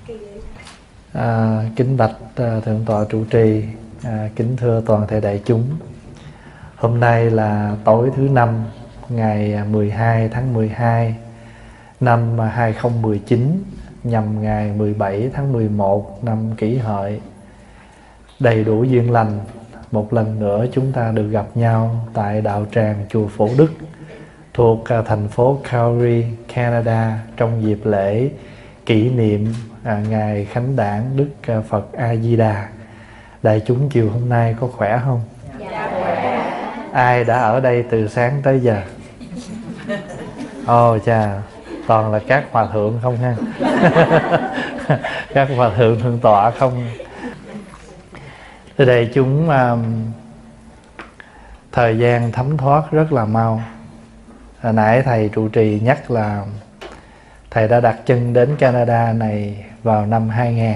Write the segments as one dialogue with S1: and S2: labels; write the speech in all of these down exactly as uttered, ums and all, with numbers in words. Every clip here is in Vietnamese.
S1: À, kính bạch à, thượng tọa trụ trì, à, kính thưa toàn thể đại chúng. Hôm nay là tối thứ năm, ngày mười hai tháng mười hai năm hai không một chín, nhằm ngày mười bảy tháng mười một năm Kỷ Hợi. Đầy đủ duyên lành, một lần nữa chúng ta được gặp nhau tại đạo tràng chùa Phổ Đức thuộc à, thành phố Calgary, Canada, trong dịp lễ kỷ niệm à, ngày khánh đản Đức à, Phật A Di Đà. Đại chúng chiều hôm nay có khỏe không?
S2: Dạ khỏe.
S1: Ai đã ở đây từ sáng tới giờ? Ồ oh, chà, toàn là các hòa thượng không ha? Các hòa thượng thượng tọa không? Từ đây chúng um, thời gian thấm thoát rất là mau. Hồi nãy thầy trụ trì nhắc là thầy đã đặt chân đến Canada này vào năm hai nghìn.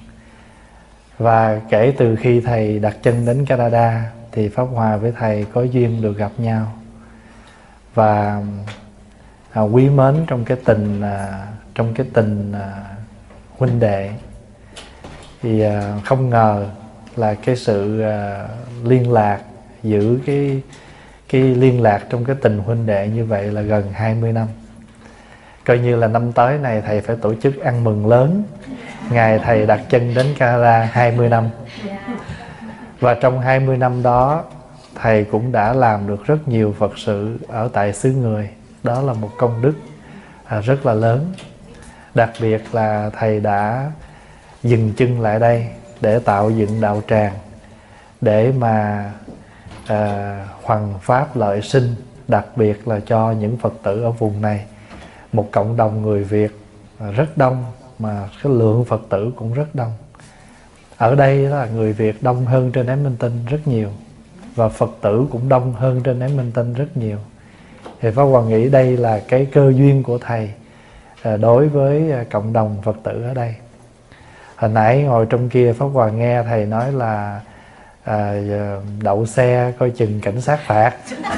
S1: Và kể từ khi thầy đặt chân đến Canada thì Pháp Hòa với thầy có duyên được gặp nhau. Và à, quý mến trong cái tình à, trong cái tình à, huynh đệ. Thì à, không ngờ là cái sự à, liên lạc, giữ cái cái liên lạc trong cái tình huynh đệ như vậy là gần hai mươi năm. Coi như là năm tới này thầy phải tổ chức ăn mừng lớn ngày thầy đặt chân đến Canada hai mươi năm. Và trong hai mươi năm đó thầy cũng đã làm được rất nhiều Phật sự ở tại xứ người. Đó là một công đức à, rất là lớn. Đặc biệt là thầy đã dừng chân lại đây để tạo dựng đạo tràng, để mà à, hoằng pháp lợi sinh, đặc biệt là cho những Phật tử ở vùng này. Một cộng đồng người Việt rất đông, mà cái lượng Phật tử cũng rất đông. Ở đây là người Việt đông hơn trên Edmonton rất nhiều, và Phật tử cũng đông hơn trên Edmonton rất nhiều. Thì Pháp Hòa nghĩ đây là cái cơ duyên của thầy đối với cộng đồng Phật tử ở đây. Hồi nãy ngồi trong kia Pháp Hòa nghe thầy nói là à, đậu xe coi chừng cảnh sát phạt.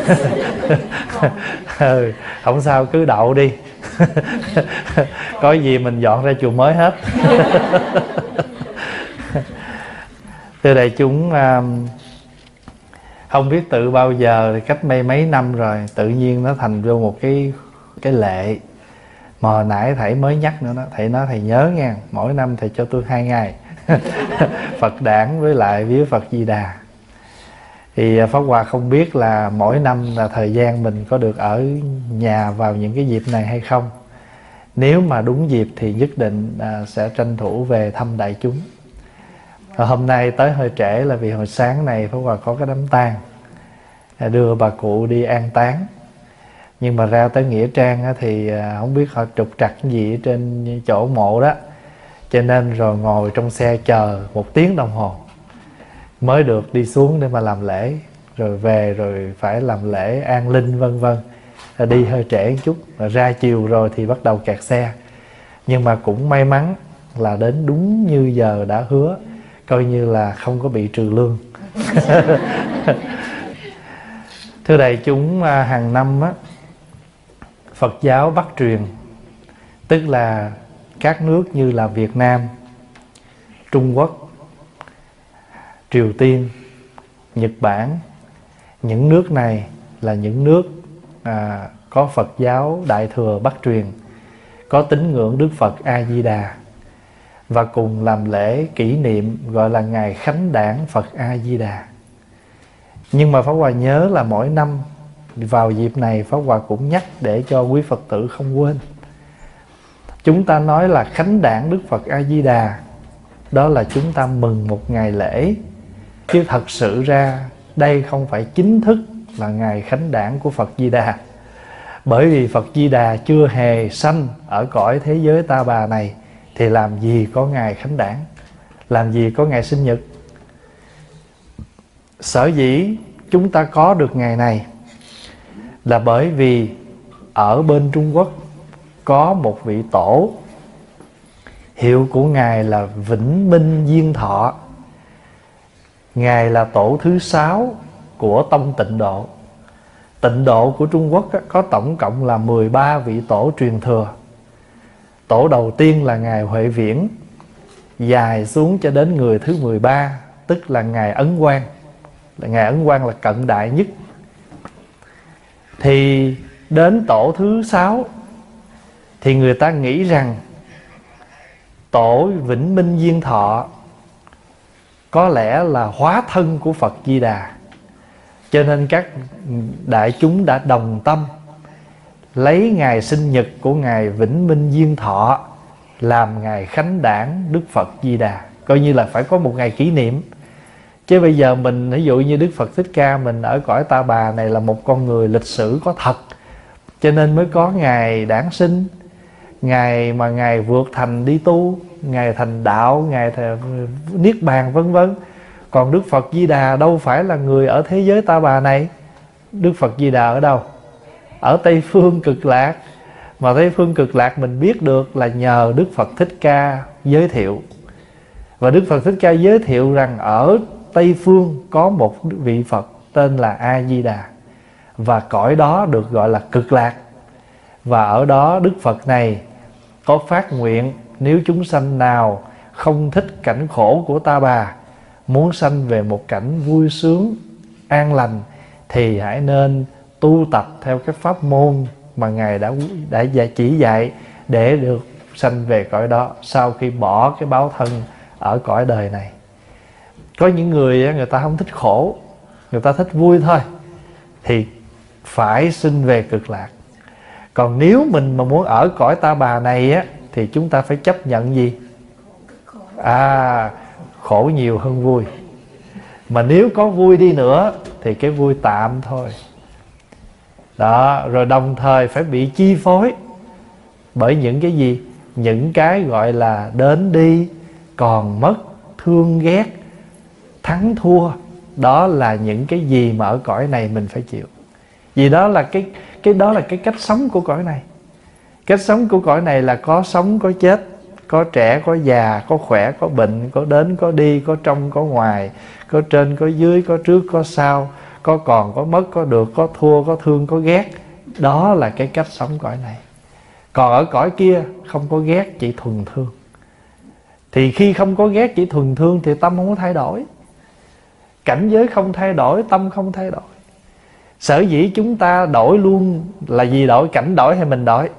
S1: Ừ, không sao, cứ đậu đi. Có gì mình dọn ra chùa mới hết. Thưa đại chúng, không biết tự bao giờ, cách mấy mấy năm rồi, tự nhiên nó thành vô một cái cái lệ. Mà hồi nãy thầy mới nhắc nữa đó, thầy nói thầy nhớ nha, mỗi năm thầy cho tôi hai ngày Phật đản với lại vía Phật Di Đà. Thì Pháp Hòa không biết là mỗi năm là thời gian mình có được ở nhà vào những cái dịp này hay không. Nếu mà đúng dịp thì nhất định à, sẽ tranh thủ về thăm đại chúng. Và hôm nay tới hơi trễ là vì hồi sáng này Pháp Hòa có cái đám tang, à, đưa bà cụ đi an táng. Nhưng mà ra tới Nghĩa Trang á, thì à, không biết họ trục trặc gì ở trên chỗ mộ đó, cho nên rồi ngồi trong xe chờ một tiếng đồng hồ mới được đi xuống để mà làm lễ. Rồi về rồi phải làm lễ an linh vân vân, đi hơi trễ một chút. Rồi ra chiều rồi thì bắt đầu kẹt xe. Nhưng mà cũng may mắn là đến đúng như giờ đã hứa, coi như là không có bị trừ lương. Thưa đại chúng, hàng năm á, Phật giáo Bắc truyền, tức là các nước như là Việt Nam, Trung Quốc, Triều Tiên, Nhật Bản, những nước này là những nước à, có Phật giáo Đại thừa Bắc truyền, có tín ngưỡng Đức Phật A Di Đà, và cùng làm lễ kỷ niệm gọi là ngày khánh đản Phật A Di Đà. Nhưng mà Pháp Hòa nhớ là mỗi năm vào dịp này Pháp Hòa cũng nhắc để cho quý Phật tử không quên. Chúng ta nói là khánh đản Đức Phật A Di Đà, đó là chúng ta mừng một ngày lễ. Chứ thật sự ra đây không phải chính thức là ngày khánh đản của Phật Di Đà. Bởi vì Phật Di Đà chưa hề sanh ở cõi thế giới ta bà này, thì làm gì có ngày khánh đản, làm gì có ngày sinh nhật. Sở dĩ chúng ta có được ngày này là bởi vì ở bên Trung Quốc có một vị tổ, hiệu của Ngài là Vĩnh Minh Diên Thọ. Ngài là tổ thứ sáu của tông Tịnh Độ. Tịnh Độ của Trung Quốc có tổng cộng là mười ba vị tổ truyền thừa. Tổ đầu tiên là Ngài Huệ Viễn, dài xuống cho đến người thứ mười ba, tức là ngài Ấn Quang. Là ngài Ấn Quang là cận đại nhất. Thì đến tổ thứ sáu thì người ta nghĩ rằng tổ Vĩnh Minh Diên Thọ có lẽ là hóa thân của Phật Di Đà, cho nên các đại chúng đã đồng tâm lấy ngày sinh nhật của ngài Vĩnh Minh Diên Thọ làm ngày khánh đản Đức Phật Di Đà, coi như là phải có một ngày kỷ niệm. Chứ bây giờ mình ví dụ như Đức Phật Thích Ca, mình ở cõi Ta Bà này là một con người lịch sử có thật, cho nên mới có ngày đản sinh, ngày mà ngài vượt thành đi tu, ngài thành đạo, ngài niết bàn vân vân. Còn Đức Phật Di Đà đâu phải là người ở thế giới Ta Bà này. Đức Phật Di Đà ở đâu? Ở Tây Phương Cực Lạc. Mà Tây Phương Cực Lạc mình biết được là nhờ Đức Phật Thích Ca giới thiệu. Và Đức Phật Thích Ca giới thiệu rằng ở Tây Phương có một vị Phật tên là A Di Đà, và cõi đó được gọi là Cực Lạc. Và ở đó Đức Phật này có phát nguyện, nếu chúng sanh nào không thích cảnh khổ của Ta Bà, muốn sanh về một cảnh vui sướng, an lành, thì hãy nên tu tập theo cái pháp môn mà Ngài đã, đã chỉ dạy để được sanh về cõi đó sau khi bỏ cái báo thân ở cõi đời này. Có những người người ta không thích khổ, người ta thích vui thôi, thì phải sinh về Cực Lạc. Còn nếu mình mà muốn ở cõi Ta Bà này á, thì chúng ta phải chấp nhận gì? À, khổ nhiều hơn vui. Mà nếu có vui đi nữa thì cái vui tạm thôi. Đó, rồi đồng thời phải bị chi phối bởi những cái gì? Những cái gọi là đến đi, còn mất, thương ghét, thắng thua. Đó là những cái gì mà ở cõi này mình phải chịu. Vì đó là cái cái đó là cái cách sống của cõi này. Cách sống của cõi này là có sống có chết, có trẻ có già, có khỏe có bệnh, có đến có đi, có trong có ngoài, có trên có dưới, có trước có sau, có còn có mất, có được, có thua, có thương, có ghét. Đó là cái cách sống cõi này. Còn ở cõi kia không có ghét, chỉ thuần thương. Thì khi không có ghét, chỉ thuần thương thì tâm không có thay đổi. Cảnh giới không thay đổi, tâm không thay đổi. Sở dĩ chúng ta đổi luôn là gì? Đổi cảnh đổi hay mình đổi?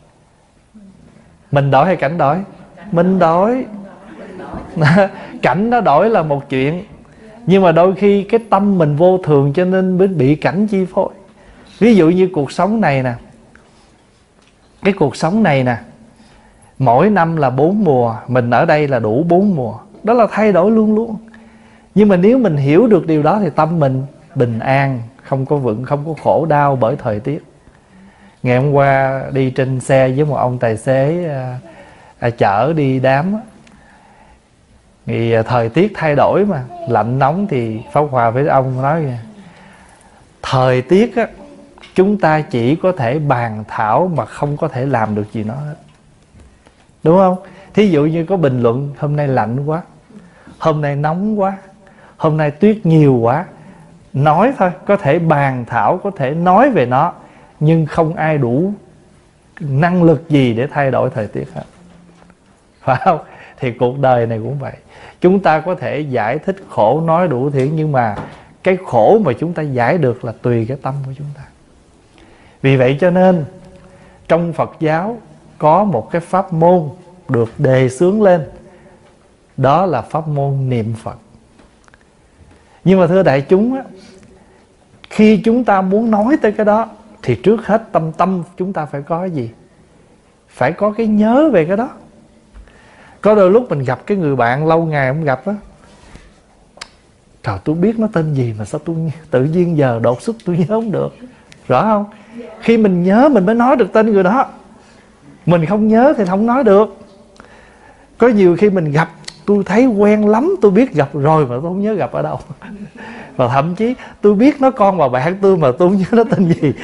S1: Mình đổi hay cảnh đổi? Mình đổi. Cảnh nó đổi là một chuyện, nhưng mà đôi khi cái tâm mình vô thường cho nên mới bị cảnh chi phối. Ví dụ như cuộc sống này nè, cái cuộc sống này nè, mỗi năm là bốn mùa, mình ở đây là đủ bốn mùa. Đó là thay đổi luôn luôn. Nhưng mà nếu mình hiểu được điều đó thì tâm mình bình an, không có vựng, không có khổ đau bởi thời tiết. Ngày hôm qua đi trên xe với một ông tài xế à, à, chở đi đám á. Thì à, thời tiết thay đổi mà, lạnh nóng thì Pháp Hòa với ông nói kìa, thời tiết á, chúng ta chỉ có thể bàn thảo mà không có thể làm được gì nó hết. Đúng không? Thí dụ như có bình luận hôm nay lạnh quá, hôm nay nóng quá, hôm nay tuyết nhiều quá. Nói thôi, có thể bàn thảo, có thể nói về nó, nhưng không ai đủ năng lực gì để thay đổi thời tiết hết. Phải không? Thì cuộc đời này cũng vậy. Chúng ta có thể giải thích khổ, nói đủ thứ, nhưng mà cái khổ mà chúng ta giải được là tùy cái tâm của chúng ta. Vì vậy cho nên trong Phật giáo có một cái pháp môn được đề xướng lên, đó là pháp môn niệm Phật. Nhưng mà thưa đại chúng á, khi chúng ta muốn nói tới cái đó thì trước hết tâm tâm chúng ta phải có gì? Phải có cái nhớ về cái đó. Có đôi lúc mình gặp cái người bạn lâu ngày không gặp á, trời, tôi biết nó tên gì mà sao tôi tự nhiên giờ đột xuất tôi nhớ không được. Rõ không? Khi mình nhớ mình mới nói được tên người đó. Mình không nhớ thì không nói được. Có nhiều khi mình gặp, tôi thấy quen lắm, tôi biết gặp rồi mà tôi không nhớ gặp ở đâu. Và thậm chí tôi biết nó con bà bạn tôi mà tôi không nhớ nó tên gì.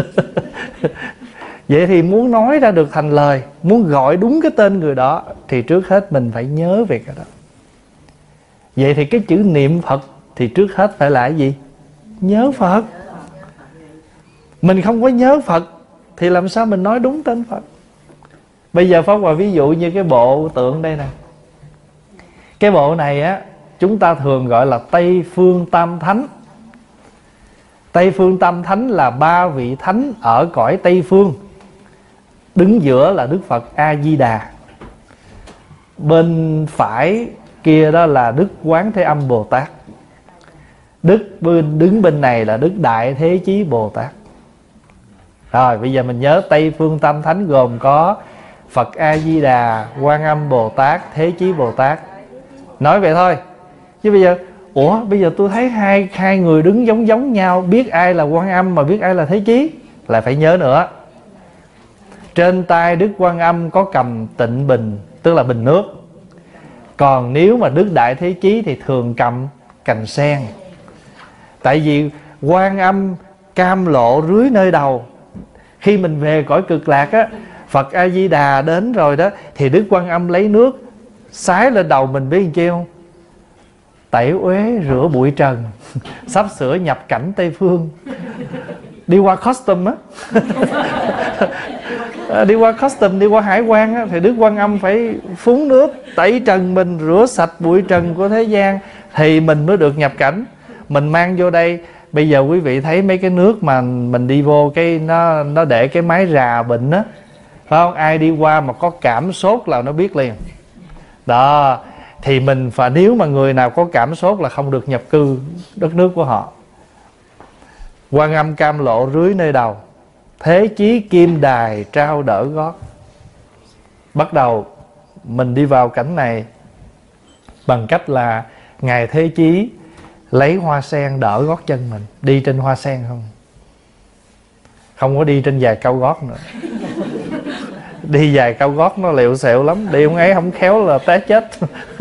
S1: Vậy thì muốn nói ra được thành lời, muốn gọi đúng cái tên người đó, thì trước hết mình phải nhớ về cái đó. Vậy thì cái chữ niệm Phật thì trước hết phải là cái gì? Nhớ Phật. Mình không có nhớ Phật thì làm sao mình nói đúng tên Phật? Bây giờ Pháp Hòa ví dụ như cái bộ tượng đây nè, Cái bộ này á, chúng ta thường gọi là Tây Phương Tam Thánh. Tây Phương Tam Thánh là ba vị thánh ở cõi Tây Phương. Đứng giữa là Đức Phật A-di-đà, bên phải kia đó là Đức Quán Thế Âm Bồ Tát, Đức bên đứng bên này là Đức Đại Thế Chí Bồ Tát. Rồi bây giờ mình nhớ Tây Phương Tam Thánh gồm có Phật A-di-đà, Quan Âm Bồ Tát, Thế Chí Bồ Tát. Nói vậy thôi. Chứ bây giờ, ủa bây giờ tôi thấy hai hai người đứng giống giống nhau, biết ai là Quan Âm mà biết ai là Thế Chí, là phải nhớ nữa. Trên tay Đức Quan Âm có cầm tịnh bình, tức là bình nước. Còn nếu mà Đức Đại Thế Chí thì thường cầm cành sen. Tại vì Quan Âm cam lộ rưới nơi đầu. Khi mình về cõi cực lạc á, Phật A-di-đà đến rồi đó, thì Đức Quan Âm lấy nước xái lên đầu mình, biết làm chi không? Tẩy uế rửa bụi trần, sắp sửa nhập cảnh Tây Phương. Đi qua custom á đi qua custom, đi qua hải quan á, thì Đức Quan Âm phải phúng nước tẩy trần mình, rửa sạch bụi trần của thế gian, thì mình mới được nhập cảnh. Mình mang vô đây, bây giờ quý vị thấy mấy cái nước mà mình đi vô cái nó nó để cái máy rà bệnh á, phải không? Ai đi qua mà có cảm sốt là nó biết liền. Đó, thì mình phải, nếu mà người nào có cảm sốt là không được nhập cư đất nước của họ. Quan Âm cam lộ rưới nơi đầu, Thế Chí kim đài trao đỡ gót. Bắt đầu mình đi vào cảnh này bằng cách là Ngài Thế Chí lấy hoa sen đỡ gót chân mình. Đi trên hoa sen không, không có đi trên giày cao gót nữa. Đi giày cao gót nó liệu xẹo lắm, đi ông ấy không khéo là té chết.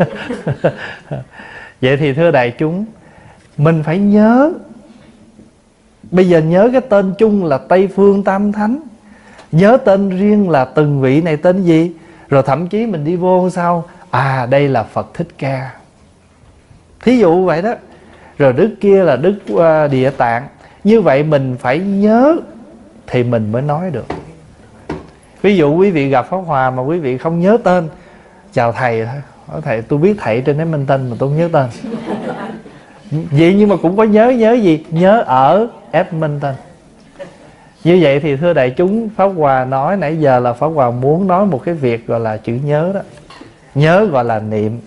S1: Vậy thì thưa đại chúng, mình phải nhớ. Bây giờ nhớ cái tên chung là Tây Phương Tam Thánh, nhớ tên riêng là từng vị này tên gì. Rồi thậm chí mình đi vô sao, à đây là Phật Thích Ca, thí dụ vậy đó. Rồi đức kia là Đức uh, Địa Tạng. Như vậy mình phải nhớ thì mình mới nói được. Ví dụ quý vị gặp Pháp Hòa mà quý vị không nhớ tên, chào thầy thôi, thầy tôi biết thầy trên đấy Minh Tinh mà tôi không nhớ tên. Vậy nhưng mà cũng có nhớ, nhớ gì? Nhớ ở Edmonton. Như vậy thì thưa đại chúng, Pháp Hòa nói nãy giờ là Pháp Hòa muốn nói một cái việc gọi là chữ nhớ đó. Nhớ gọi là niệm.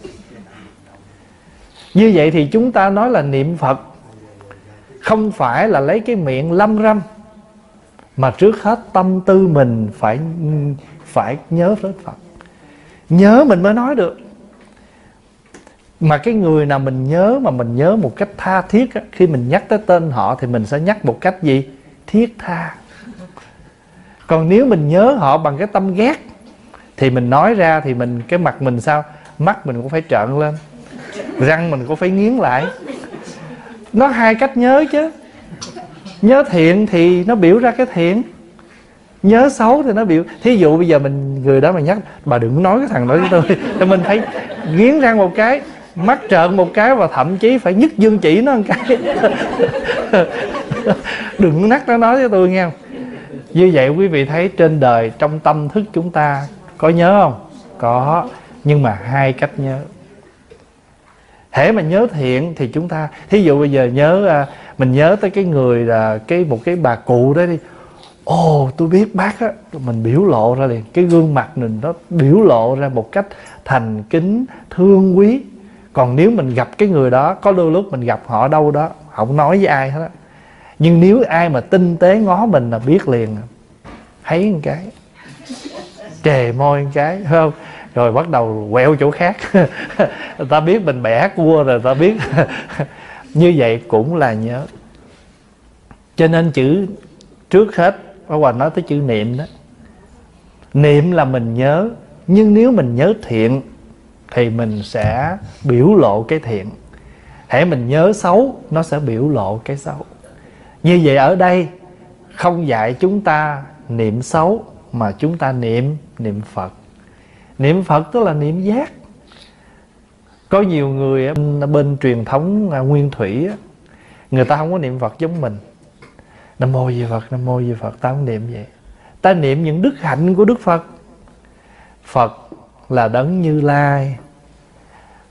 S1: Như vậy thì chúng ta nói là niệm Phật, không phải là lấy cái miệng lâm râm, mà trước hết tâm tư mình phải phải nhớ đến Phật. Nhớ mình mới nói được. Mà cái người nào mình nhớ mà mình nhớ một cách tha thiết á, khi mình nhắc tới tên họ thì mình sẽ nhắc một cách gì? Thiết tha. Còn nếu mình nhớ họ bằng cái tâm ghét thì mình nói ra thì mình, cái mặt mình sao? Mắt mình cũng phải trợn lên, răng mình cũng phải nghiến lại. Nó hai cách nhớ chứ. Nhớ thiện thì nó biểu ra cái thiện, nhớ xấu thì nó biểu. Thí dụ bây giờ mình, người đó mà nhắc bà đừng nói cái thằng đó với tôi, thì mình phải nghiến răng một cái, mắt trợn một cái, và thậm chí phải nhức dương chỉ nó một cái. Đừng nắc nó nói với tôi nghe. Như vậy quý vị thấy trên đời, trong tâm thức chúng ta có nhớ không? Có, nhưng mà hai cách nhớ. Hễ mà nhớ thiện thì chúng ta, thí dụ bây giờ nhớ, mình nhớ tới cái người là cái một cái bà cụ đó đi. Ồ tôi biết bác á, mình biểu lộ ra liền. Cái gương mặt mình nó biểu lộ ra một cách thành kính, thương quý. Còn nếu mình gặp cái người đó, có đôi lúc mình gặp họ đâu đó, không nói với ai hết á, nhưng nếu ai mà tinh tế ngó mình là biết liền. Thấy một cái, trề môi một cái, phải không? Rồi bắt đầu quẹo chỗ khác. Người ta biết mình bẻ cua rồi, ta biết. Như vậy cũng là nhớ. Cho nên chữ trước hết Pháp Hòa nói tới chữ niệm đó. Niệm là mình nhớ, nhưng nếu mình nhớ thiện thì mình sẽ biểu lộ cái thiện. Hễ mình nhớ xấu, nó sẽ biểu lộ cái xấu. Như vậy ở đây không dạy chúng ta niệm xấu, mà chúng ta niệm niệm Phật. Niệm Phật tức là niệm giác. Có nhiều người ở bên, bên truyền thống nguyên thủy á, người ta không có niệm Phật giống mình. Nam mô Di Phật, Nam mô Di Phật, ta không niệm vậy. Ta niệm những đức hạnh của Đức Phật. Phật là Đấng Như Lai,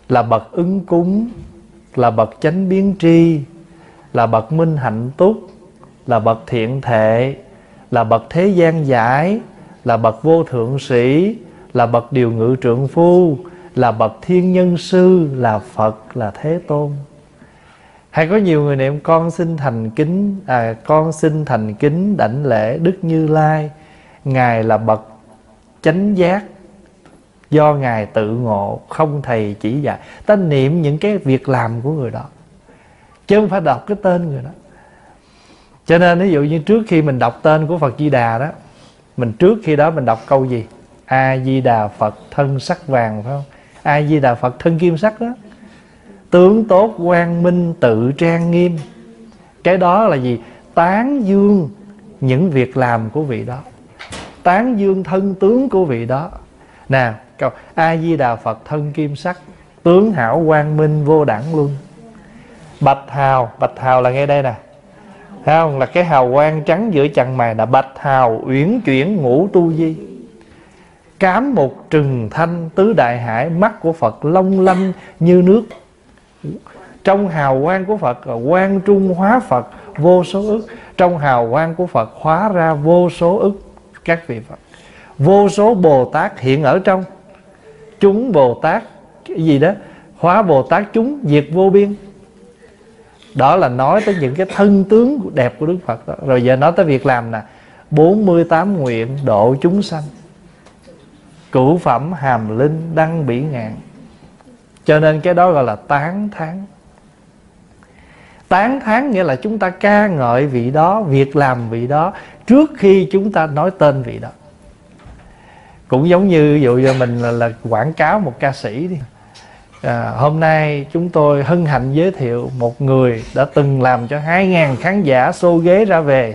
S1: là bậc ứng cúng, là bậc chánh biến tri, là bậc minh hạnh túc, là bậc thiện thệ, là bậc thế gian giải, là bậc vô thượng sĩ, là bậc điều ngự trượng phu, là bậc thiên nhân sư, là Phật, là Thế Tôn. Hay có nhiều người niệm con xin thành kính à, con xin thành kính đảnh lễ Đức Như Lai, Ngài là bậc chánh giác, do Ngài tự ngộ, không thầy chỉ dạy. Ta niệm những cái việc làm của người đó, chứ không phải đọc cái tên người đó. Cho nên ví dụ như trước khi mình đọc tên của Phật Di Đà đó, mình trước khi đó mình đọc câu gì? A Di Đà Phật thân sắc vàng, phải không? A Di Đà Phật thân kim sắc đó, tướng tốt quang minh tự trang nghiêm. Cái đó là gì? Tán dương những việc làm của vị đó, tán dương thân tướng của vị đó. Nào, câu A Di Đà Phật thân kim sắc, tướng hảo quang minh vô đẳng luân. Bạch hào, bạch hào là ngay đây nè, thấy không? Là cái hào quang trắng giữa chằng mày, là bạch hào uyển chuyển ngũ tu di. Cám một trừng thanh tứ đại hải, mắt của Phật long lanh như nước. Trong hào quang của Phật là quang trung hóa Phật vô số ức. Trong hào quang của Phật hóa ra vô số ức các vị Phật. Vô số Bồ Tát hiện ở trong. Chúng Bồ Tát cái gì đó, hóa Bồ Tát chúng diệt vô biên. Đó là nói tới những cái thân tướng đẹp của Đức Phật đó. Rồi giờ nói tới việc làm nè, bốn mươi tám nguyện độ chúng sanh, cửu phẩm hàm linh đăng bỉ ngạn. Cho nên cái đó gọi là tán thán. Tán thán nghĩa là chúng ta ca ngợi vị đó, việc làm vị đó trước khi chúng ta nói tên vị đó. Cũng giống như ví dụ như mình là, là quảng cáo một ca sĩ đi. À, hôm nay chúng tôi hân hạnh giới thiệu một người đã từng làm cho hai ngàn khán giả xô ghế ra về.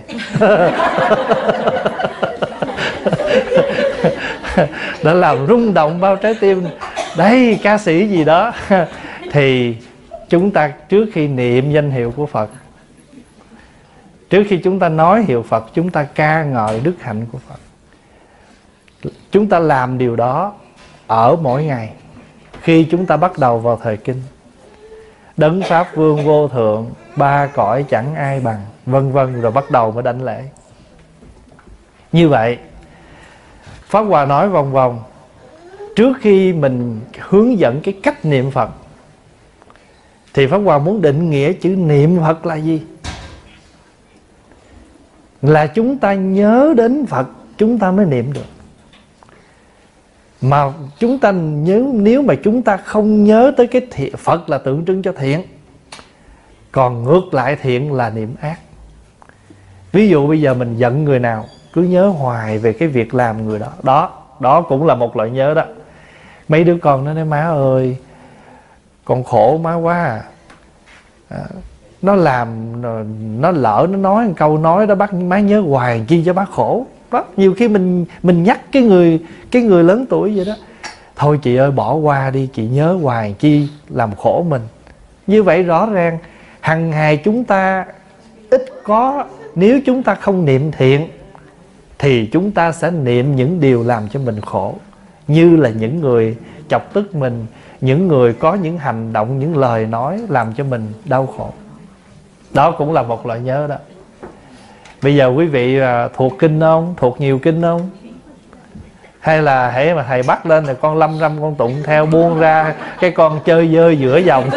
S1: Đã làm rung động bao trái tim. Đây ca sĩ gì đó. Thì chúng ta trước khi niệm danh hiệu của Phật, trước khi chúng ta nói hiệu Phật, chúng ta ca ngợi đức hạnh của Phật. Chúng ta làm điều đó ở mỗi ngày khi chúng ta bắt đầu vào thời kinh. Đấng Pháp Vương vô thượng, ba cõi chẳng ai bằng, vân vân, rồi bắt đầu mới đảnh lễ. Như vậy Pháp Hòa nói vòng vòng, trước khi mình hướng dẫn cái cách niệm Phật thì Pháp Hòa muốn định nghĩa chữ niệm Phật là gì. Là chúng ta nhớ đến Phật chúng ta mới niệm được. Mà chúng ta nhớ, nếu mà chúng ta không nhớ tới cái thiện, Phật là tượng trưng cho thiện, còn ngược lại thiện là niệm ác. Ví dụ bây giờ mình giận người nào, cứ nhớ hoài về cái việc làm người đó. Đó, đó cũng là một loại nhớ đó. Mấy đứa con nó nói má ơi, con khổ má quá à. À, nó làm, nó lỡ nó nói một câu nói đó bác má nhớ hoài chi cho bác khổ. Đó, nhiều khi mình mình nhắc cái người cái người lớn tuổi vậy đó. Thôi chị ơi bỏ qua đi, chị nhớ hoài chi làm khổ mình. Như vậy rõ ràng hằng ngày chúng ta ít có, nếu chúng ta không niệm thiện thì chúng ta sẽ niệm những điều làm cho mình khổ, như là những người chọc tức mình, những người có những hành động, những lời nói làm cho mình đau khổ. Đó cũng là một loại nhớ đó. Bây giờ quý vị thuộc kinh không? Thuộc nhiều kinh không? Hay là hễ mà thầy bắt lên thì con lâm râm con tụng theo, buông ra cái con chơi dơi giữa dòng.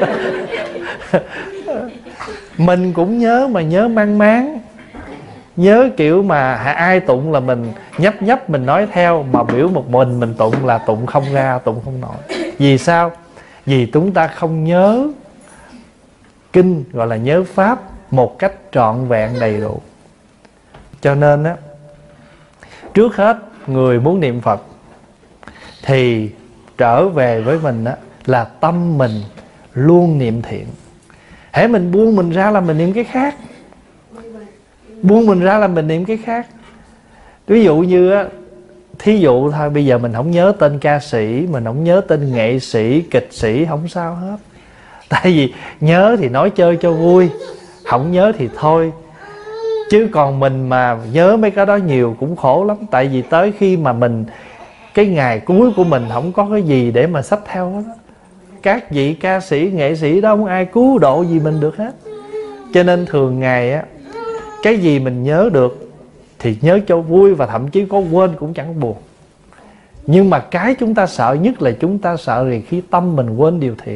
S1: Mình cũng nhớ mà nhớ mang máng, nhớ kiểu mà ai tụng là mình nhấp nhấp mình nói theo, mà biểu một mình mình tụng là tụng không ra, tụng không nổi. Vì sao? Vì chúng ta không nhớ kinh, gọi là nhớ pháp một cách trọn vẹn đầy đủ. Cho nên á, trước hết người muốn niệm Phật thì trở về với mình á, là tâm mình luôn niệm thiện. Hễ mình buông mình ra là mình niệm cái khác, buông mình ra là mình niệm cái khác. Ví dụ như á, thí dụ thôi, bây giờ mình không nhớ tên ca sĩ, mình không nhớ tên nghệ sĩ, kịch sĩ, không sao hết. Tại vì nhớ thì nói chơi cho vui, không nhớ thì thôi. Chứ còn mình mà nhớ mấy cái đó nhiều cũng khổ lắm. Tại vì tới khi mà mình, cái ngày cuối của mình không có cái gì để mà xách theo đó, các vị ca sĩ, nghệ sĩ đó không ai cứu độ gì mình được hết. Cho nên thường ngày á, cái gì mình nhớ được thì nhớ cho vui, và thậm chí có quên cũng chẳng buồn. Nhưng mà cái chúng ta sợ nhất là chúng ta sợ thì khi tâm mình quên điều thiện.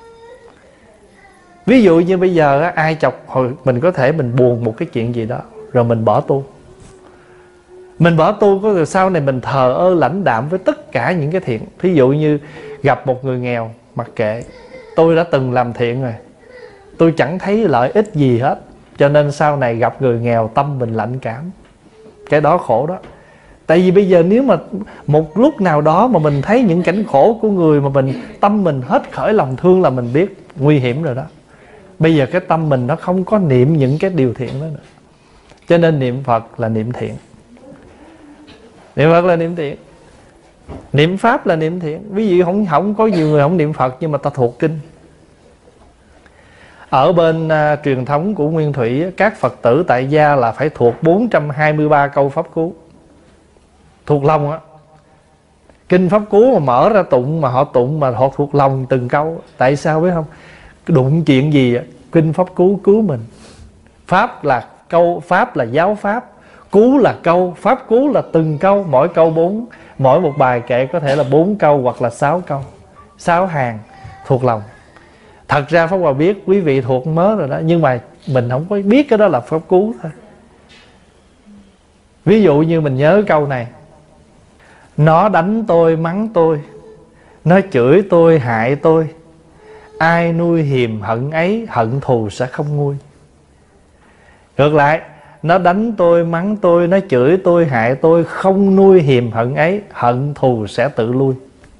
S1: Ví dụ như bây giờ á, ai chọc hồi mình có thể mình buồn một cái chuyện gì đó, rồi mình bỏ tu. Mình bỏ tu có rồi sau này mình thờ ơ lãnh đạm với tất cả những cái thiện. Ví dụ như gặp một người nghèo, mặc kệ, tôi đã từng làm thiện rồi, tôi chẳng thấy lợi ích gì hết, cho nên sau này gặp người nghèo tâm mình lạnh cảm. Cái đó khổ đó. Tại vì bây giờ nếu mà một lúc nào đó mà mình thấy những cảnh khổ của người mà mình tâm mình hết khởi lòng thương là mình biết nguy hiểm rồi đó. Bây giờ cái tâm mình nó không có niệm những cái điều thiện đó nữa. Cho nên niệm Phật là niệm thiện. Niệm Phật là niệm thiện. Niệm Pháp là niệm thiện. Ví dụ không, không có nhiều người không niệm Phật nhưng mà ta thuộc kinh. Ở bên uh, truyền thống của Nguyên Thủy, các Phật tử tại gia là phải thuộc bốn trăm hai mươi ba câu pháp cú. Thuộc lòng á. Kinh pháp cú mà mở ra tụng, mà họ tụng mà họ thuộc lòng từng câu. Tại sao biết không? Đụng chuyện gì kinh pháp cú cứu mình. Pháp là câu, Pháp là giáo pháp, cú là câu, pháp cú là từng câu, mỗi câu bốn, mỗi một bài kệ có thể là bốn câu hoặc là sáu câu, sáu hàng thuộc lòng. Thật ra Pháp Hòa biết quý vị thuộc mớ rồi đó, nhưng mà mình không có biết cái đó là pháp cú thôi. Ví dụ như mình nhớ câu này: nó đánh tôi mắng tôi, nó chửi tôi hại tôi, ai nuôi hiềm hận ấy, hận thù sẽ không nguôi. Ngược lại, nó đánh tôi mắng tôi, nó chửi tôi hại tôi, không nuôi hiềm hận ấy, hận thù sẽ tự lui.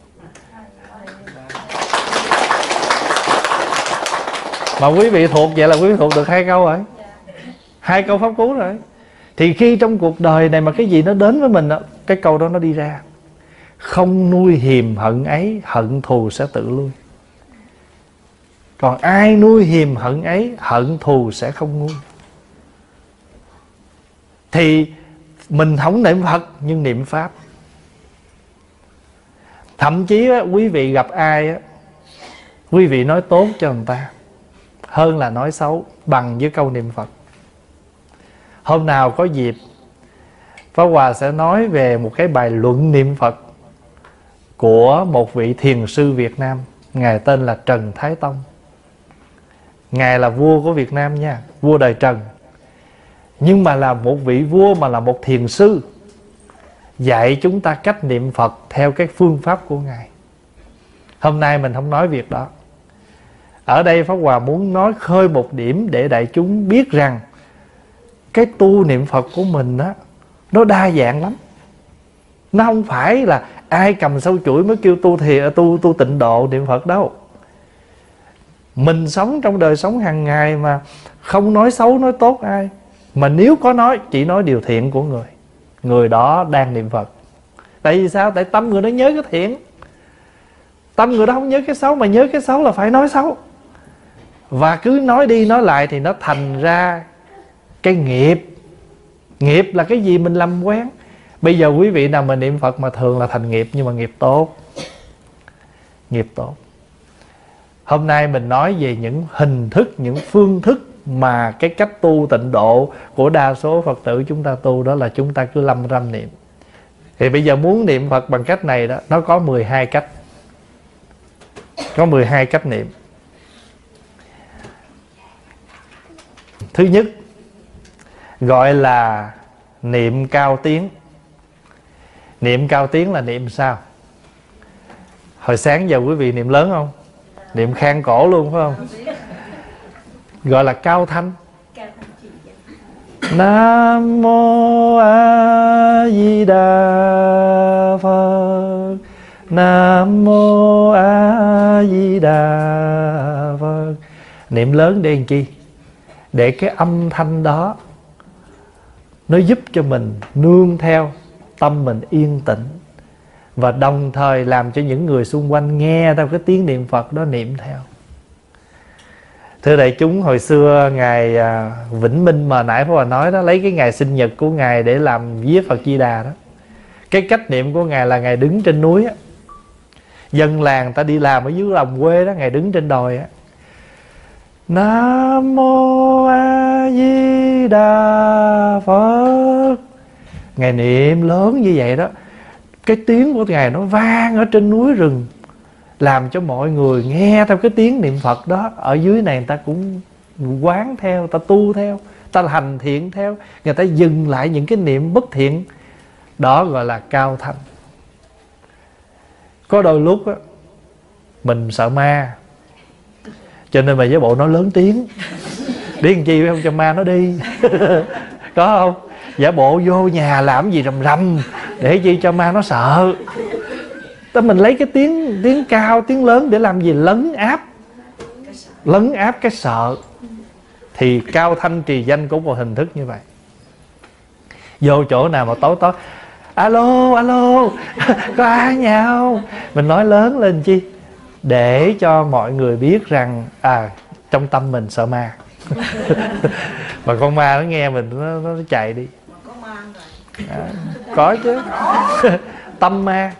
S1: Mà quý vị thuộc vậy là quý vị thuộc được hai câu rồi, hai câu pháp cú rồi. Thì khi trong cuộc đời này mà cái gì nó đến với mình, cái câu đó nó đi ra: không nuôi hiềm hận ấy, hận thù sẽ tự lui. Còn ai nuôi hiềm hận ấy, hận thù sẽ không nguôi. Thì mình không niệm Phật nhưng niệm Pháp. Thậm chí á, quý vị gặp ai á, quý vị nói tốt cho người ta hơn là nói xấu, bằng với câu niệm Phật. Hôm nào có dịp, Pháp Hòa sẽ nói về một cái bài luận niệm Phật của một vị thiền sư Việt Nam. Ngài tên là Trần Thái Tông. Ngài là vua của Việt Nam nha, vua đời Trần. Nhưng mà là một vị vua mà là một thiền sư, dạy chúng ta cách niệm Phật theo cái phương pháp của Ngài. Hôm nay mình không nói việc đó. Ở đây Pháp Hòa muốn nói khơi một điểm để đại chúng biết rằng cái tu niệm Phật của mình á, nó đa dạng lắm. Nó không phải là ai cầm sâu chuỗi mới kêu tu thì tu tu tịnh độ niệm Phật đâu. Mình sống trong đời sống hàng ngày mà không nói xấu nói tốt ai, mà nếu có nói chỉ nói điều thiện của người, người đó đang niệm Phật. Tại vì sao? Tại tâm người đó nhớ cái thiện, tâm người đó không nhớ cái xấu, mà nhớ cái xấu là phải nói xấu. Và cứ nói đi nói lại thì nó thành ra cái nghiệp. Nghiệp là cái gì mình làm quen. Bây giờ quý vị nào mà niệm Phật mà thường là thành nghiệp, nhưng mà nghiệp tốt. Nghiệp tốt. Hôm nay mình nói về những hình thức, những phương thức mà cái cách tu tịnh độ của đa số Phật tử chúng ta tu, đó là chúng ta cứ lâm râm niệm. Thì bây giờ muốn niệm Phật bằng cách này đó, nó có mười hai cách. Có mười hai cách niệm. Thứ nhất, gọi là niệm cao tiếng. Niệm cao tiếng là niệm sao? Hồi sáng giờ quý vị niệm lớn không? Niệm khang cổ luôn phải không? Gọi là cao thanh. Nam mô A Di Đà Phật. Nam mô A Di Đà Phật. Niệm lớn để làm chi? Để cái âm thanh đó nó giúp cho mình nương theo, tâm mình yên tĩnh, và đồng thời làm cho những người xung quanh nghe theo cái tiếng niệm Phật đó niệm theo. Thưa đại chúng, hồi xưa Ngài Vĩnh Minh mà nãy Pháp Hòa nói đó, lấy cái ngày sinh nhật của Ngài để làm vía Phật Di Đà đó. Cái cách niệm của Ngài là Ngài đứng trên núi á, Dân làng ta đi làm ở dưới đồng quê đó, Ngài đứng trên đồi á, Nam Mô A Di Đà Phật, Ngài niệm lớn như vậy đó. Cái tiếng của Ngài nó vang ở trên núi rừng, làm cho mọi người nghe theo cái tiếng niệm Phật đó. Ở dưới này người ta cũng quán theo, ta tu theo, ta hành thiện theo. Người ta dừng lại những cái niệm bất thiện. Đó gọi là cao thanh. Có đôi lúc á, mình sợ ma, cho nên mà với bộ nó lớn tiếng. Đi làm chi không cho ma nó đi. Có không? Giả bộ vô nhà làm gì rầm rầm để chi cho ma nó sợ. Tức mình lấy cái tiếng tiếng cao, tiếng lớn để làm gì? Lấn áp. Lấn áp cái sợ. Thì cao thanh trì danh cũng một hình thức như vậy. Vô chỗ nào mà tối tối, alo, alo, có ai nhà không? Mình nói lớn lên chi? Để cho mọi người biết rằng à, trong tâm mình sợ ma. Mà con ma nó nghe mình, nó, nó chạy đi. À, có chứ. Tâm ma.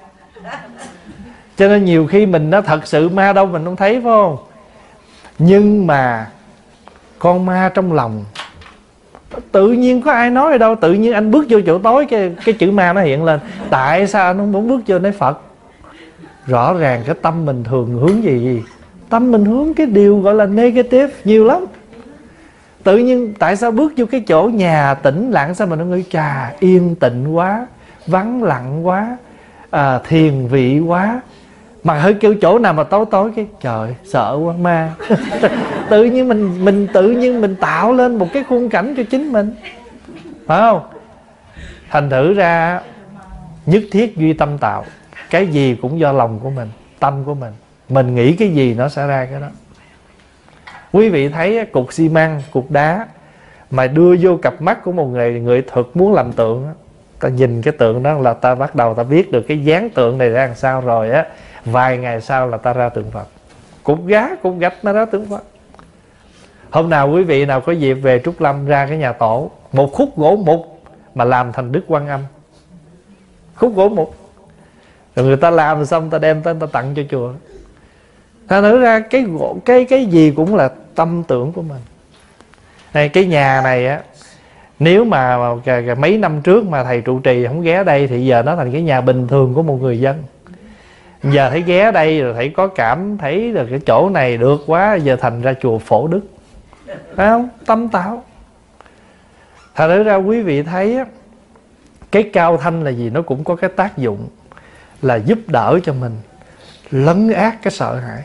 S1: Cho nên nhiều khi mình nó thật sự ma đâu mình không thấy, phải không? Nhưng mà con ma trong lòng, tự nhiên có ai nói đâu, tự nhiên anh bước vô chỗ tối, cái, cái chữ ma nó hiện lên. Tại sao anh không muốn bước vô nói Phật? Rõ ràng cái tâm mình thường hướng gì gì? Tâm mình hướng cái điều gọi là negative nhiều lắm. Tự nhiên tại sao bước vô cái chỗ nhà tĩnh lặng, sao mà nó nghĩ chà yên tịnh quá, vắng lặng quá, à, thiền vị quá. Mà hơi kêu chỗ nào mà tối tối cái trời sợ quá ma. Tự nhiên mình mình tự nhiên mình tạo lên một cái khung cảnh cho chính mình, phải không? Thành thử ra nhất thiết duy tâm tạo. Cái gì cũng do lòng của mình, tâm của mình. Mình nghĩ cái gì nó sẽ ra cái đó. Quý vị thấy cục xi măng, cục đá mà đưa vô cặp mắt của một người người thuật muốn làm tượng á, ta nhìn cái tượng đó là ta bắt đầu ta biết được cái dáng tượng này ra làm sao rồi á. Vài ngày sau là ta ra tượng Phật. Cục gá, cục gạch nó ra tượng Phật. Hôm nào quý vị nào có dịp về Trúc Lâm ra cái nhà tổ, một khúc gỗ mục mà làm thành Đức Quan Âm. Khúc gỗ mục. Rồi người ta làm xong ta đem tới ta tặng cho chùa. Thành thử ra cái gỗ, cái cái gì cũng là tâm tưởng của mình. Này, cái nhà này á, nếu mà mấy năm trước mà thầy trụ trì không ghé đây thì giờ nó thành cái nhà bình thường của một người dân. Giờ thấy ghé đây rồi thấy có cảm thấy được cái chỗ này được quá, giờ thành ra chùa Phổ Đức, phải không? Tâm tạo. Thật ra ra quý vị thấy á, cái cao thanh là gì? Nó cũng có cái tác dụng là giúp đỡ cho mình lấn át cái sợ hãi.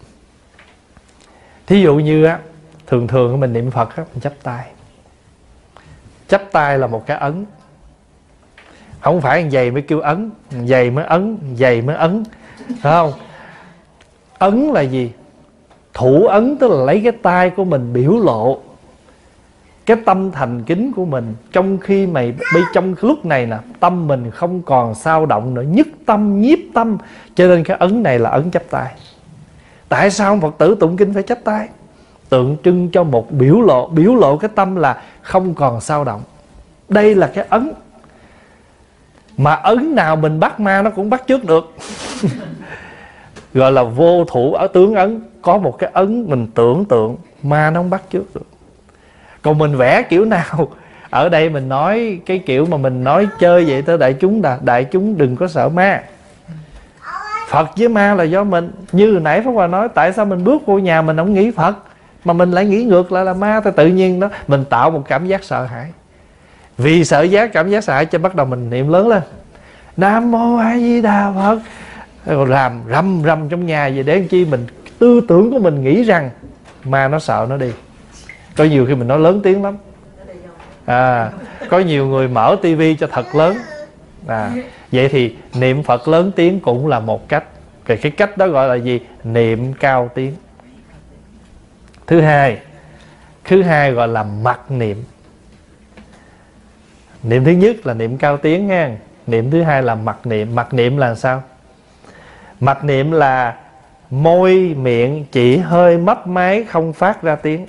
S1: Thí dụ như á, thường thường mình niệm Phật á, mình chắp tay. Chắp tay là một cái ấn. Không phải giày mới kêu ấn, giày mới ấn, giày mới ấn, phải không? Ấn là gì? Thủ ấn tức là lấy cái tay của mình biểu lộ cái tâm thành kính của mình. Trong khi mày bây trong lúc này nè, tâm mình không còn dao động nữa, nhất tâm nhiếp tâm, cho nên cái ấn này là ấn chắp tay. Tại sao Phật tử tụng kinh phải chắp tay? Tượng trưng cho một biểu lộ, biểu lộ cái tâm là không còn dao động. Đây là cái ấn. Mà ấn nào mình bắt ma nó cũng bắt trước được. Gọi là vô thủ ở tướng ấn. Có một cái ấn mình tưởng tượng, ma nó không bắt trước được. Còn mình vẽ kiểu nào? Ở đây mình nói cái kiểu mà mình nói chơi vậy tới đại chúng là đại chúng đừng có sợ ma. Phật với ma là do mình. Như hồi nãy Pháp Hòa nói, tại sao mình bước vô nhà mình không nghĩ Phật mà mình lại nghĩ ngược lại là ma? Thì tự nhiên đó mình tạo một cảm giác sợ hãi. Vì sợ giác cảm giác sợ hãi cho bắt đầu mình niệm lớn lên Nam Mô A Di Đà Phật, rồi làm rầm rầm trong nhà vậy để làm chi? Mình tư tưởng của mình nghĩ rằng ma nó sợ nó đi. Có nhiều khi mình nói lớn tiếng lắm, à, có nhiều người mở tivi cho thật lớn, à, vậy thì niệm Phật lớn tiếng cũng là một cách. Cái, cái cách đó gọi là gì? Niệm cao tiếng. Thứ hai Thứ hai gọi là mặc niệm. Niệm thứ nhất là niệm cao tiếng nha. Niệm thứ hai là mặc niệm. Mặc niệm là sao? Mặc niệm là môi miệng chỉ hơi mấp máy, không phát ra tiếng.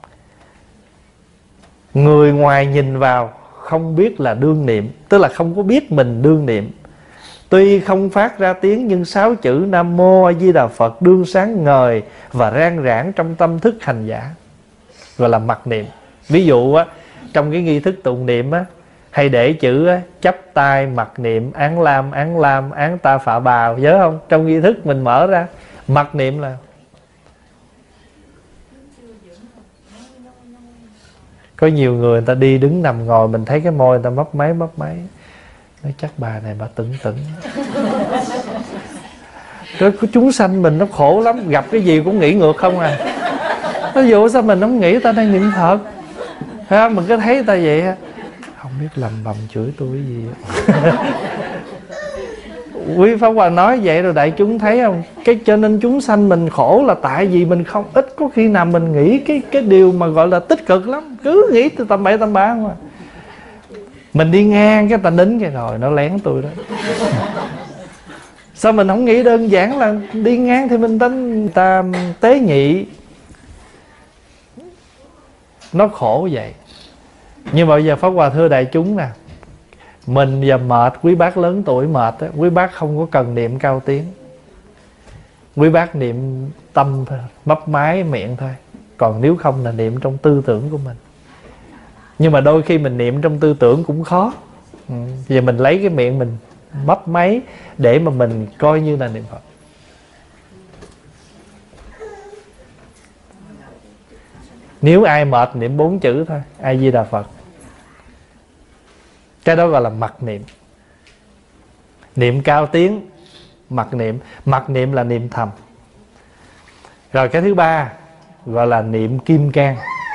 S1: Người ngoài nhìn vào không biết là đương niệm, tức là không có biết mình đương niệm. Tuy không phát ra tiếng nhưng sáu chữ Nam Mô A Di Đà Phật đương sáng ngời và rang rãng trong tâm thức hành giả, gọi là mặc niệm. Ví dụ á, trong cái nghi thức tụng niệm á, hay để chữ á, chắp tay mặc niệm án lam án lam án ta phạ bào, nhớ không? Trong nghi thức mình mở ra mặc niệm là có nhiều người người ta đi đứng nằm ngồi, mình thấy cái môi người ta mấp máy mấp máy, nói chắc bà này bà tửng tửng. Cái chúng sanh mình nó khổ lắm, gặp cái gì cũng nghĩ ngược không à. Ví dụ sao mình không nghĩ ta đang niệm Phật, ha, mình cứ thấy ta vậy, không biết lầm bầm chửi tôi cái gì. Quý Pháp Hòa nói vậy rồi đại chúng thấy không? Cái cho nên chúng sanh mình khổ là tại vì mình không, ít có khi nào mình nghĩ cái cái điều mà gọi là tích cực lắm, cứ nghĩ từ tầm bậy tầm bạ không à. Mình đi ngang cái ta nín cái rồi nó lén tôi đó. Sao mình không nghĩ đơn giản là đi ngang thì mình tính ta tế nhị, nó khổ vậy. Nhưng mà bây giờ Pháp Hòa thưa đại chúng nè, mình giờ mệt, quý bác lớn tuổi mệt á, quý bác không có cần niệm cao tiếng, quý bác niệm tâm thôi, mấp máy miệng thôi. Còn nếu không là niệm trong tư tưởng của mình. Nhưng mà đôi khi mình niệm trong tư tưởng cũng khó. ừ. Giờ mình lấy cái miệng mình mấp máy để mà mình coi như là niệm Phật. Nếu ai mệt niệm bốn chữ thôi, A Di Đà Phật. Cái đó gọi là mặc niệm. Niệm cao tiếng, mặc niệm. Mặc niệm là niệm thầm. Rồi cái thứ ba gọi là niệm kim cang.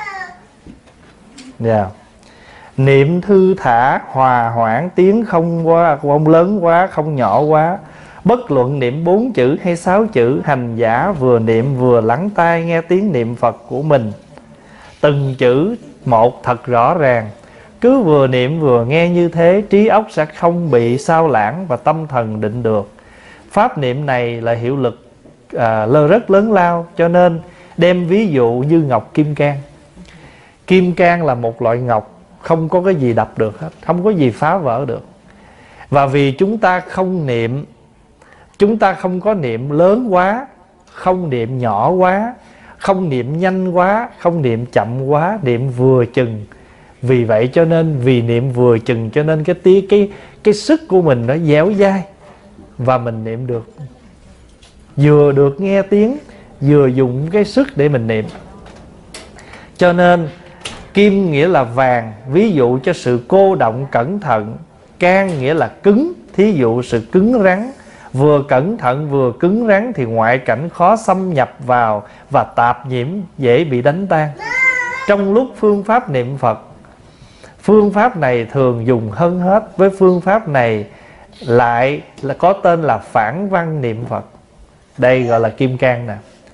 S1: Yeah. Niệm thư thả, hòa hoãn, tiếng không quá, không lớn quá, không nhỏ quá. Bất luận niệm bốn chữ hay sáu chữ, hành giả vừa niệm vừa lắng tai nghe tiếng niệm Phật của mình. Từng chữ một thật rõ ràng. Cứ vừa niệm vừa nghe như thế, trí óc sẽ không bị sao lãng và tâm thần định được. Pháp niệm này là hiệu lực à, rất lớn lao, cho nên đem ví dụ như ngọc kim cang. Kim cang là một loại ngọc, không có cái gì đập được hết, không có gì phá vỡ được. Và vì chúng ta không niệm, chúng ta không có niệm lớn quá, không niệm nhỏ quá, không niệm nhanh quá, không niệm chậm quá, niệm vừa chừng. Vì vậy cho nên vì niệm vừa chừng cho nên cái tí cái cái sức của mình nó dẻo dai và mình niệm được, vừa được nghe tiếng, vừa dùng cái sức để mình niệm. Cho nên kim nghĩa là vàng, ví dụ cho sự cô động cẩn thận. Can nghĩa là cứng, thí dụ sự cứng rắn. Vừa cẩn thận vừa cứng rắn thì ngoại cảnh khó xâm nhập vào và tạp nhiễm dễ bị đánh tan. Trong lúc phương pháp niệm Phật, phương pháp này thường dùng hơn hết. Với phương pháp này lại là có tên là phản văn niệm Phật. Đây gọi là kim cang nè.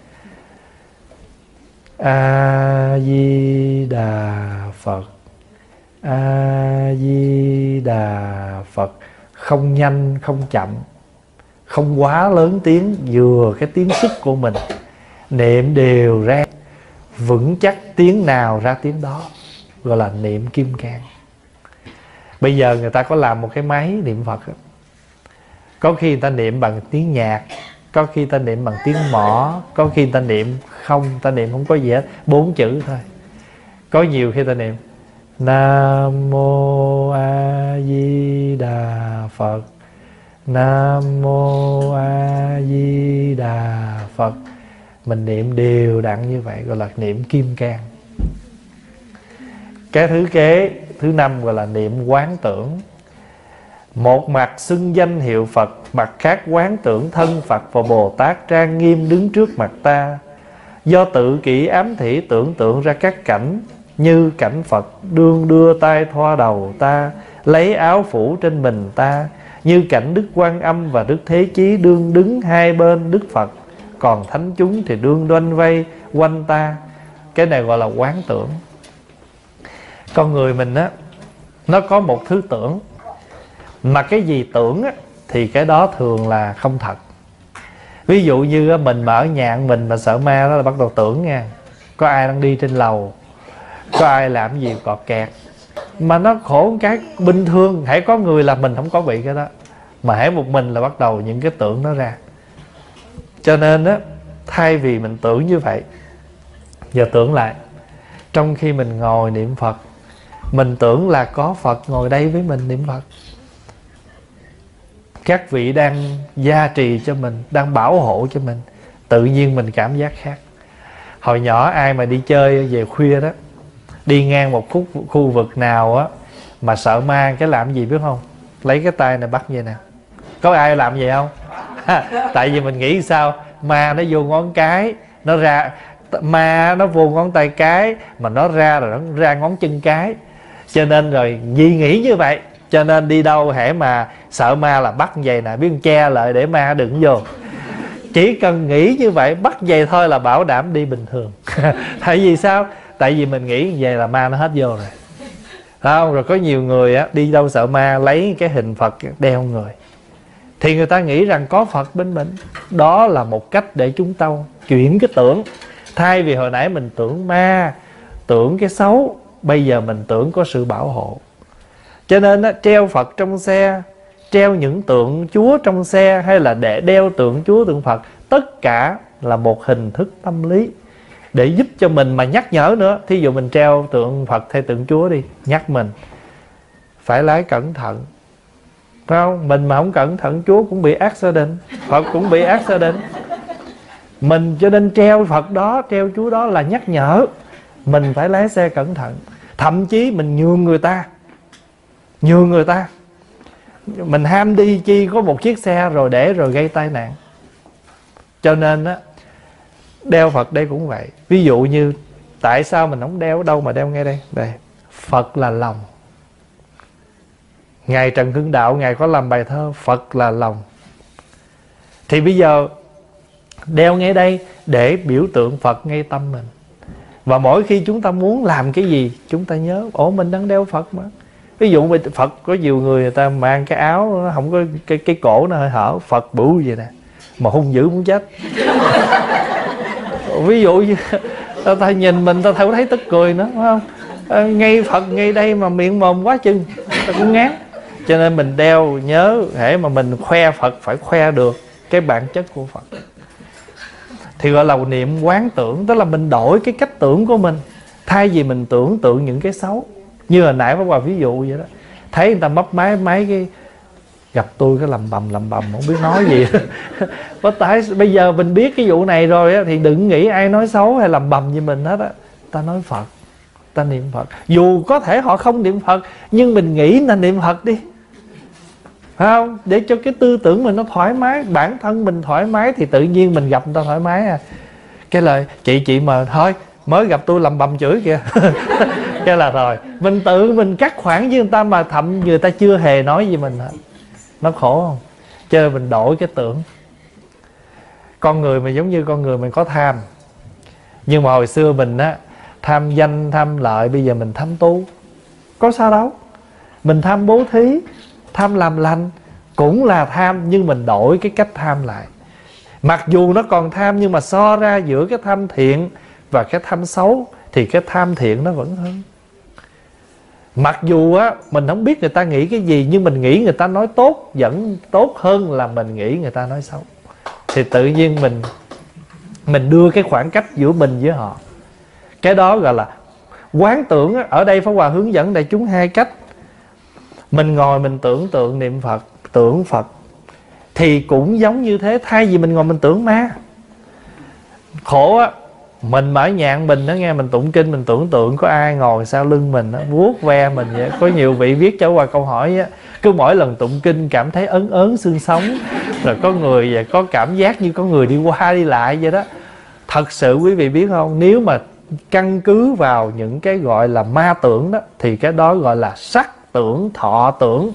S1: A Di Đà Phật, A Di Đà Phật. Không nhanh không chậm, không quá lớn tiếng, vừa cái tiếng sức của mình. Niệm đều ra, vững chắc tiếng nào ra tiếng đó, gọi là niệm kim cang. Bây giờ người ta có làm một cái máy niệm Phật đó. Có khi người ta niệm bằng tiếng nhạc, có khi ta niệm bằng tiếng mõ, có khi ta niệm không, ta niệm không có gì hết, bốn chữ thôi. Có nhiều khi ta niệm Nam Mô A Di Đà Phật, Nam Mô A Di Đà Phật. Mình niệm đều đặn như vậy, gọi là niệm kim cang. Cái thứ kế, thứ năm gọi là niệm quán tưởng. Một mặt xưng danh hiệu Phật, mặt khác quán tưởng thân Phật và Bồ Tát trang nghiêm đứng trước mặt ta. Do tự kỷ ám thị tưởng tượng ra các cảnh, như cảnh Phật đương đưa tay thoa đầu ta, lấy áo phủ trên mình ta. Như cảnh Đức Quan Âm và Đức Thế Chí đương đứng hai bên Đức Phật, còn thánh chúng thì đương đoanh vây quanh ta. Cái này gọi là quán tưởng. Con người mình á, nó có một thứ tưởng, mà cái gì tưởng á, thì cái đó thường là không thật. Ví dụ như mình mà ở nhà mình mà sợ ma đó là bắt đầu tưởng nha. Có ai đang đi trên lầu, có ai làm gì cọt kẹt. Mà nó khổ cái bình thường, hãy có người là mình không có bị cái đó. Mà hễ một mình là bắt đầu những cái tưởng nó ra. Cho nên á, thay vì mình tưởng như vậy, giờ tưởng lại, trong khi mình ngồi niệm Phật, mình tưởng là có Phật ngồi đây với mình niệm Phật. Các vị đang gia trì cho mình, đang bảo hộ cho mình. Tự nhiên mình cảm giác khác. Hồi nhỏ ai mà đi chơi về khuya đó, đi ngang một khu, khu vực nào á mà sợ ma, cái làm gì biết không? Lấy cái tay này bắt vậy nè. Có ai làm vậy không? Tại vì mình nghĩ sao? Ma nó vô ngón cái, nó ra, ma nó vô ngón tay cái, mà nó ra rồi nó ra ngón chân cái. Cho nên rồi Nhi nghĩ như vậy, cho nên đi đâu hễ mà sợ ma là bắt vậy nè, biết che lại để ma đừng vô. Chỉ cần nghĩ như vậy, bắt vậy thôi là bảo đảm đi bình thường. Tại vì sao? Tại vì mình nghĩ vậy là ma nó hết vô rồi. Không? Rồi có nhiều người á, đi đâu sợ ma lấy cái hình Phật đeo người, thì người ta nghĩ rằng có Phật bên mình. Đó là một cách để chúng ta chuyển cái tưởng. Thay vì hồi nãy mình tưởng ma, tưởng cái xấu, bây giờ mình tưởng có sự bảo hộ. Cho nên á, treo Phật trong xe, treo những tượng Chúa trong xe, hay là để đeo tượng Chúa tượng Phật, tất cả là một hình thức tâm lý để giúp cho mình mà nhắc nhở nữa. Thí dụ mình treo tượng Phật hay tượng Chúa đi, nhắc mình phải lái cẩn thận, phải không? Mình mà không cẩn thận, Chúa cũng bị accident, Phật cũng bị accident. Mình cho nên treo Phật đó, treo Chúa đó là nhắc nhở mình phải lái xe cẩn thận. Thậm chí mình nhường người ta, nhường người ta, mình ham đi chi có một chiếc xe rồi để rồi gây tai nạn. Cho nên á, đeo Phật đây cũng vậy. Ví dụ như tại sao mình không đeo ở đâu mà đeo ngay đây? Đây, Phật là lòng. Ngài Trần Hưng Đạo, Ngài có làm bài thơ Phật là lòng. Thì bây giờ đeo ngay đây để biểu tượng Phật ngay tâm mình. Và mỗi khi chúng ta muốn làm cái gì, chúng ta nhớ, ủa mình đang đeo Phật mà. Ví dụ Phật, có nhiều người người ta mang cái áo nó không có cái, cái cổ nó hơi hở, Phật bự vậy nè, mà hung dữ muốn chết. Ví dụ như ta, ta nhìn mình ta thấy tức cười nữa, phải không? À, ngay Phật ngay đây mà miệng mồm quá chừng, ta cũng ngán. Cho nên mình đeo nhớ, hễ mà mình khoe Phật phải khoe được cái bản chất của Phật. Thì gọi là niệm quán tưởng, tức là mình đổi cái cách tưởng của mình. Thay vì mình tưởng tượng những cái xấu, như hồi nãy Pháp Hòa ví dụ vậy đó, thấy người ta mấp máy máy cái gặp tôi cái lầm bầm lầm bầm không biết nói gì. Tại bây giờ mình biết cái vụ này rồi á, thì đừng nghĩ ai nói xấu hay lầm bầm như mình hết á. Ta nói Phật, ta niệm Phật. Dù có thể họ không niệm Phật, nhưng mình nghĩ là niệm Phật đi, phải không? Để cho cái tư tưởng mình nó thoải mái, bản thân mình thoải mái thì tự nhiên mình gặp người ta thoải mái à. Cái lời chị chị mà thôi mới gặp tôi lầm bầm chửi kìa. Cái là rồi mình tự mình cắt khoảng với người ta, mà thậm người ta chưa hề nói gì mình hết. Nó khổ không? Cho nên mình đổi cái tưởng. Con người mình giống như con người mình có tham, nhưng mà hồi xưa mình á, tham danh tham lợi, bây giờ mình tham tu, có sao đâu. Mình tham bố thí, tham làm lành, cũng là tham, nhưng mình đổi cái cách tham lại. Mặc dù nó còn tham, nhưng mà so ra giữa cái tham thiện và cái tham xấu thì cái tham thiện nó vẫn hơn. Mặc dù á, mình không biết người ta nghĩ cái gì, nhưng mình nghĩ người ta nói tốt vẫn tốt hơn là mình nghĩ người ta nói xấu. Thì tự nhiên mình Mình đưa cái khoảng cách giữa mình với họ. Cái đó gọi là quán tưởng á. Ở đây Pháp Hòa hướng dẫn đại chúng hai cách. Mình ngồi mình tưởng tượng niệm Phật, tưởng Phật, thì cũng giống như thế. Thay vì mình ngồi mình tưởng ma. Khổ á, mình mở nhạc mình đó nghe, mình tụng kinh, mình tưởng tượng có ai ngồi sau lưng mình đó, vuốt ve mình vậy. Có nhiều vị viết cho qua câu hỏi á, cứ mỗi lần tụng kinh cảm thấy ớn ớn xương sống, rồi có người vậy, có cảm giác như có người đi qua đi lại vậy đó. Thật sự quý vị biết không, nếu mà căn cứ vào những cái gọi là ma tưởng đó, thì cái đó gọi là sắc tưởng, thọ tưởng.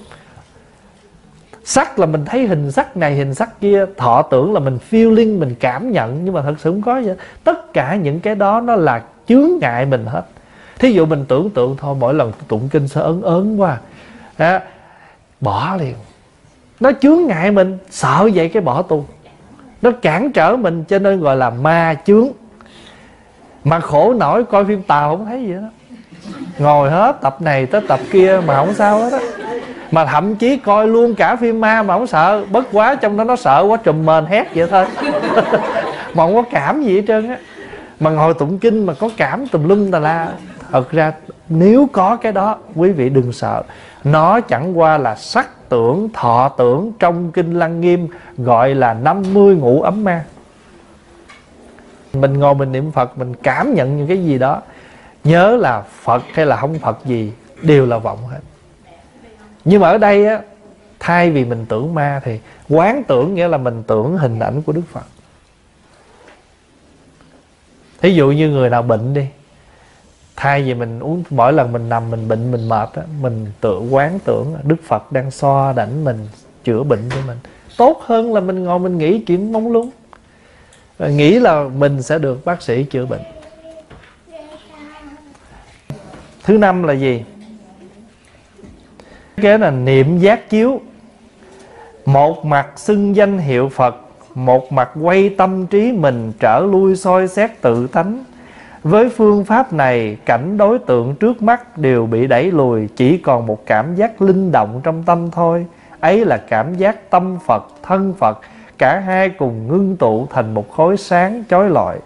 S1: Sắc là mình thấy hình sắc này hình sắc kia, thọ tưởng là mình feeling, mình cảm nhận, nhưng mà thật sự không có vậy. Tất cả những cái đó nó là chướng ngại mình hết. Thí dụ mình tưởng tượng thôi, mỗi lần tụng kinh sao ớn ớn quá à, bỏ liền. Nó chướng ngại mình, sợ vậy cái bỏ tu. Nó cản trở mình, cho nên gọi là ma chướng. Mà khổ nổi coi phim Tàu không thấy gì đó, ngồi hết tập này tới tập kia mà không sao hết á. Mà thậm chí coi luôn cả phim ma mà không sợ. Bất quá trong đó nó sợ quá trùm mền hét vậy thôi. Mà không có cảm gì hết trơn á. Mà ngồi tụng kinh mà có cảm tùm lum tà la. Thật ra nếu có cái đó, quý vị đừng sợ. Nó chẳng qua là sắc tưởng, thọ tưởng. Trong kinh Lăng Nghiêm gọi là năm mươi ngũ ấm ma. Mình ngồi mình niệm Phật, mình cảm nhận những cái gì đó, nhớ là Phật hay là không Phật gì đều là vọng hết. Nhưng mà ở đây á, thay vì mình tưởng ma thì quán tưởng, nghĩa là mình tưởng hình ảnh của Đức Phật. Thí dụ như người nào bệnh đi, thay vì mình uống, mỗi lần mình nằm mình bệnh mình mệt á, mình tự quán tưởng Đức Phật đang xoa đảnh mình, chữa bệnh cho mình. Tốt hơn là mình ngồi mình nghĩ chuyện mông lung, nghĩ là mình sẽ được bác sĩ chữa bệnh. Thứ năm là gì? Cái là niệm giác chiếu. Một mặt xưng danh hiệu Phật, một mặt quay tâm trí mình trở lui soi xét tự tánh. Với phương pháp này, cảnh đối tượng trước mắt đều bị đẩy lùi, chỉ còn một cảm giác linh động trong tâm thôi. Ấy là cảm giác tâm Phật, thân Phật, cả hai cùng ngưng tụ thành một khối sáng chói lọi.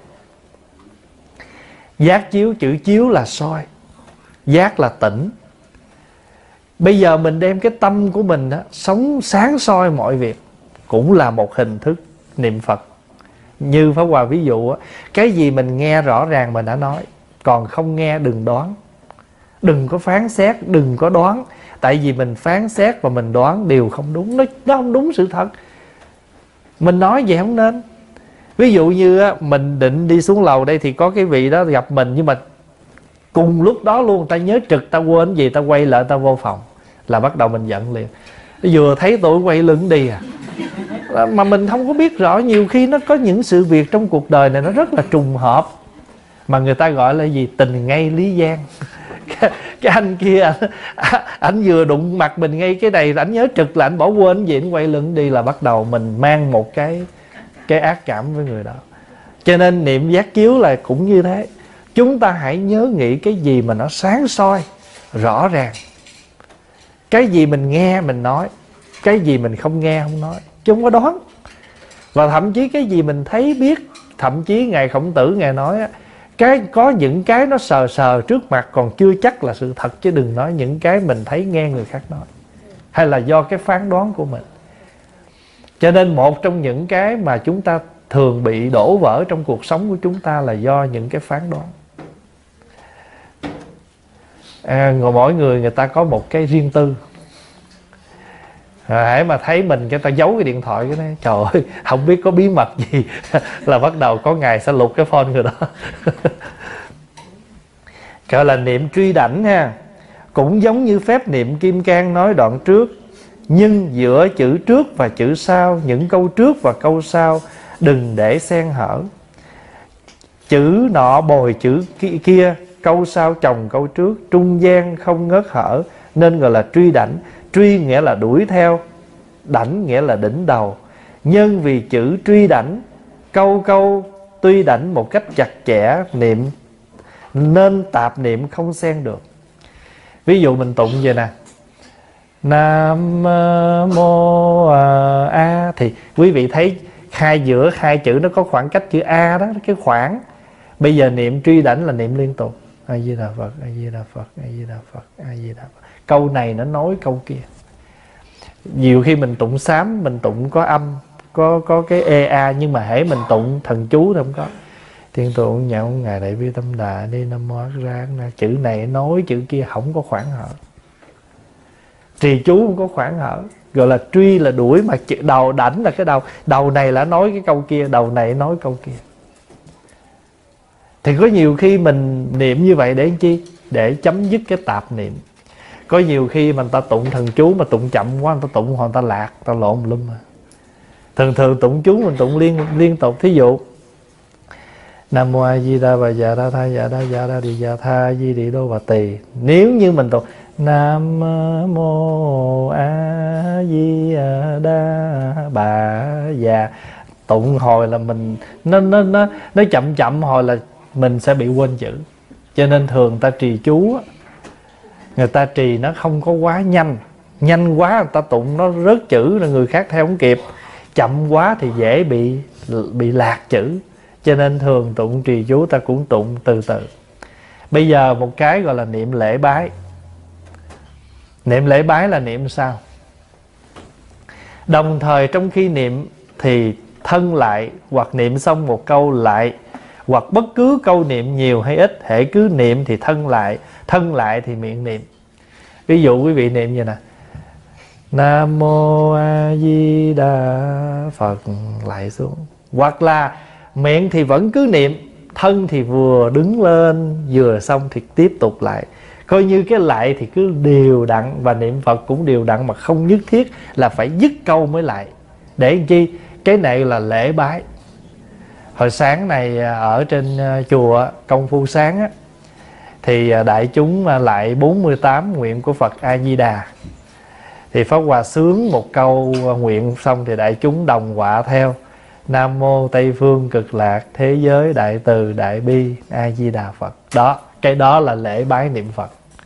S1: Giác chiếu, chữ chiếu là soi, giác là tỉnh. Bây giờ mình đem cái tâm của mình đó, sống sáng soi mọi việc, cũng là một hình thức niệm Phật. Như Pháp Hòa ví dụ, cái gì mình nghe rõ ràng mình đã nói, còn không nghe đừng đoán. Đừng có phán xét, đừng có đoán. Tại vì mình phán xét và mình đoán đều không đúng. Nó, nó không đúng sự thật. Mình nói vậy không nên. Ví dụ như mình định đi xuống lầu đây, thì có cái vị đó gặp mình, nhưng mà cùng lúc đó luôn ta nhớ trực, ta quên gì, ta quay lại ta vô phòng, là bắt đầu mình giận liền. Vừa thấy tôi quay lưng đi à. Mà mình không có biết rõ, nhiều khi nó có những sự việc trong cuộc đời này nó rất là trùng hợp, mà người ta gọi là gì? Tình ngay lý gian. Cái, cái anh kia anh, anh vừa đụng mặt mình ngay cái này, anh nhớ trực là anh bỏ quên gì, anh quay lưng đi, là bắt đầu mình mang một cái cái ác cảm với người đó. Cho nên niệm giác chiếu là cũng như thế. Chúng ta hãy nhớ nghĩ cái gì mà nó sáng soi, rõ ràng. Cái gì mình nghe mình nói, cái gì mình không nghe không nói, chứ không có đoán. Và thậm chí cái gì mình thấy biết, thậm chí Ngài Khổng Tử Ngài nói cái có những cái nó sờ sờ trước mặt còn chưa chắc là sự thật, chứ đừng nói những cái mình thấy nghe người khác nói, hay là do cái phán đoán của mình. Cho nên một trong những cái mà chúng ta thường bị đổ vỡ trong cuộc sống của chúng ta là do những cái phán đoán. À, mỗi người người ta có một cái riêng tư. Hãy mà thấy mình cái ta giấu cái điện thoại cái này, trời ơi không biết có bí mật gì là bắt đầu có ngày sẽ lục cái phone người đó. Gọi là niệm truy đảnh ha. Cũng giống như phép niệm Kim Cang nói đoạn trước, nhưng giữa chữ trước và chữ sau, những câu trước và câu sau đừng để xen hở. Chữ nọ bồi chữ kia, câu sau chồng câu trước, trung gian không ngớt hở, nên gọi là truy đảnh. Truy nghĩa là đuổi theo, đảnh nghĩa là đỉnh đầu. Nhân vì chữ truy đảnh, câu câu tuy đảnh một cách chặt chẽ niệm, nên tạp niệm không xen được. Ví dụ mình tụng vậy nè, Nam Mô A, thì quý vị thấy hai giữa hai chữ nó có khoảng cách chữ A đó, cái khoảng. Bây giờ niệm truy đảnh là niệm liên tục, A Di Đà Phật, A Di Đà Phật, A Di Đà Phật, A Di Đà Phật. Câu này nó nối câu kia. Nhiều khi mình tụng sám, mình tụng có âm, có có cái e a, nhưng mà hễ mình tụng thần chú thì không có. Thiên tụng nhạo Ngài Đại Bi Tâm Đà đi Nam Mô A Ra, chữ này nối chữ kia không có khoảng hở. Trì chú không có khoảng hở. Gọi là truy là đuổi, mà chữ đầu đảnh là cái đầu. Đầu này là nói cái câu kia, đầu này nói câu kia. Thì có nhiều khi mình niệm như vậy để làm chi? Để chấm dứt cái tạp niệm. Có nhiều khi mà người ta tụng thần chú mà tụng chậm quá, người ta tụng hoặc người ta lạc, người ta lộn lum mà. Thường thường tụng chú mình tụng liên liên tục. Thí dụ Nam Mô A Di Đà Bà Già Đa Tha Già Đa Già Đa Đi Già Tha Di Đi Đô Bà Tỳ. Nếu như mình tụng Nam Mô A Di Đà Bà Già, tụng hồi là mình nó nó nó nó chậm chậm hồi là mình sẽ bị quên chữ. Cho nên thường ta trì chú, người ta trì nó không có quá nhanh, Nhanh quá người ta tụng nó rớt chữ là người khác theo không kịp, chậm quá thì dễ bị bị lạc chữ. Cho nên thường tụng trì chú ta cũng tụng từ từ. Bây giờ một cái gọi là niệm lễ bái. Niệm lễ bái là niệm sao? Đồng thời trong khi niệm thì thân lại, hoặc niệm xong một câu lại, hoặc bất cứ câu niệm nhiều hay ít, hễ cứ niệm thì thân lại, thân lại thì miệng niệm. Ví dụ quý vị niệm như nè: Nam Mô A Di Đà Phật, lại xuống. Hoặc là miệng thì vẫn cứ niệm, thân thì vừa đứng lên vừa xong thì tiếp tục lại. Coi như cái lại thì cứ đều đặn, và niệm Phật cũng đều đặn, mà không nhất thiết là phải dứt câu mới lại. Để làm chi? Cái này là lễ bái. Hồi sáng này ở trên chùa Công Phu Sáng á, thì đại chúng lại bốn mươi tám nguyện của Phật A Di Đà. Thì Pháp Hòa sướng một câu nguyện xong thì đại chúng đồng họa theo: Nam Mô Tây Phương Cực Lạc Thế Giới Đại Từ Đại Bi A Di Đà Phật. Đó, cái đó là lễ bái niệm Phật.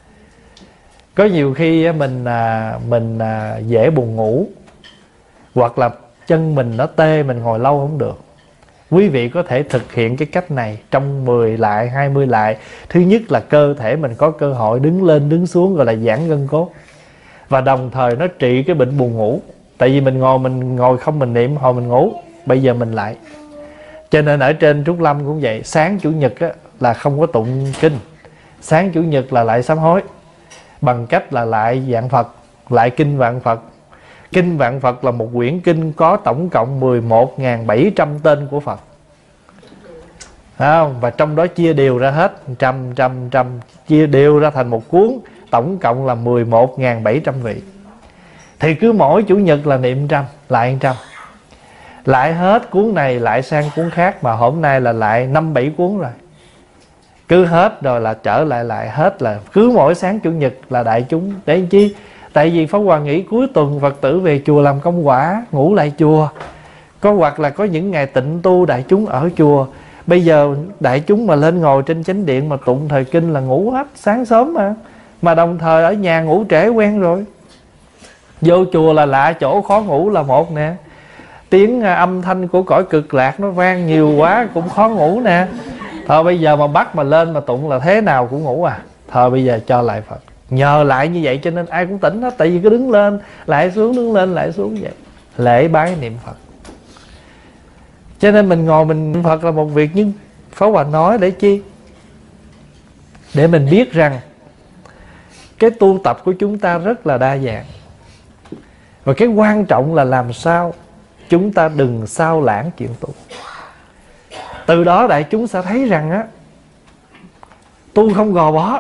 S1: Có nhiều khi mình mình dễ buồn ngủ, hoặc là chân mình nó tê, mình ngồi lâu không được. Quý vị có thể thực hiện cái cách này trong mười lại, hai mươi lại. Thứ nhất là cơ thể mình có cơ hội đứng lên đứng xuống, gọi là giãn gân cốt. Và đồng thời nó trị cái bệnh buồn ngủ. Tại vì mình ngồi mình ngồi không mình niệm hồi mình ngủ. Bây giờ mình lại. Cho nên ở trên Trúc Lâm cũng vậy. Sáng Chủ nhật á, là không có tụng kinh. Sáng Chủ nhật là lại sám hối, bằng cách là lại vạn Phật, lại kinh vạn Phật. Kinh vạn Phật là một quyển kinh có tổng cộng mười một nghìn bảy trăm tên của Phật. Thấy không? Và trong đó chia đều ra hết trăm trăm trăm, chia đều ra thành một cuốn, tổng cộng là mười một nghìn bảy trăm vị. Thì cứ mỗi Chủ nhật là niệm trăm, lại trăm. Lại hết cuốn này lại sang cuốn khác, mà hôm nay là lại năm bảy cuốn rồi. Cứ hết rồi là trở lại lại hết, là cứ mỗi sáng Chủ nhật là đại chúng. Để làm chi? Tại vì Pháp Hòa nghĩ cuối tuần Phật tử về chùa làm công quả, ngủ lại chùa. Có hoặc là có những ngày tịnh tu đại chúng ở chùa. Bây giờ đại chúng mà lên ngồi trên chánh điện mà tụng thời kinh là ngủ hết, sáng sớm mà. Mà đồng thời ở nhà ngủ trễ quen rồi. Vô chùa là lạ chỗ khó ngủ là một nè. Tiếng âm thanh của cõi cực lạc nó vang nhiều quá cũng khó ngủ nè. Thôi bây giờ mà bắt mà lên mà tụng là thế nào cũng ngủ à. Thôi bây giờ cho lại Phật. Nhờ lại như vậy cho nên ai cũng tỉnh hết. Tại vì cứ đứng lên lại xuống, đứng lên lại xuống vậy. Lễ bái niệm Phật. Cho nên mình ngồi mình niệm Phật là một việc. Nhưng Pháp Hòa nói để chi? Để mình biết rằng cái tu tập của chúng ta rất là đa dạng. Và cái quan trọng là làm sao chúng ta đừng sao lãng chuyện tu. Từ đó đại chúng sẽ thấy rằng á, tu không gò bó.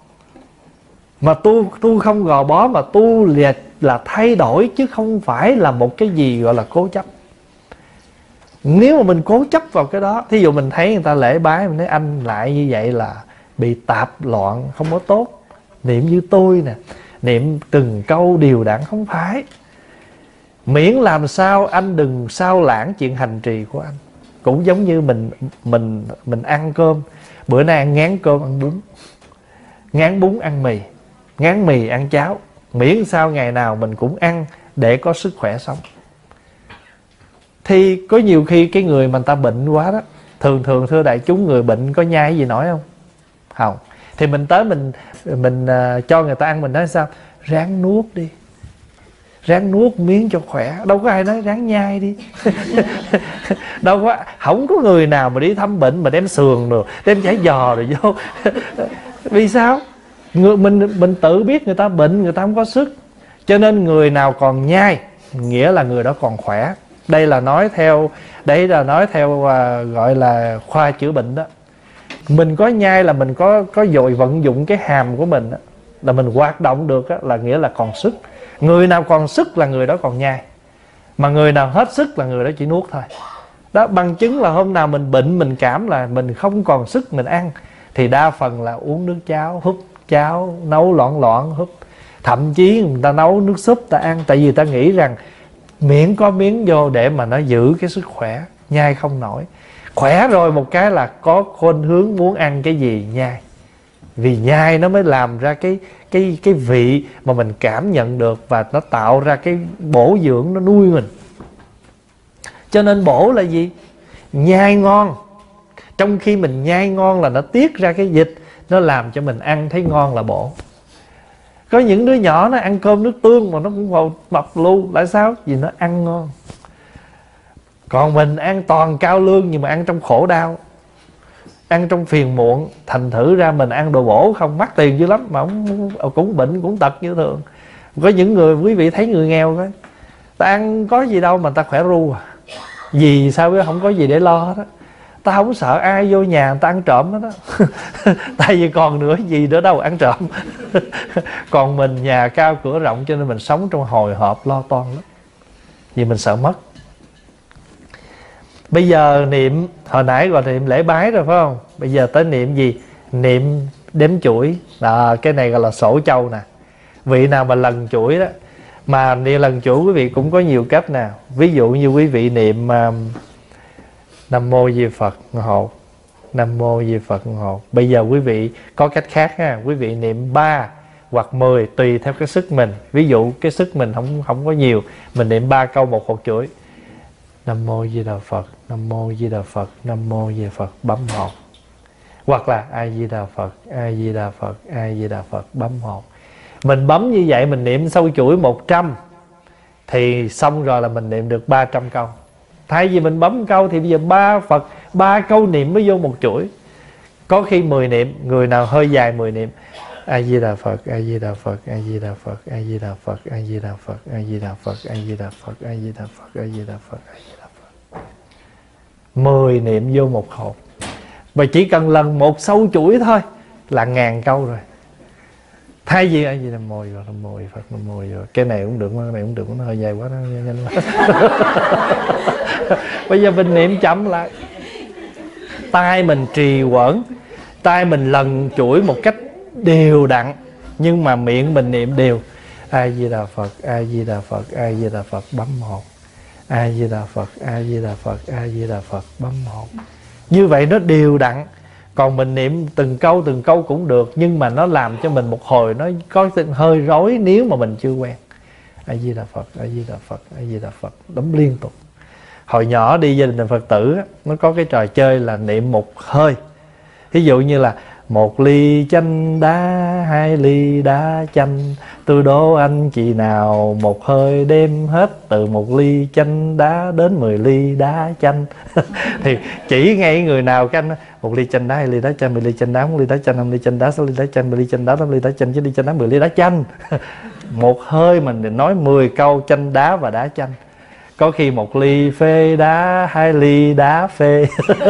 S1: Mà tu tu không gò bó, mà tu là, là thay đổi, chứ không phải là một cái gì gọi là cố chấp. Nếu mà mình cố chấp vào cái đó, thí dụ mình thấy người ta lễ bái, mình thấy anh lại như vậy là bị tạp loạn, không có tốt. Niệm như tôi nè, niệm từng câu đều đặn, không phải. Miễn làm sao anh đừng sao lãng chuyện hành trì của anh. Cũng giống như mình mình mình ăn cơm, bữa nay ăn ngán cơm ăn bún, ngán bún ăn mì, ngán mì ăn cháo. Miễn sao ngày nào mình cũng ăn để có sức khỏe sống. Thì có nhiều khi cái người mà người ta bệnh quá đó, thường thường thưa đại chúng, người bệnh có nhai gì nổi không? Không. Thì mình tới mình mình uh, cho người ta ăn, mình nói sao? Ráng nuốt đi, ráng nuốt miếng cho khỏe. Đâu có ai nói ráng nhai đi. Đâu có, không có người nào mà đi thăm bệnh mà đem sườn rồi, đem chả giò rồi vô. Vì sao? Người, mình mình tự biết người ta bệnh, người ta không có sức. Cho nên người nào còn nhai nghĩa là người đó còn khỏe. Đây là nói theo, đây là nói theo uh, gọi là khoa chữa bệnh đó. Mình có nhai là mình có có dội vận dụng cái hàm của mình đó, là mình hoạt động được đó, là nghĩa là còn sức. Người nào còn sức là người đó còn nhai. Mà người nào hết sức là người đó chỉ nuốt thôi. Đó, bằng chứng là hôm nào mình bệnh, mình cảm là mình không còn sức mình ăn, thì đa phần là uống nước cháo, húp cháo, nấu loãng loãng húp. Thậm chí người ta nấu nước súp ta ăn. Tại vì ta nghĩ rằng miễn có miếng vô để mà nó giữ cái sức khỏe, nhai không nổi. Khỏe rồi một cái là có khuynh hướng muốn ăn cái gì nhai. Vì nhai nó mới làm ra cái cái cái vị mà mình cảm nhận được, và nó tạo ra cái bổ dưỡng, nó nuôi mình. Cho nên bổ là gì? Nhai ngon. Trong khi mình nhai ngon là nó tiết ra cái dịch, nó làm cho mình ăn thấy ngon là bổ. Có những đứa nhỏ nó ăn cơm nước tương mà nó cũng vào mập lu. Tại sao? Vì nó ăn ngon. Còn mình ăn toàn cao lương nhưng mà ăn trong khổ đau, ăn trong phiền muộn. Thành thử ra mình ăn đồ bổ không, mắc tiền dữ lắm, mà cũng, cũng bệnh cũng tật như thường. Có những người, quý vị thấy người nghèo đó, ta ăn có gì đâu mà ta khỏe ru à. Vì sao biết không có gì để lo đó. Ta không sợ ai vô nhà ta ăn trộm đó, đó. Tại vì còn nữa gì nữa đâu ăn trộm. Còn mình nhà cao cửa rộng, cho nên mình sống trong hồi hộp lo toan lắm. Vì mình sợ mất. Bây giờ niệm, hồi nãy gọi niệm lễ bái rồi phải không? Bây giờ tới niệm gì? Niệm đếm chuỗi. À, cái này gọi là sổ châu nè. Vị nào mà lần chuỗi đó, mà niệm lần chuỗi quý vị cũng có nhiều cách nào. Ví dụ như quý vị niệm uh, Nam Mô Di Phật Hộ, Nam Mô Di Phật Hộ. Bây giờ quý vị có cách khác ha. Quý vị niệm ba hoặc mười tùy theo cái sức mình. Ví dụ cái sức mình không không có nhiều, mình niệm ba câu một hột chuỗi. Nam Mô Di Đà Phật, Nam Mô Di Đà Phật, Nam Mô Di Đà Phật, bấm hột. Hoặc là A Di Đà Phật, A Di Đà Phật, A Di Đà Phật, bấm hột. Mình bấm như vậy, mình niệm sâu chuỗi một trăm thì xong rồi là mình niệm được ba trăm câu. Thay vì mình bấm câu thì bây giờ ba Phật, ba câu niệm mới vô một chuỗi. Có khi mười niệm, người nào hơi dài mười niệm. A Di Đà Phật, A Di Đà Phật, A Di Đà Phật, A Di Đà Phật, A Di Đà Phật, A Di Đà Phật, A Di Đà Phật, A Di Đà Phật, A Di Đà Phật, A Di Đà Phật. mười niệm vô một hộp. Và chỉ cần lần một sâu chuỗi thôi là ngàn câu rồi. Thay vì A Di Đà Mô rồi, Nam Mô Phật, Nam Mô rồi. Cái này cũng được, cái này cũng được, nó hơi dài quá, nó nhanh quá. Bây giờ mình niệm chậm lại. Tai mình trì quẩn, tai mình lần chuỗi một cách đều đặn, nhưng mà miệng mình niệm đều. A Di Đà Phật, A Di Đà Phật, A Di Đà Phật, bấm hột. A Di Đà Phật, A Di Đà Phật, A Di Đà Phật, bấm hột. Như vậy nó đều đặn. Còn mình niệm từng câu từng câu cũng được, nhưng mà nó làm cho mình một hồi nó có hơi rối nếu mà mình chưa quen. A Di Đà Phật, A Di Đà Phật, A Di Đà Phật, đấm liên tục. Hồi nhỏ đi gia đình Phật tử nó có cái trò chơi là niệm một hơi. Ví dụ như là một ly chanh đá, hai ly đá chanh, tôi đố anh chị nào một hơi đem hết từ một ly chanh đá đến mười ly đá chanh. Thì chỉ ngay người nào canh một ly chanh đá, hai ly đá chanh, mười ly chanh đá, một ly đá chanh, năm ly chanh đá, sáu ly đá chanh, mười ly chanh đá, tám ly đá chanh, chín ly chanh đá, mười ly đá chanh. Một hơi mình nói mười câu chanh đá và đá chanh. Có khi một ly phê đá, hai ly đá phê.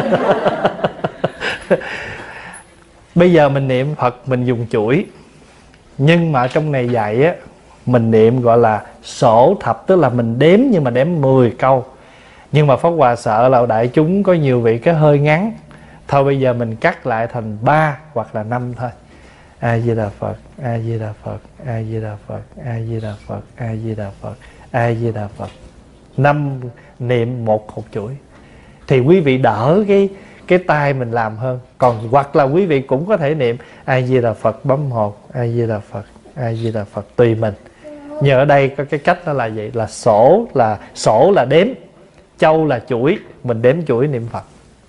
S1: Bây giờ mình niệm Phật mình dùng chuỗi. Nhưng mà trong này dạy á, mình niệm gọi là sổ thập, tức là mình đếm nhưng mà đếm mười câu. Nhưng mà Pháp Hòa sợ là đại chúng có nhiều vị cái hơi ngắn. Thôi bây giờ mình cắt lại thành ba hoặc là năm thôi. A Di Đà Phật, A Di Đà Phật, A Di Đà Phật, A Di Đà Phật, A Di Đà Phật, A Di Đà Phật. Năm niệm một hột chuỗi thì quý vị đỡ cái cái tay mình làm hơn. Còn hoặc là quý vị cũng có thể niệm A Di Đà Phật bấm hột, A Di Đà Phật, A Di Đà Phật, tùy mình. Nhưng ở đây có cái cách đó là vậy, là sổ là sổ là đếm, châu là chuỗi, mình đếm chuỗi niệm Phật.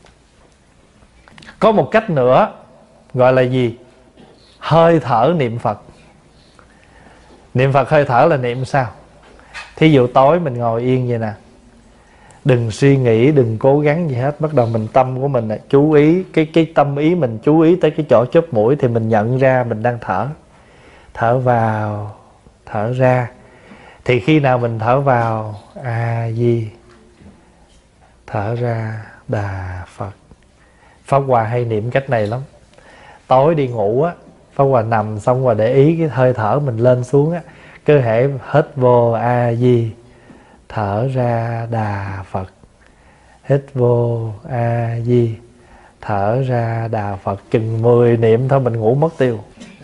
S1: Có một cách nữa gọi là gì? Hơi thở niệm Phật. Niệm Phật hơi thở là niệm sao? Thí dụ tối mình ngồi yên vậy nè, đừng suy nghĩ, đừng cố gắng gì hết. Bắt đầu mình tâm của mình là chú ý, cái cái tâm ý mình chú ý tới cái chỗ chóp mũi thì mình nhận ra mình đang thở. Thở vào, thở ra. Thì khi nào mình thở vào A Di, thở ra Đà Phật. Pháp Hòa hay niệm cách này lắm. Tối đi ngủ á, Pháp Hòa nằm xong rồi để ý cái hơi thở mình lên xuống á, cơ thể hít vô A Di, thở ra Đà Phật, hít vô A Di, thở ra Đà Phật. Chừng mười niệm thôi mình ngủ mất tiêu.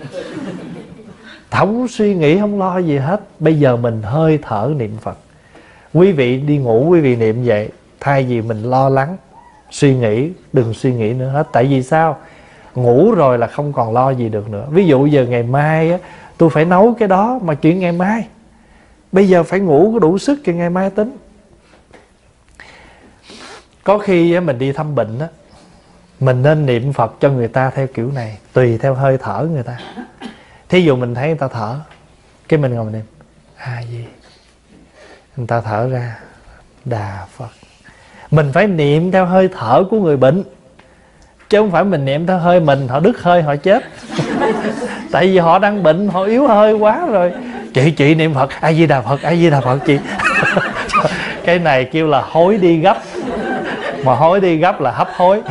S1: Không suy nghĩ, không lo gì hết. Bây giờ mình hơi thở niệm Phật. Quý vị đi ngủ quý vị niệm vậy, thay vì mình lo lắng suy nghĩ, đừng suy nghĩ nữa hết. Tại vì sao? ngủ rồi là không còn lo gì được nữa. Ví dụ giờ ngày mai á, tôi phải nấu cái đó, mà chuyện ngày mai, bây giờ phải ngủ có đủ sức cho ngày mai tính. Có khi á, mình đi thăm bệnh á, mình nên niệm Phật cho người ta theo kiểu này, tùy theo hơi thở người ta. Thí dụ mình thấy người ta thở, cái mình ngồi mình niệm A Di, người ta thở ra Đà Phật. Mình phải niệm theo hơi thở của người bệnh, chứ không phải mình niệm theo hơi mình, họ đứt hơi họ chết. Tại vì họ đang bệnh, họ yếu hơi quá rồi. Chị chị niệm Phật A Di Đà Phật, A Di Đà Phật chị. Cái này kêu là hối đi gấp, mà hối đi gấp là hấp hối.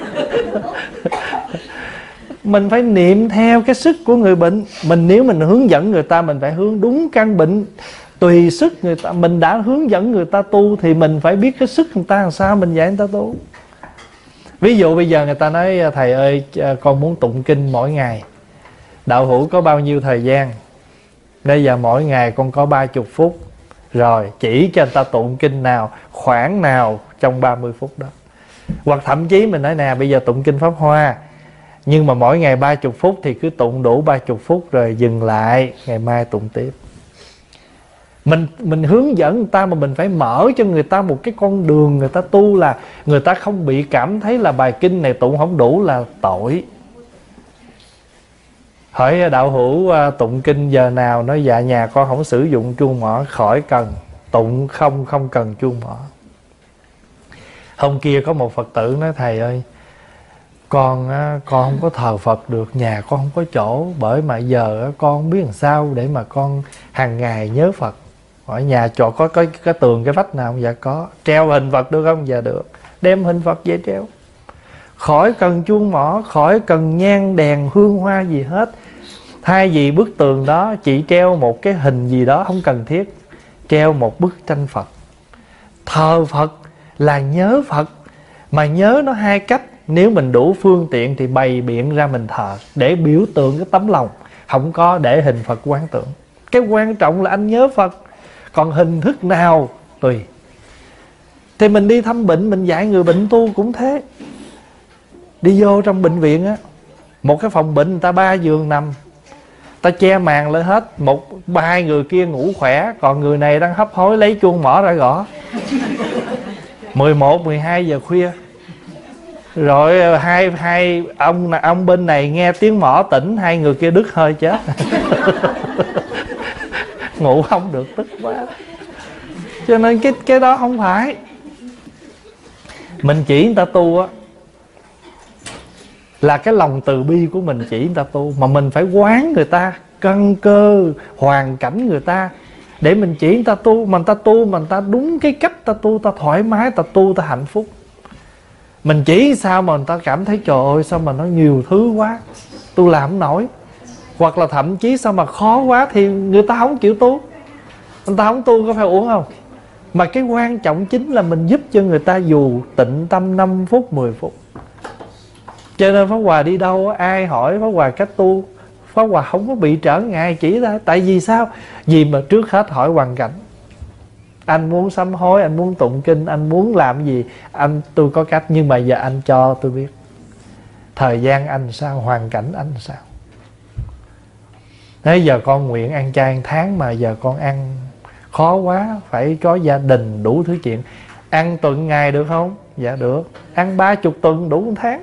S1: Mình phải niệm theo cái sức của người bệnh. Mình nếu mình hướng dẫn người ta, mình phải hướng đúng căn bệnh, tùy sức người ta. Mình đã hướng dẫn người ta tu thì mình phải biết cái sức người ta làm sao, mình dạy người ta tu. Ví dụ bây giờ người ta nói thầy ơi, con muốn tụng kinh mỗi ngày, đạo hữu có bao nhiêu thời gian? Bây giờ mỗi ngày con có ba mươi phút. Rồi chỉ cho người ta tụng kinh nào, khoảng nào trong ba mươi phút đó. Hoặc thậm chí mình nói nè, bây giờ tụng kinh Pháp Hoa, nhưng mà mỗi ngày ba mươi phút thì cứ tụng đủ ba mươi phút rồi dừng lại, ngày mai tụng tiếp. Mình mình hướng dẫn người ta, mà mình phải mở cho người ta một cái con đường người ta tu, là người ta không bị cảm thấy là bài kinh này tụng không đủ là tội. Hỏi đạo hữu tụng kinh giờ nào? Nói dạ nhà con không sử dụng chuông mỏ. Khỏi cần, tụng không không cần chuông mỏ. Hôm kia có một Phật tử nói thầy ơi, con con không có thờ Phật được, nhà con không có chỗ, bởi mà giờ con không biết làm sao để mà con hàng ngày nhớ Phật. Hỏi nhà trọ có cái, cái tường cái vách nào không? Dạ có. Treo hình Phật được không? Dạ được. Đem hình Phật về treo. Khỏi cần chuông mỏ, khỏi cần nhang đèn hương hoa gì hết. Thay vì bức tường đó chỉ treo một cái hình gì đó không cần thiết, treo một bức tranh Phật. Thờ Phật là nhớ Phật, mà nhớ nó hai cách. Nếu mình đủ phương tiện thì bày biện ra mình thờ, để biểu tượng cái tấm lòng. Không có để hình Phật quán tưởng. Cái quan trọng là anh nhớ Phật. Còn hình thức nào tùy. Thì mình đi thăm bệnh, mình dạy người bệnh tu cũng thế. Đi vô trong bệnh viện á, một cái phòng bệnh người ta ba giường nằm, ta che màn lên hết, một ba người kia ngủ khỏe, còn người này đang hấp hối lấy chuông mỏ ra gõ. mười một, mười hai giờ khuya. Rồi hai hai ông ông bên này nghe tiếng mỏ tỉnh, hai người kia đứt hơi chết. Ngủ không được, tức quá. Cho nên cái cái đó không phải. Mình chỉ người ta tu á, là cái lòng từ bi của mình chỉ người ta tu. Mà mình phải quán người ta, căn cơ, hoàn cảnh người ta, để mình chỉ người ta tu. Mà người ta tu, mà người ta đúng cái cách ta tu, ta thoải mái, ta tu, ta hạnh phúc. Mình chỉ sao mà người ta cảm thấy trời ơi sao mà nó nhiều thứ quá, tôi làm không nổi. Hoặc là thậm chí sao mà khó quá thì người ta không chịu tu. Người ta không tu có phải uổng không? Mà cái quan trọng chính là mình giúp cho người ta dù tịnh tâm năm phút, mười phút. Cho nên Pháp Hòa đi đâu ai hỏi Pháp Hòa cách tu, Pháp Hòa không có bị trở ngại chỉ ra. Tại vì sao? Vì mà trước hết hỏi hoàn cảnh. Anh muốn sám hối, anh muốn tụng kinh, anh muốn làm gì, anh tôi có cách. Nhưng mà giờ anh cho tôi biết thời gian anh sao, hoàn cảnh anh sao. Thế giờ con nguyện ăn chay ăn tháng, mà giờ con ăn khó quá, phải có gia đình đủ thứ chuyện. Ăn tuần ngày được không? Dạ được. Ăn ba chục tuần đủ một tháng.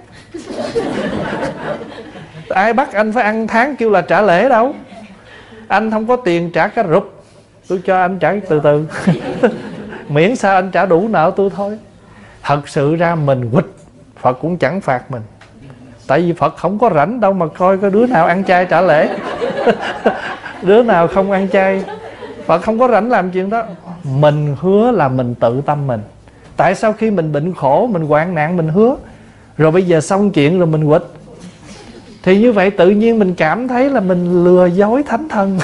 S1: Ai bắt anh phải ăn tháng kêu là trả lễ đâu. Anh không có tiền trả cả rụp, tôi cho anh trả từ từ. Miễn sao anh trả đủ nợ tôi thôi. Thật sự ra mình quýt, Phật cũng chẳng phạt mình. Tại vì Phật không có rảnh đâu mà coi có đứa nào ăn chay trả lễ, đứa nào không ăn chay. Phật không có rảnh làm chuyện đó. Mình hứa là mình tự tâm mình. Tại sao khi mình bệnh khổ, mình hoạn nạn mình hứa, rồi bây giờ xong chuyện rồi mình quýt, thì như vậy tự nhiên mình cảm thấy là mình lừa dối thánh thần.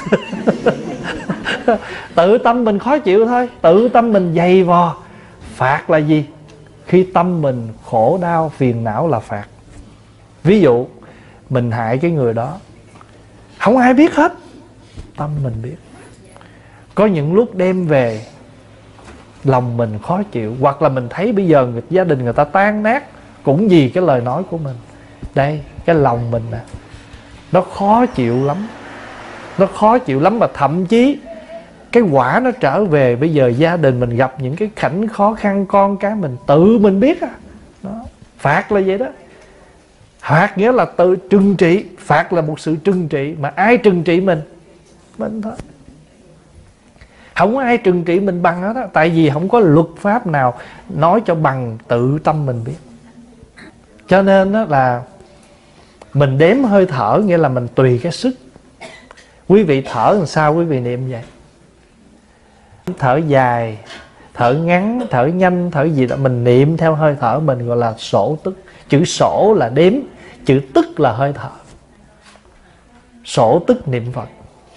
S1: Tự tâm mình khó chịu thôi, tự tâm mình dày vò. Phạt là gì? Khi tâm mình khổ đau phiền não là phạt. Ví dụ mình hại cái người đó, không ai biết hết, tâm mình biết. Có những lúc đem về lòng mình khó chịu, hoặc là mình thấy bây giờ người, gia đình người ta tan nát cũng vì cái lời nói của mình. Đây, cái lòng mình nè, nó khó chịu lắm. Nó khó chịu lắm, mà thậm chí cái quả nó trở về bây giờ gia đình mình gặp những cái cảnh khó khăn, con cái mình tự mình biết à. Đó. Phạt là vậy đó. Phạt nghĩa là tự trừng trị. Phạt là một sự trừng trị. Mà ai trừng trị mình? Mình thôi. Không có ai trừng trị mình bằng hết đó. Tại vì không có luật pháp nào nói cho bằng tự tâm mình biết. Cho nên đó là mình đếm hơi thở, nghĩa là mình tùy cái sức. Quý vị thở làm sao quý vị niệm vậy? Thở dài, thở ngắn, thở nhanh, thở gì đó, mình niệm theo hơi thở mình, gọi là sổ tức. Chữ sổ là đếm, chữ tức là hơi thở. Sổ tức niệm Phật.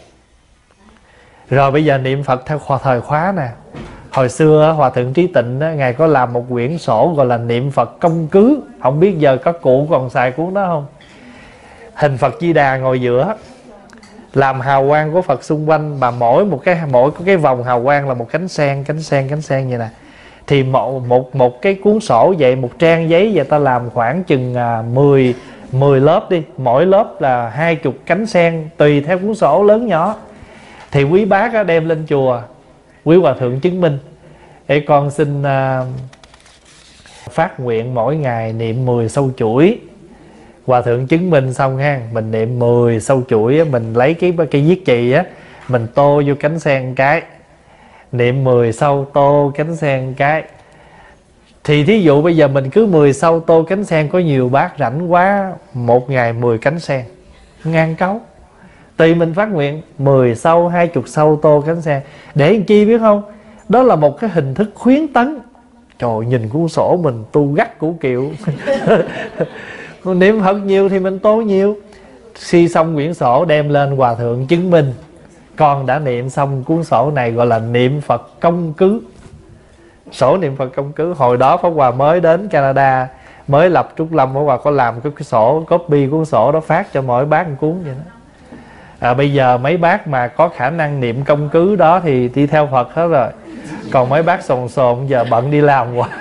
S1: Rồi bây giờ niệm Phật theo khoa thời khóa nè. Hồi xưa Hòa Thượng Trí Tịnh đó, Ngài có làm một quyển sổ gọi là niệm Phật công cứ. Không biết giờ các cụ còn xài cuốn đó không? Hình Phật Di Đà ngồi giữa, làm hào quang của Phật xung quanh, mà mỗi một cái mỗi cái vòng hào quang là một cánh sen, cánh sen, cánh sen vậy nè. Thì một một một cái cuốn sổ vậy, một trang giấy vậy, ta làm khoảng chừng à, mười mười lớp đi, mỗi lớp là hai chục cánh sen, tùy theo cuốn sổ lớn nhỏ. Thì quý bác á, đem lên chùa, quý Hòa Thượng chứng minh: Ê con xin à, phát nguyện mỗi ngày niệm mười sâu chuỗi. Hòa Thượng chứng minh xong ha, mình niệm mười sâu chuỗi á, mình lấy cái cái viết chì á, mình tô vô cánh sen cái, niệm mười sâu tô cánh sen cái. Thì thí dụ bây giờ mình cứ mười sâu tô cánh sen, có nhiều bác rảnh quá, một ngày mười cánh sen, ngàn cấu. Tùy mình phát nguyện, mười sâu, hai chục sâu tô cánh sen. Để làm chi biết không? Đó là một cái hình thức khuyến tấn. Trời, nhìn cuốn sổ mình tu gắt củ kiệu. Niệm Phật nhiều thì mình tô nhiều. Khi xong quyển sổ đem lên Hòa Thượng chứng minh: Con đã niệm xong cuốn sổ này, gọi là niệm Phật công cứ. Sổ niệm Phật công cứ. Hồi đó Pháp Hòa mới đến Canada, mới lập Trúc Lâm, Pháp Hòa có làm cái, cái sổ copy cuốn sổ đó phát cho mỗi bác một cuốn vậy đó. À, bây giờ mấy bác mà có khả năng niệm công cứ đó thì đi theo Phật hết rồi. Còn mấy bác sồn sồn giờ bận đi làm quá.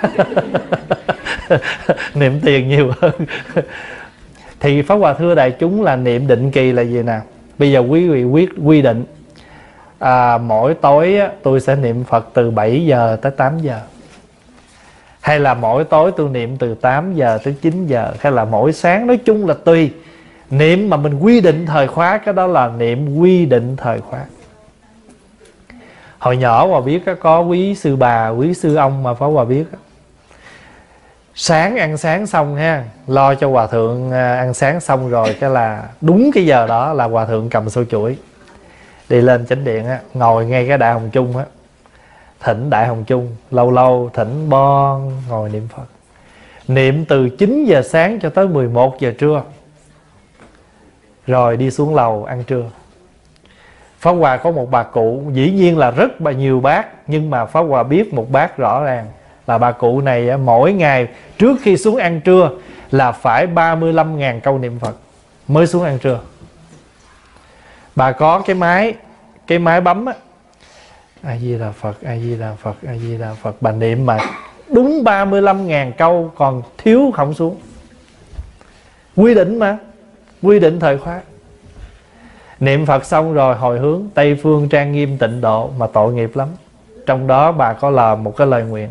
S1: Niệm tiền nhiều hơn. Thì Pháp Hòa thưa đại chúng là niệm định kỳ là gì nào? Bây giờ quý vị quyết quy định à, mỗi tối á, tôi sẽ niệm Phật từ bảy giờ tới tám giờ. Hay là mỗi tối tôi niệm từ tám giờ tới chín giờ. Hay là mỗi sáng, nói chung là tùy. Niệm mà mình quy định thời khóa, cái đó là niệm quy định thời khóa. Hồi nhỏ Hòa biết có quý sư bà, quý sư ông mà Pháp Hòa biết. Sáng ăn sáng xong ha, lo cho Hòa Thượng ăn sáng xong rồi, cái là đúng cái giờ đó là Hòa Thượng cầm sâu chuỗi đi lên chánh điện á, ngồi ngay cái Đại Hồng Chung á, thỉnh Đại Hồng Chung, lâu lâu thỉnh bon, ngồi niệm Phật. Niệm từ chín giờ sáng cho tới mười một giờ trưa, rồi đi xuống lầu ăn trưa. Pháp Hòa có một bà cụ, dĩ nhiên là rất là nhiều bác, nhưng mà Pháp Hòa biết một bác rõ ràng là bà cụ này mỗi ngày trước khi xuống ăn trưa là phải ba mươi lăm ngàn câu niệm Phật mới xuống ăn trưa. Bà có cái máy, cái máy bấm á, A Di Đà Phật, A Di Đà Phật, A Di Đà Phật. Bà niệm mà đúng ba mươi lăm ngàn câu, còn thiếu không xuống. Quy định mà, quy định thời khóa. Niệm Phật xong rồi hồi hướng Tây phương trang nghiêm tịnh độ, mà tội nghiệp lắm. Trong đó bà có làm một cái lời nguyện: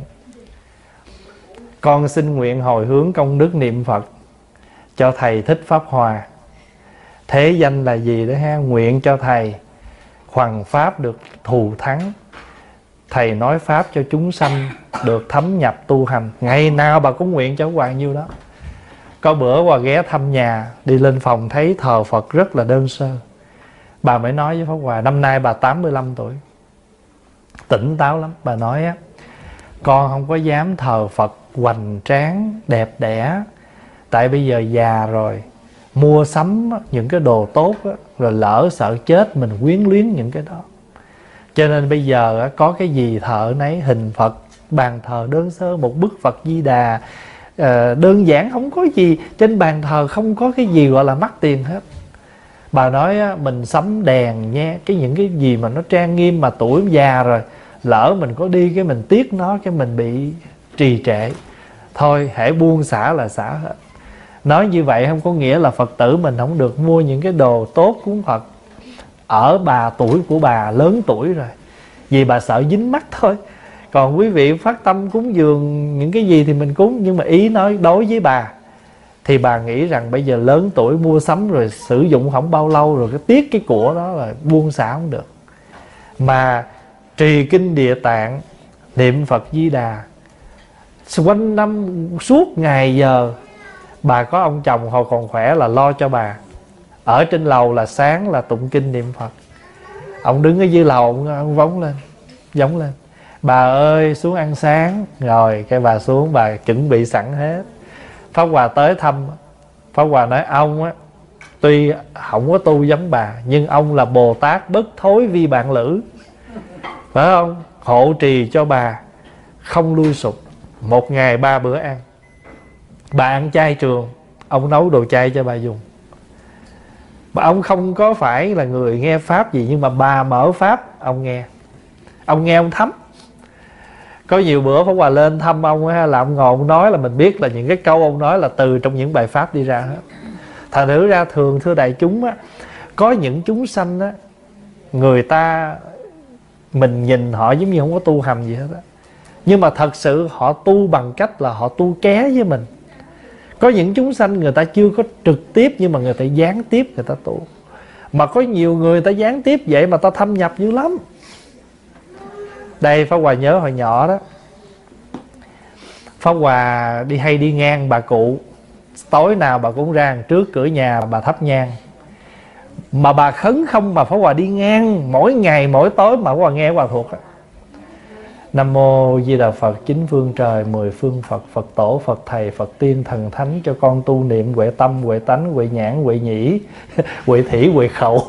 S1: Con xin nguyện hồi hướng công đức niệm Phật cho Thầy Thích Pháp Hòa. Thế danh là gì đó ha? Nguyện cho Thầy hoằng Pháp được thù thắng, Thầy nói Pháp cho chúng sanh được thấm nhập tu hành. Ngày nào bà cũng nguyện cho Hòa nhiêu đó. Có bữa Hòa ghé thăm nhà, đi lên phòng thấy thờ Phật rất là đơn sơ. Bà mới nói với Pháp Hòa, năm nay bà tám mươi lăm tuổi, tỉnh táo lắm. Bà nói á, con không có dám thờ Phật hoành tráng đẹp đẽ, tại bây giờ già rồi, mua sắm những cái đồ tốt á, rồi lỡ sợ chết mình quyến luyến những cái đó. Cho nên bây giờ có cái gì thờ nấy, hình Phật, bàn thờ đơn sơ, một bức Phật Di Đà đơn giản, không có gì. Trên bàn thờ không có cái gì gọi là mắc tiền hết. Bà nói á, mình sắm đèn nha, cái những cái gì mà nó trang nghiêm, mà tuổi già rồi, lỡ mình có đi cái mình tiếc nó, cái mình bị trì trệ. Thôi hễ buông xả là xả hết. Nói như vậy không có nghĩa là Phật tử mình không được mua những cái đồ tốt cúng Phật ở bà tuổi của bà lớn tuổi rồi, vì bà sợ dính mắt thôi. Còn quý vị phát tâm cúng dường những cái gì thì mình cúng, nhưng mà ý nói đối với bà thì bà nghĩ rằng bây giờ lớn tuổi mua sắm rồi sử dụng không bao lâu rồi, cái tiếc cái của đó là buông xả không được. Mà trì kinh Địa Tạng, niệm Phật Di Đà quanh năm suốt ngày giờ. Bà có ông chồng hồi còn khỏe là lo cho bà. Ở trên lầu là sáng là tụng kinh niệm Phật, ông đứng ở dưới lầu, ông, ông vóng lên giống lên: bà ơi xuống ăn sáng. Rồi cái bà xuống, bà chuẩn bị sẵn hết. Pháp Hòa tới thăm, Pháp Hòa nói ông á, tuy không có tu giống bà, nhưng ông là Bồ Tát bất thối vi bạn lữ, phải không? Hộ trì cho bà không lui sụp, một ngày ba bữa ăn. Bà ăn chay trường, ông nấu đồ chay cho bà dùng. Bà ông không có phải là người nghe pháp gì, nhưng mà bà mở pháp ông nghe, ông nghe ông thấm. Có nhiều bữa Pháp Hòa lên thăm ông á, là ông ngồi ông nói là mình biết là những cái câu ông nói là từ trong những bài pháp đi ra hết. Thành thử ra thường thưa đại chúng á, có những chúng sanh á, người ta mình nhìn họ giống như không có tu hành gì hết á, nhưng mà thật sự họ tu bằng cách là họ tu ké với mình. Có những chúng sanh người ta chưa có trực tiếp, nhưng mà người ta gián tiếp người ta tu. Mà có nhiều người, người ta gián tiếp vậy mà ta thâm nhập dữ lắm. Đây Pháp Hòa nhớ hồi nhỏ đó, Pháp Hòa đi hay đi ngang bà cụ, tối nào bà cũng ra trước cửa nhà bà thắp nhang. Mà bà khấn không mà Pháp Hòa đi ngang mỗi ngày mỗi tối mà Pháp Hòa nghe Hòa thuộc á: Nam mô Di Đà Phật, chín phương trời, mười phương Phật, Phật tổ, Phật thầy, Phật tiên, thần thánh, cho con tu niệm huệ tâm, huệ tánh, huệ nhãn, huệ nhĩ, huệ thỉ, huệ khẩu.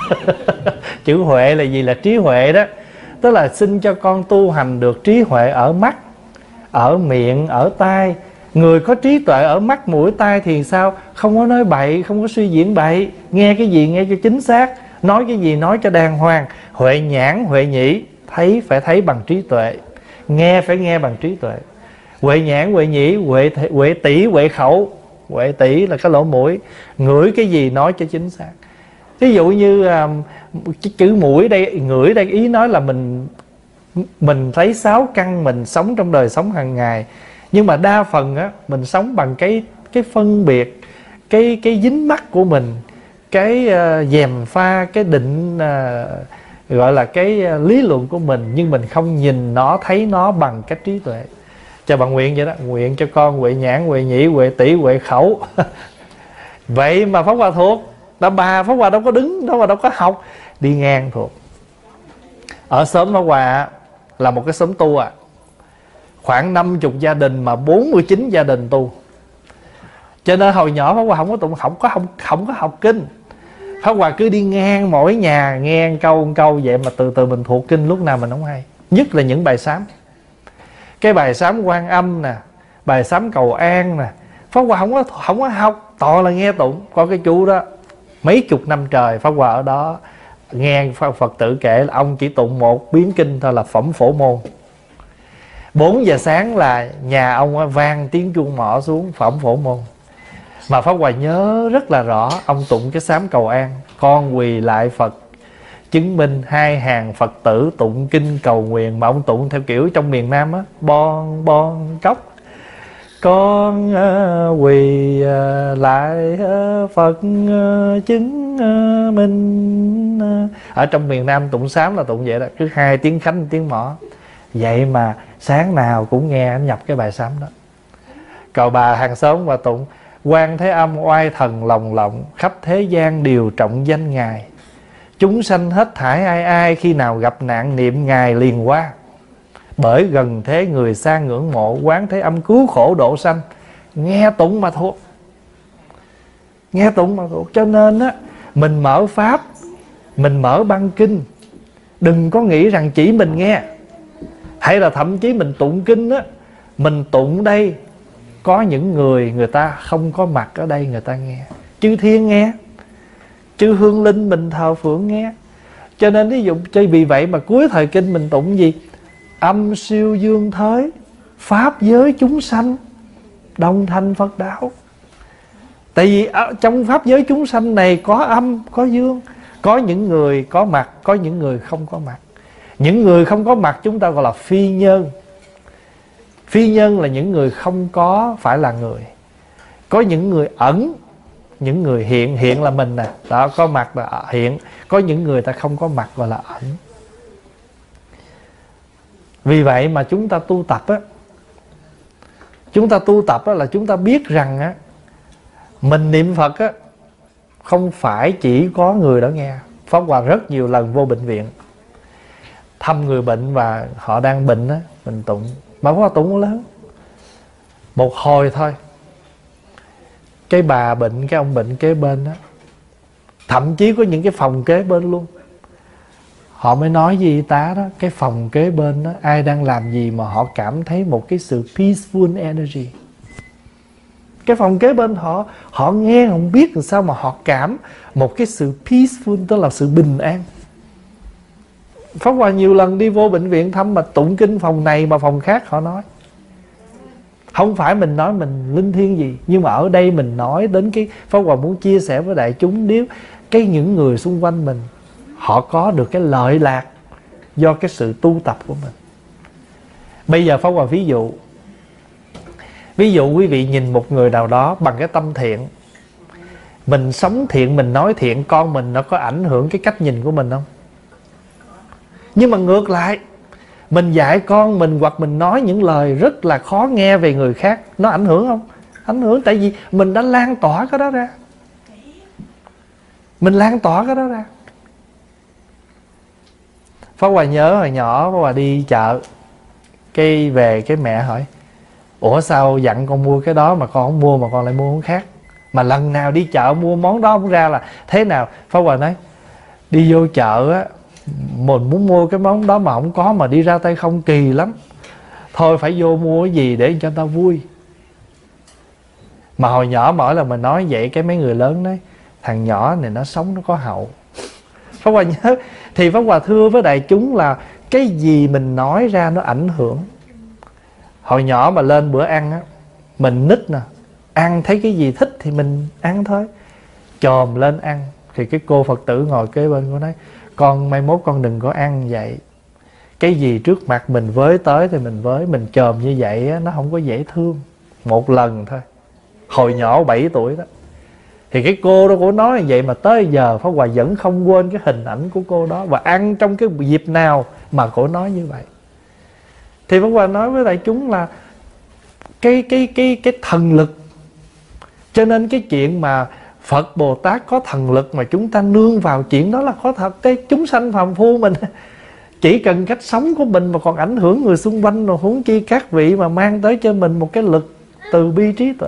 S1: Chữ huệ là gì? Là trí huệ đó. Tức là xin cho con tu hành được trí huệ ở mắt, ở miệng, ở tai. Người có trí tuệ ở mắt, mũi, tai thì sao? Không có nói bậy, không có suy diễn bậy. Nghe cái gì nghe cho chính xác, nói cái gì nói cho đàng hoàng. Huệ nhãn, huệ nhĩ, thấy phải thấy bằng trí tuệ, nghe phải nghe bằng trí tuệ. Huệ nhãn, huệ nhĩ, huệ, huệ tỷ, huệ khẩu. Huệ tỷ là cái lỗ mũi, ngửi cái gì nói cho chính xác. Ví dụ như um, cái chữ mũi đây, ngửi đây, ý nói là mình mình thấy sáu căn, mình sống trong đời sống hàng ngày. Nhưng mà đa phần á, mình sống bằng cái cái phân biệt, cái cái dính mắc của mình, cái uh, dèm pha, cái định uh, gọi là cái uh, lý luận của mình, nhưng mình không nhìn nó, thấy nó bằng cách trí tuệ. Cho bạn nguyện vậy đó, nguyện cho con huệ nhãn, huệ nhĩ, huệ tỷ, huệ khẩu. Vậy mà Pháp Hòa thuộc. Đã bà Pháp Hòa đâu có đứng, đâu mà đâu có học, đi ngang thuộc. Ở xóm Pháp Hòa là một cái xóm tu à, khoảng năm mươi gia đình mà bốn mươi chín gia đình tu. Cho nên hồi nhỏ Pháp Hòa không có tụng, không có không, không có học kinh. Pháp Hòa cứ đi ngang mỗi nhà, nghe câu câu vậy mà từ từ mình thuộc kinh lúc nào mình không hay. Nhất là những bài sám, cái bài sám Quan Âm nè, bài sám Cầu An nè, Pháp Hòa không có không có học, toàn là nghe tụng. Có cái chú đó mấy chục năm trời Pháp Hòa ở đó nghe Phật tử kể là ông chỉ tụng một biến kinh thôi, là Phẩm Phổ Môn. Bốn giờ sáng là nhà ông vang tiếng chuông mõ xuống Phẩm Phổ Môn. Mà Pháp Hòa nhớ rất là rõ, ông tụng cái sám Cầu An: Con quỳ lại Phật chứng minh hai hàng Phật tử tụng kinh cầu nguyện. Mà ông tụng theo kiểu trong miền Nam á, bon bon cốc. Con uh, quỳ uh, lại uh, Phật uh, chứng uh, minh uh. Ở trong miền Nam tụng sám là tụng vậy đó, cứ hai tiếng khánh tiếng mõ. Vậy mà sáng nào cũng nghe anh nhập cái bài sám đó. Cậu bà hàng xóm và tụng: Quan Thế Âm oai thần lòng lộng, khắp thế gian đều trọng danh Ngài. Chúng sanh hết thải ai ai, khi nào gặp nạn niệm Ngài liền qua. Bởi gần thế người xa ngưỡng mộ, Quán Thế Âm cứu khổ độ sanh. Nghe tụng mà thuộc, nghe tụng mà thuộc. Cho nên á, mình mở pháp, mình mở băng kinh, đừng có nghĩ rằng chỉ mình nghe. Hay là thậm chí mình tụng kinh á, mình tụng đây, có những người người ta không có mặt ở đây người ta nghe. Chư thiên nghe, chư hương linh mình thờ phượng nghe. Cho nên ví dụ cho vì vậy mà cuối thời kinh mình tụng gì? Âm siêu dương thới, pháp giới chúng sanh, đồng thành Phật đạo. Tại vì ở trong pháp giới chúng sanh này có âm, có dương. Có những người có mặt, có những người không có mặt. Những người không có mặt chúng ta gọi là phi nhân. Phi nhân là những người không có phải là người. Có những người ẩn, những người hiện. Hiện là mình nè, đó, có mặt là hiện. Có những người ta không có mặt gọi là ẩn. Vì vậy mà chúng ta tu tập á, chúng ta tu tập á là chúng ta biết rằng á, mình niệm Phật á không phải chỉ có người đó nghe. Pháp Hòa rất nhiều lần vô bệnh viện thăm người bệnh và họ đang bệnh á, mình tụng mà Pháp Hòa tụng lớn. Một hồi thôi, cái bà bệnh, cái ông bệnh kế bên á, thậm chí có những cái phòng kế bên luôn, họ mới nói với y tá đó, cái phòng kế bên đó ai đang làm gì mà họ cảm thấy một cái sự peaceful energy. Cái phòng kế bên họ, họ nghe không biết làm sao mà họ cảm một cái sự peaceful, tức là sự bình an. Pháp Hòa nhiều lần đi vô bệnh viện thăm mà tụng kinh phòng này mà phòng khác họ nói. Không phải mình nói mình linh thiêng gì, nhưng mà ở đây mình nói đến cái Pháp Hòa muốn chia sẻ với đại chúng, nếu cái những người xung quanh mình họ có được cái lợi lạc do cái sự tu tập của mình. Bây giờ Pháp Hòa ví dụ, ví dụ quý vị nhìn một người nào đó bằng cái tâm thiện, mình sống thiện, mình nói thiện, con mình nó có ảnh hưởng cái cách nhìn của mình không? Nhưng mà ngược lại, mình dạy con mình hoặc mình nói những lời rất là khó nghe về người khác, nó ảnh hưởng không? Ảnh hưởng, tại vì mình đã lan tỏa cái đó ra. Mình lan tỏa cái đó ra. Pháp Hòa nhớ hồi nhỏ Pháp Hòa đi chợ, cái về cái mẹ hỏi: ủa sao dặn con mua cái đó mà con không mua, mà con lại mua món khác, mà lần nào đi chợ mua món đó không ra là thế nào? Pháp Hòa nói: đi vô chợ á, mình muốn mua cái món đó mà không có, mà đi ra tay không kỳ lắm. Thôi phải vô mua cái gì để cho ta vui. Mà hồi nhỏ mỗi lần mình nói vậy, cái mấy người lớn nói: thằng nhỏ này nó sống nó có hậu. Pháp Hòa nhớ, thì Pháp Hòa thưa với đại chúng là cái gì mình nói ra nó ảnh hưởng. Hồi nhỏ mà lên bữa ăn á, mình nít nè, ăn thấy cái gì thích thì mình ăn thôi, chồm lên ăn. Thì cái cô Phật tử ngồi kế bên cô nói: con mai mốt con đừng có ăn vậy, cái gì trước mặt mình với tới thì mình với, mình chồm như vậy á, nó không có dễ thương. Một lần thôi, hồi nhỏ bảy tuổi đó. Thì cái cô đó, cô nói như vậy mà tới giờ Pháp Hòa vẫn không quên cái hình ảnh của cô đó, và ăn trong cái dịp nào mà cô nói như vậy. Thì Pháp Hòa nói với đại chúng là cái cái cái cái thần lực. Cho nên cái chuyện mà Phật Bồ Tát có thần lực mà chúng ta nương vào, chuyện đó là có thật. Cái chúng sanh phàm phu mình chỉ cần cách sống của mình mà còn ảnh hưởng người xung quanh, rồi huống chi các vị mà mang tới cho mình một cái lực từ bi trí tuệ.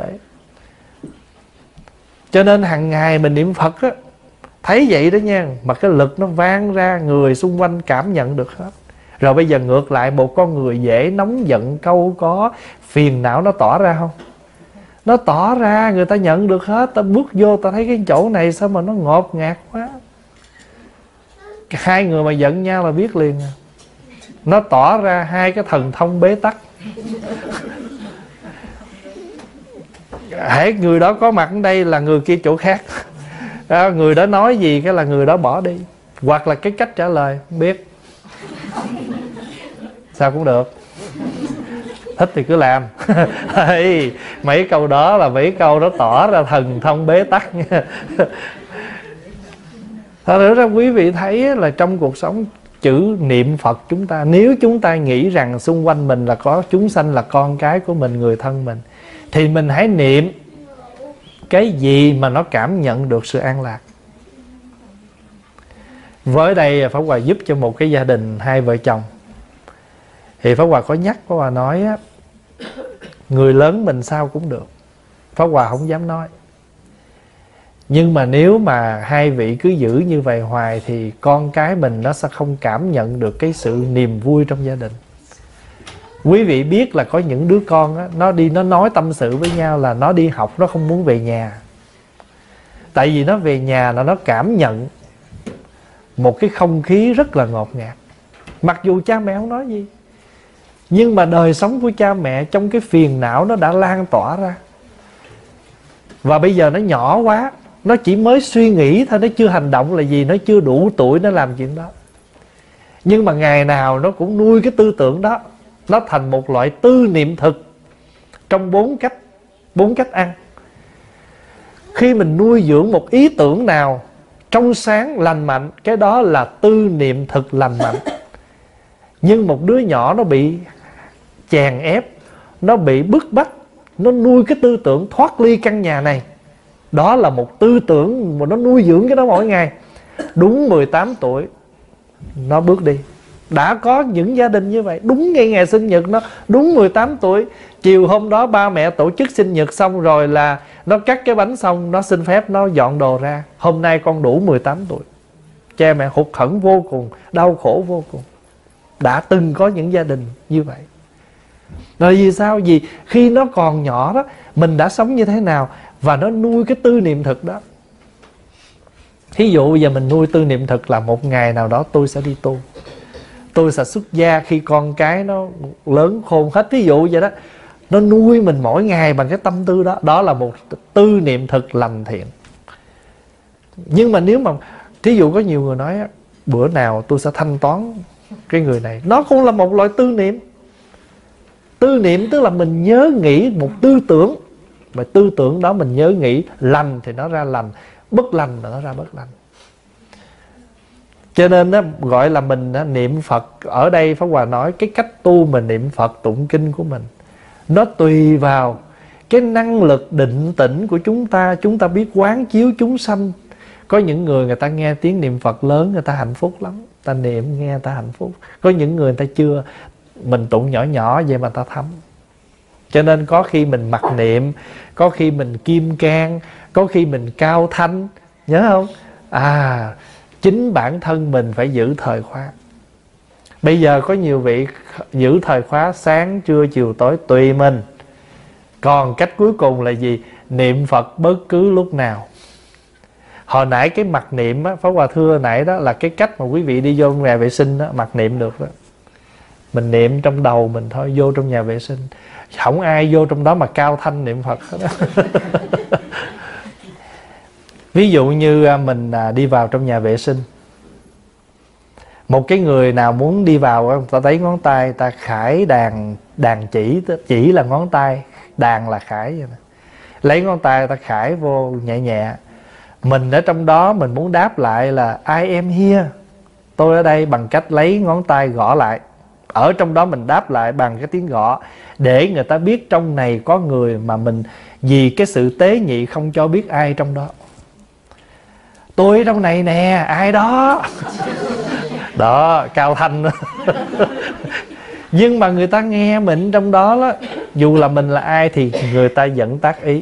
S1: Cho nên hàng ngày mình niệm Phật á, thấy vậy đó nha, mà cái lực nó vang ra, người xung quanh cảm nhận được hết. Rồi bây giờ ngược lại, một con người dễ nóng giận, câu có, phiền não nó tỏ ra không? Nó tỏ ra, người ta nhận được hết. Ta bước vô ta thấy cái chỗ này sao mà nó ngột ngạt quá. Hai người mà giận nhau là biết liền à. Nó tỏ ra hai cái thần thông bế tắc. Hễ người đó có mặt ở đây là người kia chỗ khác. Đó, người đó nói gì cái là người đó bỏ đi. Hoặc là cái cách trả lời không biết, sao cũng được, thích thì cứ làm. Hey, mấy câu đó là mấy câu đó tỏ ra thần thông bế tắc nha. Thật ra quý vị thấy là trong cuộc sống, chữ niệm Phật chúng ta, nếu chúng ta nghĩ rằng xung quanh mình là có chúng sanh là con cái của mình, người thân mình, thì mình hãy niệm cái gì mà nó cảm nhận được sự an lạc. Với đây Pháp Hòa giúp cho một cái gia đình hai vợ chồng, thì Pháp Hòa có nhắc, Pháp Hòa nói á, người lớn mình sao cũng được, Pháp Hòa không dám nói. Nhưng mà nếu mà hai vị cứ giữ như vậy hoài thì con cái mình nó sẽ không cảm nhận được cái sự niềm vui trong gia đình. Quý vị biết là có những đứa con á, nó đi nó nói tâm sự với nhau là nó đi học nó không muốn về nhà. Tại vì nó về nhà là nó cảm nhận một cái không khí rất là ngột ngạt. Mặc dù cha mẹ không nói gì, nhưng mà đời sống của cha mẹ trong cái phiền não nó đã lan tỏa ra. Và bây giờ nó nhỏ quá, nó chỉ mới suy nghĩ thôi, nó chưa hành động là gì, nó chưa đủ tuổi nó làm chuyện đó. Nhưng mà ngày nào nó cũng nuôi cái tư tưởng đó, nó thành một loại tư niệm thực trong bốn cách bốn cách ăn. Khi mình nuôi dưỡng một ý tưởng nào trong sáng lành mạnh, cái đó là tư niệm thực lành mạnh. Nhưng một đứa nhỏ nó bị chèn ép, nó bị bức bách, nó nuôi cái tư tưởng thoát ly căn nhà này, đó là một tư tưởng mà nó nuôi dưỡng cái đó mỗi ngày. Đúng mười tám tuổi nó bước đi. Đã có những gia đình như vậy, đúng ngay ngày sinh nhật nó, đúng mười tám tuổi, chiều hôm đó ba mẹ tổ chức sinh nhật xong rồi là nó cắt cái bánh xong, nó xin phép nó dọn đồ ra. Hôm nay con đủ mười tám tuổi. Cha mẹ hụt hẫng vô cùng, đau khổ vô cùng. Đã từng có những gia đình như vậy. Rồi vì sao? Vì khi nó còn nhỏ đó, mình đã sống như thế nào và nó nuôi cái tư niệm thực đó. Thí dụ bây giờ mình nuôi tư niệm thực là một ngày nào đó tôi sẽ đi tu, tôi sẽ xuất gia khi con cái nó lớn khôn hết. Thí dụ vậy đó. Nó nuôi mình mỗi ngày bằng cái tâm tư đó. Đó là một tư niệm thực lành thiện. Nhưng mà nếu mà thí dụ có nhiều người nói bữa nào tôi sẽ thanh toán cái người này, nó cũng là một loại tư niệm. Tư niệm tức là mình nhớ nghĩ một tư tưởng, và tư tưởng đó mình nhớ nghĩ lành thì nó ra lành, bất lành là nó ra bất lành. Cho nên đó, gọi là mình đó, niệm Phật. Ở đây Pháp Hòa nói cái cách tu mình niệm Phật tụng kinh của mình, nó tùy vào cái năng lực định tĩnh của chúng ta. Chúng ta biết quán chiếu chúng sanh. Có những người người ta nghe tiếng niệm Phật lớn, người ta hạnh phúc lắm, ta niệm nghe ta hạnh phúc. Có những người người ta chưa, mình tụng nhỏ nhỏ vậy mà ta thấm. Cho nên có khi mình mặc niệm, có khi mình kim cang, có khi mình cao thanh. Nhớ không? À, chính bản thân mình phải giữ thời khóa. Bây giờ có nhiều vị giữ thời khóa sáng, trưa, chiều, tối tùy mình. Còn cách cuối cùng là gì? Niệm Phật bất cứ lúc nào. Hồi nãy cái mặc niệm á, Pháp Hòa thưa nãy đó là cái cách mà quý vị đi vô nhà vệ sinh đó, mặc niệm được đó. Mình niệm trong đầu mình thôi, vô trong nhà vệ sinh. Không ai vô trong đó mà cao thanh niệm Phật hết đó. Ví dụ như mình đi vào trong nhà vệ sinh, một cái người nào muốn đi vào, ta thấy ngón tay, ta khải đàn, đàn chỉ, chỉ là ngón tay, đàn là khải vậy nè. Lấy ngón tay ta khải vô nhẹ nhẹ. Mình ở trong đó mình muốn đáp lại là I am here, tôi ở đây, bằng cách lấy ngón tay gõ lại. Ở trong đó mình đáp lại bằng cái tiếng gõ, để người ta biết trong này có người mà mình vì cái sự tế nhị không cho biết ai trong đó. Tôi ở trong này nè, ai đó. Đó, cao thanh đó. Nhưng mà người ta nghe mình trong đó đó, dù là mình là ai thì người ta vẫn tác ý.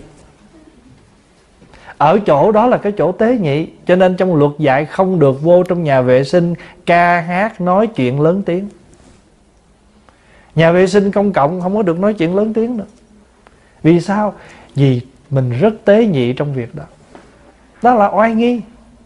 S1: Ở chỗ đó là cái chỗ tế nhị. Cho nên trong luật dạy không được vô trong nhà vệ sinh ca hát nói chuyện lớn tiếng. Nhà vệ sinh công cộng không có được nói chuyện lớn tiếng nữa. Vì sao? Vì mình rất tế nhị trong việc đó. Đó là oai nghi.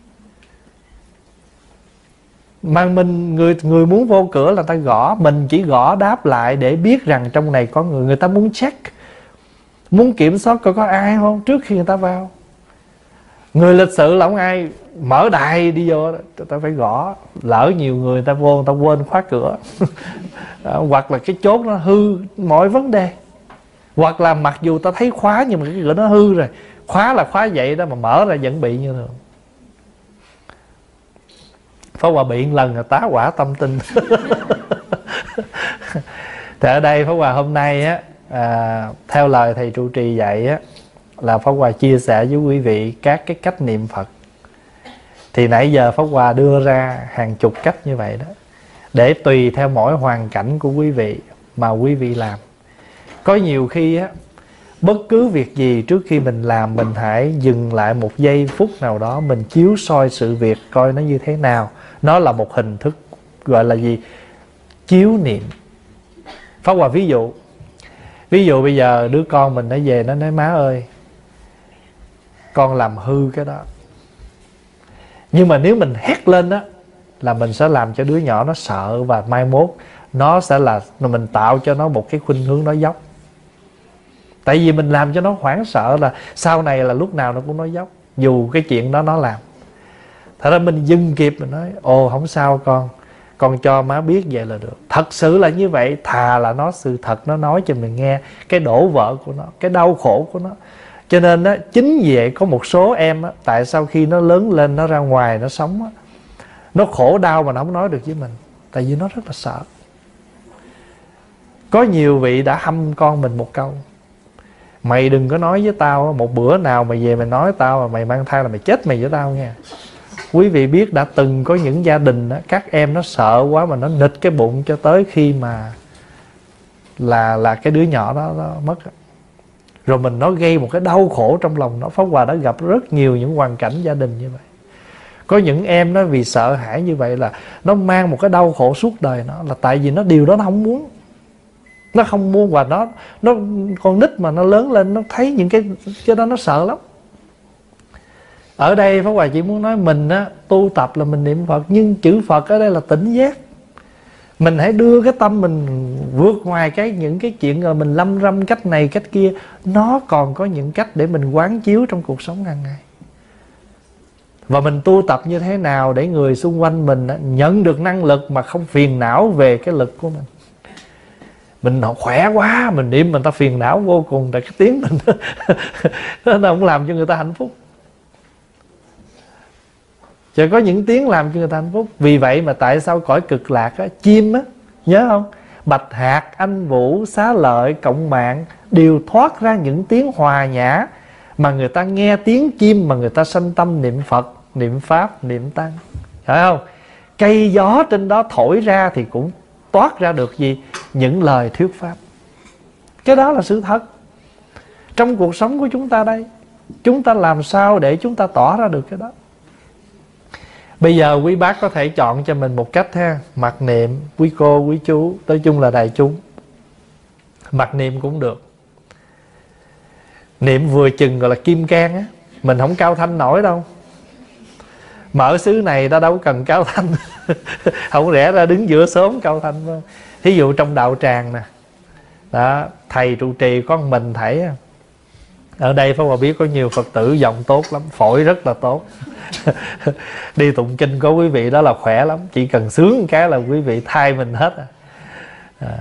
S1: Mà mình người người muốn vô cửa là ta gõ, mình chỉ gõ đáp lại để biết rằng trong này có người. Người ta muốn check, muốn kiểm soát coi có ai không trước khi người ta vào. Người lịch sự là không ai mở đại đi vô, ta phải gõ. Lỡ nhiều người người ta vô, người ta quên khóa cửa. Hoặc là cái chốt nó hư mọi vấn đề. Hoặc là mặc dù ta thấy khóa nhưng mà cái cửa nó hư rồi. Khóa là khóa vậy đó mà mở ra vẫn bị như thường. Pháp Hòa bị một lần là tá quả tâm tinh. Thì ở đây Pháp Hòa hôm nay á, à, theo lời thầy trụ trì dạy á, là Pháp Hòa chia sẻ với quý vị các cái cách niệm Phật. Thì nãy giờ Pháp Hòa đưa ra hàng chục cách như vậy đó, để tùy theo mỗi hoàn cảnh của quý vị mà quý vị làm. Có nhiều khi á, bất cứ việc gì trước khi mình làm, mình hãy dừng lại một giây phút nào đó, mình chiếu soi sự việc coi nó như thế nào. Nó là một hình thức gọi là gì? Chiếu niệm. Pháp Hòa ví dụ. Ví dụ bây giờ đứa con mình nó về, nó nói má ơi, con làm hư cái đó. Nhưng mà nếu mình hét lên đó, là mình sẽ làm cho đứa nhỏ nó sợ, và mai mốt nó sẽ là mình tạo cho nó một cái khuynh hướng nó dốc. Tại vì mình làm cho nó hoảng sợ là sau này là lúc nào nó cũng nói dốc, dù cái chuyện đó nó làm. Thật ra mình dừng kịp, mình nói ồ không sao con, con cho má biết vậy là được. Thật sự là như vậy, thà là nó sự thật nó nói cho mình nghe cái đổ vỡ của nó, cái đau khổ của nó. Cho nên á, chính vì vậy có một số em á, tại sao khi nó lớn lên, nó ra ngoài nó sống á, nó khổ đau mà nó không nói được với mình, tại vì nó rất là sợ. Có nhiều vị đã hăm con mình một câu: mày đừng có nói với tao, một bữa nào mày về mày nói tao mà mày mang thai là mày chết mày với tao nha. Quý vị biết đã từng có những gia đình đó, các em nó sợ quá mà nó nịch cái bụng cho tới khi mà là là cái đứa nhỏ đó, đó mất. Rồi mình nó gây một cái đau khổ trong lòng nó. Pháp Hòa đã gặp rất nhiều những hoàn cảnh gia đình như vậy. Có những em nó vì sợ hãi như vậy là nó mang một cái đau khổ suốt đời nó, là tại vì nó điều đó nó không muốn. Nó không muốn, và nó nó con nít mà nó lớn lên nó thấy những cái cái đó nó sợ lắm. Ở đây Pháp Hòa chỉ muốn nói mình á, tu tập là mình niệm Phật, nhưng chữ Phật ở đây là tỉnh giác. Mình hãy đưa cái tâm mình vượt ngoài cái những cái chuyện rồi mình lâm râm cách này cách kia. Nó còn có những cách để mình quán chiếu trong cuộc sống hàng ngày. Và mình tu tập như thế nào để người xung quanh mình nhận được năng lực mà không phiền não về cái lực của mình. Mình khỏe quá, mình niệm mình ta phiền não vô cùng, tại cái tiếng mình nó không làm cho người ta hạnh phúc. Chỉ có những tiếng làm cho người ta hạnh phúc. Vì vậy mà tại sao cõi cực lạc á, chim á, nhớ không? Bạch hạc, anh vũ, xá lợi, cộng mạng đều thoát ra những tiếng hòa nhã, mà người ta nghe tiếng chim mà người ta sanh tâm niệm Phật, niệm Pháp, niệm Tăng. Phải không? Cây gió trên đó thổi ra thì cũng toát ra được gì? Những lời thuyết Pháp. Cái đó là sự thật. Trong cuộc sống của chúng ta đây, chúng ta làm sao để chúng ta tỏ ra được cái đó? Bây giờ quý bác có thể chọn cho mình một cách ha, mặc niệm, quý cô, quý chú, nói chung là đại chúng. Mặc niệm cũng được. Niệm vừa chừng gọi là kim cang á, mình không cao thanh nổi đâu. Mà ở xứ này ta đâu cần cao thanh. Không lẽ ra đứng giữa xóm cao thanh không? Thí dụ trong đạo tràng nè, đó, thầy trụ trì có một mình thầy. Ở đây Pháp Hòa biết có nhiều Phật tử giọng tốt lắm, phổi rất là tốt. Đi tụng kinh có quý vị đó là khỏe lắm, chỉ cần sướng cái là quý vị thay mình hết à. À.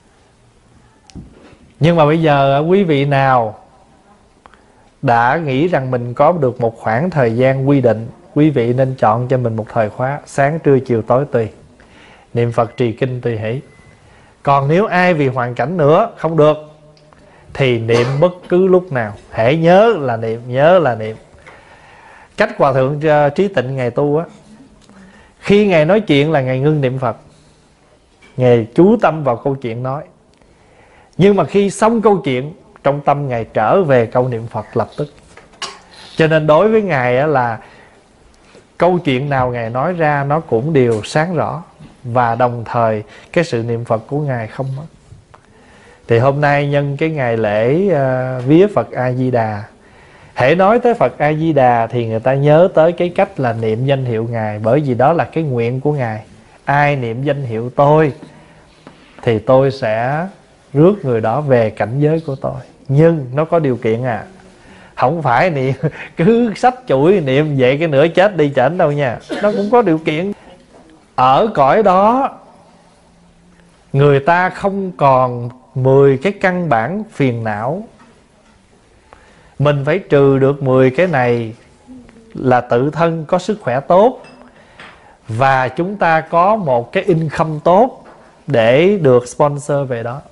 S1: Nhưng mà bây giờ quý vị nào đã nghĩ rằng mình có được một khoảng thời gian quy định, quý vị nên chọn cho mình một thời khóa, sáng trưa chiều tối tùy, niệm Phật trì kinh tùy hỷ. Còn nếu ai vì hoàn cảnh nữa không được thì niệm bất cứ lúc nào, hễ nhớ là niệm, nhớ là niệm. Cách Hòa Thượng Trí Tịnh Ngài tu á, khi Ngài nói chuyện là Ngài ngưng niệm Phật, Ngài chú tâm vào câu chuyện nói. Nhưng mà khi xong câu chuyện, trong tâm Ngài trở về câu niệm Phật lập tức. Cho nên đối với Ngài á, là câu chuyện nào Ngài nói ra nó cũng đều sáng rõ, và đồng thời cái sự niệm Phật của Ngài không mất. Thì hôm nay nhân cái ngày lễ uh, vía Phật A-di-đà, hễ nói tới Phật A-di-đà thì người ta nhớ tới cái cách là niệm danh hiệu Ngài. Bởi vì đó là cái nguyện của Ngài. Ai niệm danh hiệu tôi thì tôi sẽ rước người đó về cảnh giới của tôi. Nhưng nó có điều kiện à, không phải niệm cứ sách chuỗi niệm vậy cái nửa chết đi chảnh đâu nha. Nó cũng có điều kiện. Ở cõi đó người ta không còn mười cái căn bản phiền não. Mình phải trừ được mười cái này là tự thân có sức khỏe tốt, và chúng ta có một cái income tốt để được sponsor về đó.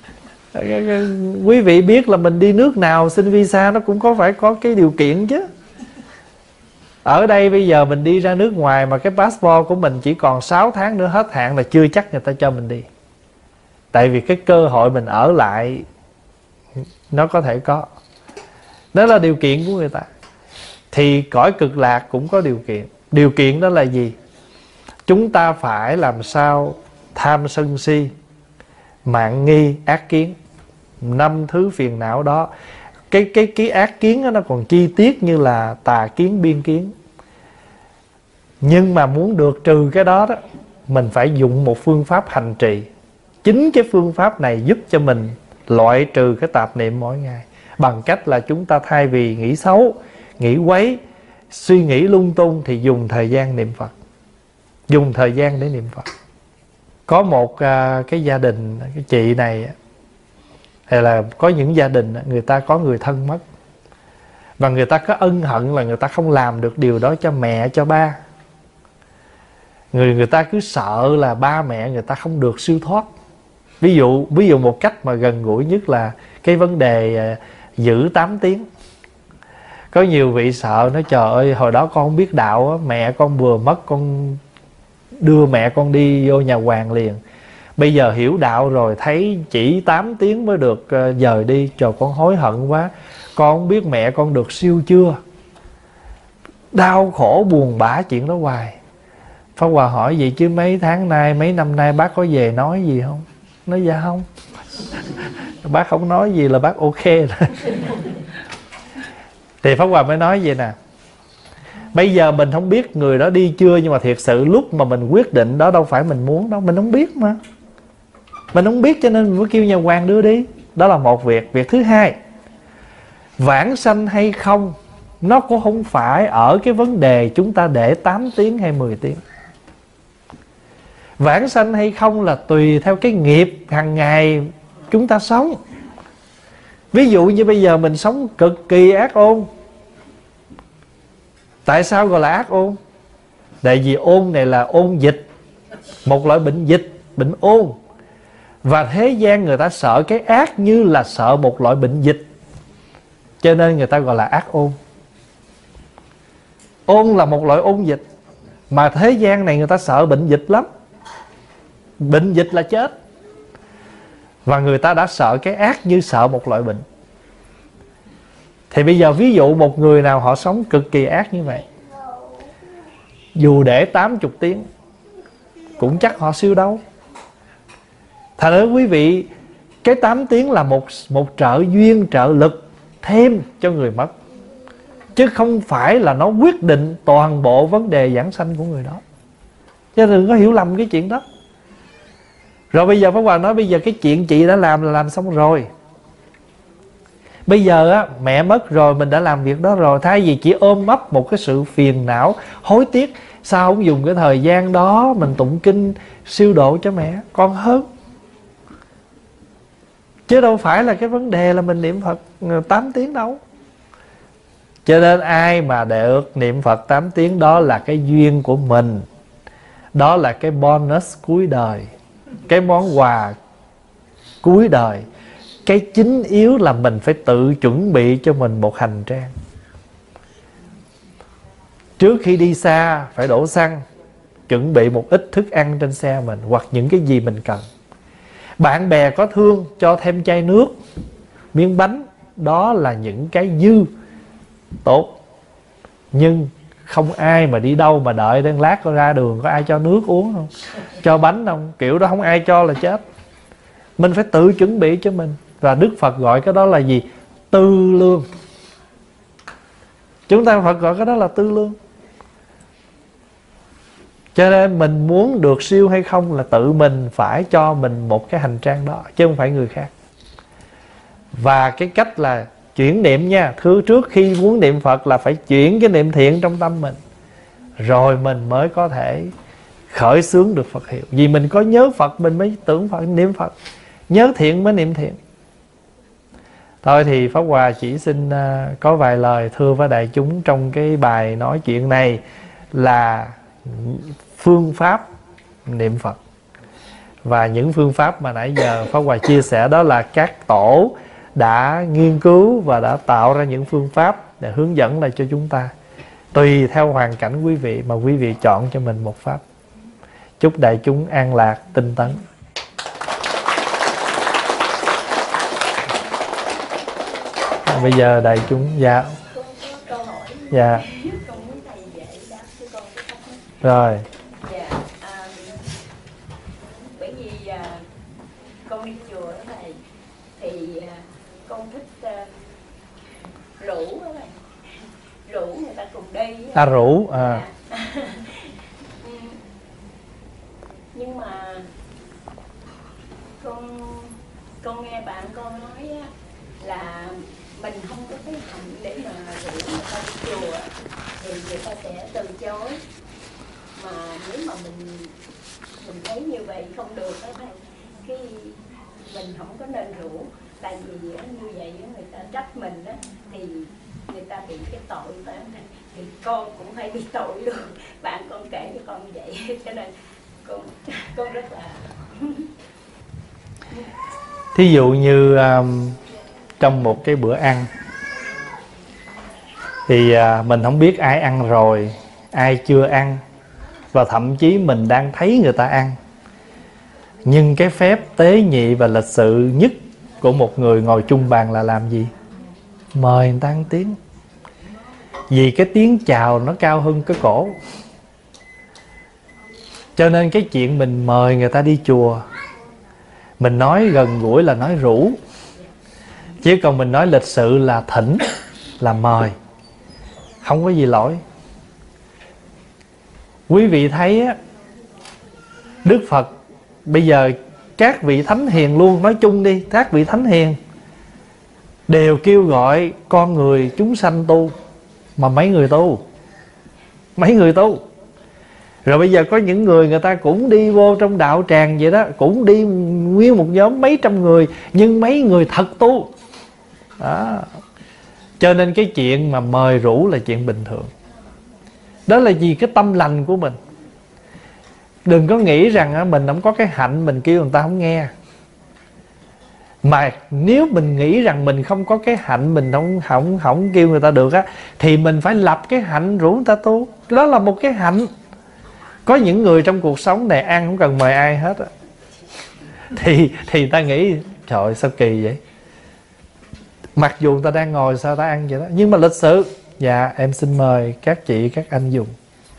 S1: Quý vị biết là mình đi nước nào xin visa nó cũng có phải có cái điều kiện chứ. Ở đây bây giờ mình đi ra nước ngoài mà cái passport của mình chỉ còn sáu tháng nữa hết hạn là chưa chắc người ta cho mình đi. Tại vì cái cơ hội mình ở lại nó có thể có. Đó là điều kiện của người ta. Thì cõi cực lạc cũng có điều kiện. Điều kiện đó là gì? Chúng ta phải làm sao tham sân si, mạn nghi, ác kiến, năm thứ phiền não đó. Cái, cái, cái ác kiến đó, nó còn chi tiết như là tà kiến, biên kiến. Nhưng mà muốn được trừ cái đó, đó mình phải dùng một phương pháp hành trì. Chính cái phương pháp này giúp cho mình loại trừ cái tạp niệm mỗi ngày bằng cách là chúng ta thay vì nghĩ xấu, nghĩ quấy, suy nghĩ lung tung thì dùng thời gian niệm Phật, dùng thời gian để niệm Phật. Có một uh, cái gia đình, cái chị này, hay là có những gia đình người ta có người thân mất, và người ta có ân hận là người ta không làm được điều đó cho mẹ, cho ba. Người người ta cứ sợ là ba mẹ người ta không được siêu thoát. Ví dụ ví dụ một cách mà gần gũi nhất là cái vấn đề uh, giữ tám tiếng. Có nhiều vị sợ, nói trời ơi hồi đó con không biết đạo á, mẹ con vừa mất, con đưa mẹ con đi vô nhà hoàng liền. Bây giờ hiểu đạo rồi, thấy chỉ tám tiếng mới được uh, dời đi. Trời, con hối hận quá. Con không biết mẹ con được siêu chưa. Đau khổ buồn bã chuyện đó hoài. Pháp Hòa hỏi vậy chứ mấy tháng nay, mấy năm nay bác có về nói gì không? Nói dạ không. Bác không nói gì là bác ok rồi. Thì Pháp Hòa mới nói vậy nè, bây giờ mình không biết người đó đi chưa, nhưng mà thiệt sự lúc mà mình quyết định đó đâu phải mình muốn đâu, mình không biết mà. Mình không biết cho nên mình mới kêu nhà hoàng đưa đi. Đó là một việc. Việc thứ hai, vãng sanh hay không, nó cũng không phải ở cái vấn đề chúng ta để tám tiếng hay mười tiếng. Vãng sanh hay không là tùy theo cái nghiệp hàng ngày chúng ta sống. Ví dụ như bây giờ mình sống cực kỳ ác ôn. Tại sao gọi là ác ôn? Tại vì ôn này là ôn dịch, một loại bệnh dịch, bệnh ôn. Và thế gian người ta sợ cái ác như là sợ một loại bệnh dịch, cho nên người ta gọi là ác ôn. Ôn là một loại ôn dịch, mà thế gian này người ta sợ bệnh dịch lắm. Bệnh dịch là chết. Và người ta đã sợ cái ác như sợ một loại bệnh. Thì bây giờ ví dụ một người nào họ sống cực kỳ ác như vậy, dù để tám mươi tiếng cũng chắc họ siêu đâu. Thành ra quý vị, cái tám tiếng là một, một trợ duyên, trợ lực thêm cho người mất, chứ không phải là nó quyết định toàn bộ vấn đề giảng sanh của người đó. Chứ đừng có hiểu lầm cái chuyện đó. Rồi bây giờ Pháp Hòa nói, bây giờ cái chuyện chị đã làm là làm xong rồi. Bây giờ á, mẹ mất rồi, mình đã làm việc đó rồi. Thay vì chỉ ôm ấp một cái sự phiền não, hối tiếc, sao không dùng cái thời gian đó mình tụng kinh siêu độ cho mẹ, con hơn. Chứ đâu phải là cái vấn đề là mình niệm Phật tám tiếng đâu. Cho nên ai mà được niệm Phật tám tiếng đó là cái duyên của mình. Đó là cái bonus cuối đời, cái món quà cuối đời. Cái chính yếu là mình phải tự chuẩn bị cho mình một hành trang. Trước khi đi xa phải đổ xăng, chuẩn bị một ít thức ăn trên xe mình, hoặc những cái gì mình cần. Bạn bè có thương cho thêm chai nước, miếng bánh, đó là những cái dư tốt. Nhưng không ai mà đi đâu mà đợi đến lát có ra đường có ai cho nước uống không, cho bánh không, kiểu đó không ai cho là chết. Mình phải tự chuẩn bị cho mình. Và Đức Phật gọi cái đó là gì? Tư lương. Chúng ta Phật gọi cái đó là tư lương. Cho nên mình muốn được siêu hay không là tự mình phải cho mình một cái hành trang đó, chứ không phải người khác. Và cái cách là chuyển niệm nha. Thứ trước khi muốn niệm Phật là phải chuyển cái niệm thiện trong tâm mình, rồi mình mới có thể khởi xướng được Phật hiệu. Vì mình có nhớ Phật mình mới tưởng Phật, niệm Phật. Nhớ thiện mới niệm thiện. Thôi thì Pháp Hòa chỉ xin uh, có vài lời thưa với đại chúng trong cái bài nói chuyện này là phương pháp niệm Phật. Và những phương pháp mà nãy giờ Pháp Hòa chia sẻ đó là các tổ đã nghiên cứu và đã tạo ra những phương pháp để hướng dẫn lại cho chúng ta. Tùy theo hoàn cảnh quý vị mà quý vị chọn cho mình một pháp. Chúc đại chúng an lạc, tinh tấn. Bây giờ đại chúng dạ. Dạ. Rồi.
S2: Dạ, à, bởi vì à, con đi chùa đó thầy, thì à, con thích à, rủ đó thầy, rủ người ta cùng đi.
S1: À rủ à.
S2: Dạ. Nhưng mà con con nghe bạn con nói ta đi chùa thì người ta sẽ từ chối. Mà nếu mà mình mình thấy như vậy không được đó thầy, cái mình không có nên rủ. Tại vì như vậy người ta trách mình đó, thì người ta bị cái tội đó, thì con cũng hay bị tội luôn. Bạn con kể cho con như vậy cho nên con con rất là
S1: thí dụ như um, trong một cái bữa ăn thì uh, mình không biết ai ăn rồi, ai chưa ăn, và thậm chí mình đang thấy người ta ăn. Nhưng cái phép tế nhị và lịch sự nhất của một người ngồi chung bàn là làm gì? Mời người ta ăn tiếng. Vì cái tiếng chào nó cao hơn cái cổ. Cho nên cái chuyện mình mời người ta đi chùa, mình nói gần gũi là nói rủ, chứ còn mình nói lịch sự là thỉnh, là mời, không có gì lỗi. Quý vị thấy á, Đức Phật bây giờ các vị thánh hiền luôn, nói chung đi, các vị thánh hiền đều kêu gọi con người chúng sanh tu. Mà mấy người tu, mấy người tu. Rồi bây giờ có những người người ta cũng đi vô trong đạo tràng vậy đó, cũng đi nguyên một nhóm mấy trăm người, nhưng mấy người thật tu đó. Cho nên cái chuyện mà mời rủ là chuyện bình thường. Đó là vì cái tâm lành của mình. Đừng có nghĩ rằng mình không có cái hạnh mình kêu người ta không nghe. Mà nếu mình nghĩ rằng mình không có cái hạnh, mình không không không kêu người ta được á, thì mình phải lập cái hạnh rủ người ta tu. Đó là một cái hạnh. Có những người trong cuộc sống này ăn không cần mời ai hết á, thì thì ta nghĩ trời ơi, sao kỳ vậy. Mặc dù người ta đang ngồi sao ta ăn vậy đó, nhưng mà lịch sự, dạ em xin mời các chị các anh dùng.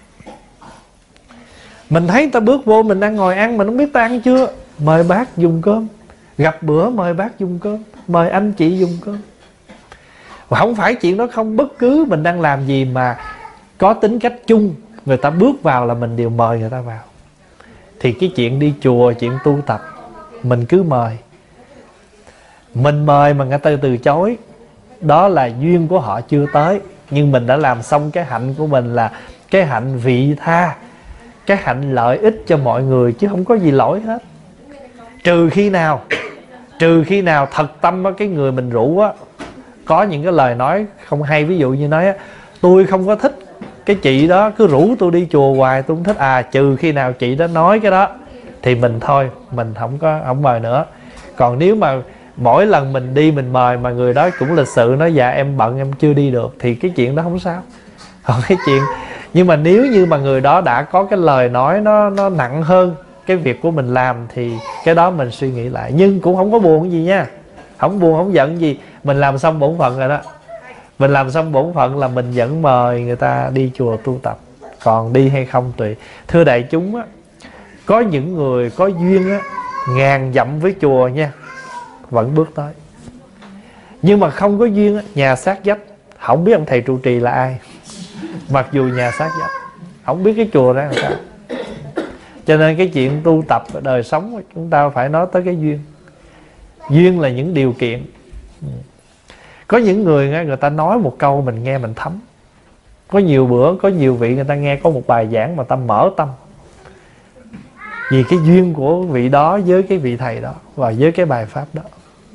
S1: Mình thấy người ta bước vô, mình đang ngồi ăn, mình không biết ta ăn chưa, mời bác dùng cơm. Gặp bữa mời bác dùng cơm, mời anh chị dùng cơm. Và không phải chuyện đó không, bất cứ mình đang làm gì mà có tính cách chung, người ta bước vào là mình đều mời người ta vào. Thì cái chuyện đi chùa, chuyện tu tập, mình cứ mời. Mình mời mà người ta từ chối, đó là duyên của họ chưa tới. Nhưng mình đã làm xong cái hạnh của mình là cái hạnh vị tha, cái hạnh lợi ích cho mọi người, chứ không có gì lỗi hết. Trừ khi nào Trừ khi nào thật tâm á, cái người mình rủ á, có những cái lời nói không hay. Ví dụ như nói á, tôi không có thích cái chị đó, cứ rủ tôi đi chùa hoài, tôi không thích. À, trừ khi nào chị đó nói cái đó thì mình thôi, mình không có không mời nữa. Còn nếu mà mỗi lần mình đi mình mời mà người đó cũng lịch sự nói dạ em bận em chưa đi được, thì cái chuyện đó không sao. Còn cái chuyện, nhưng mà nếu như mà người đó đã có cái lời nói nó nó nặng hơn cái việc của mình làm, thì cái đó mình suy nghĩ lại. Nhưng cũng không có buồn gì nha, không buồn không giận gì. Mình làm xong bổn phận rồi đó. Mình làm xong bổn phận là mình vẫn mời người ta đi chùa tu tập. Còn đi hay không tùy. Thưa đại chúng á, có những người có duyên á, ngàn dặm với chùa nha, vẫn bước tới. Nhưng mà không có duyên á, nhà sát vách, không biết ông thầy trụ trì là ai, mặc dù nhà sát vách, không biết cái chùa đó là sao. Cho nên cái chuyện tu tập đời sống chúng ta phải nói tới cái duyên. Duyên là những điều kiện. Có những người người ta nói một câu mình nghe mình thấm. Có nhiều bữa, có nhiều vị người ta nghe có một bài giảng mà ta mở tâm, vì cái duyên của vị đó với cái vị thầy đó và với cái bài pháp đó.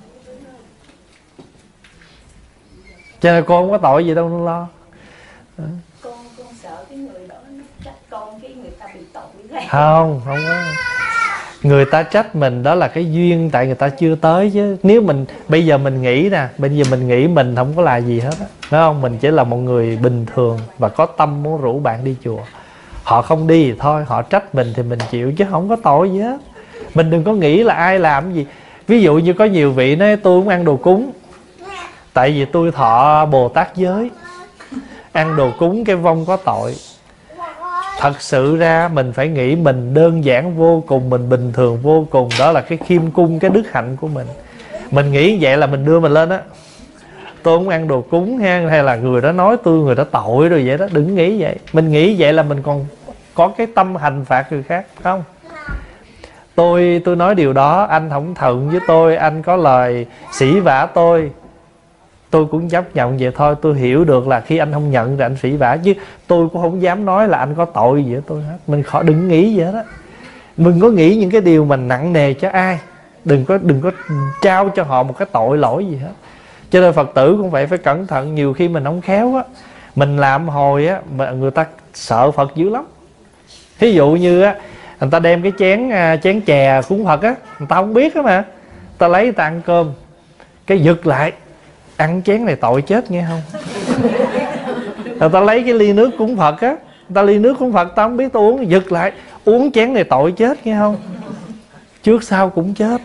S1: Cho nên con không có tội gì đâu nó lo.
S2: Con, con sợ cái người đó nó trách con, cái người ta bị tội này.
S1: Không, không có. Người ta trách mình đó là cái duyên, tại người ta chưa tới chứ. Nếu mình, bây giờ mình nghĩ nè, bây giờ mình nghĩ mình không có là gì hết á, phải không? Mình chỉ là một người bình thường và có tâm muốn rủ bạn đi chùa. Họ không đi thì thôi, họ trách mình thì mình chịu, chứ không có tội gì hết. Mình đừng có nghĩ là ai làm gì. Ví dụ như có nhiều vị nói tôi không ăn đồ cúng, tại vì tôi thọ Bồ Tát giới, ăn đồ cúng cái vong có tội. Thật sự ra mình phải nghĩ mình đơn giản vô cùng, mình bình thường vô cùng. Đó là cái khiêm cung, cái đức hạnh của mình. Mình nghĩ vậy là mình đưa mình lên á. Tôi không ăn đồ cúng ha, hay là người đó nói tôi người đó tội rồi vậy đó. Đừng nghĩ vậy. Mình nghĩ vậy là mình còn có cái tâm hành phạt người khác, không? Tôi tôi nói điều đó, anh không thuận với tôi, anh có lời sỉ vả tôi, Tôi cũng chấp nhận vậy thôi. Tôi hiểu được là khi anh không nhận thì anh phỉ bả, chứ tôi cũng không dám nói là anh có tội gì với tôi hết. Mình khỏi đừng nghĩ vậy đó. Mình có nghĩ những cái điều mình nặng nề cho ai. Đừng có đừng có trao cho họ một cái tội lỗi gì hết. Cho nên Phật tử cũng vậy, phải cẩn thận. Nhiều khi mình không khéo á, mình làm hồi á, mà người ta sợ Phật dữ lắm. Thí dụ như á, người ta đem cái chén chén chè cúng Phật á, người ta không biết á mà, người ta lấy người ta ăn cơm, cái giật lại, ăn chén này tội chết nghe không. Người ta lấy cái ly nước cúng Phật á, người ta ly nước cúng Phật ta không biết tôi uống, giật lại, uống chén này tội chết nghe không. Trước sau cũng chết.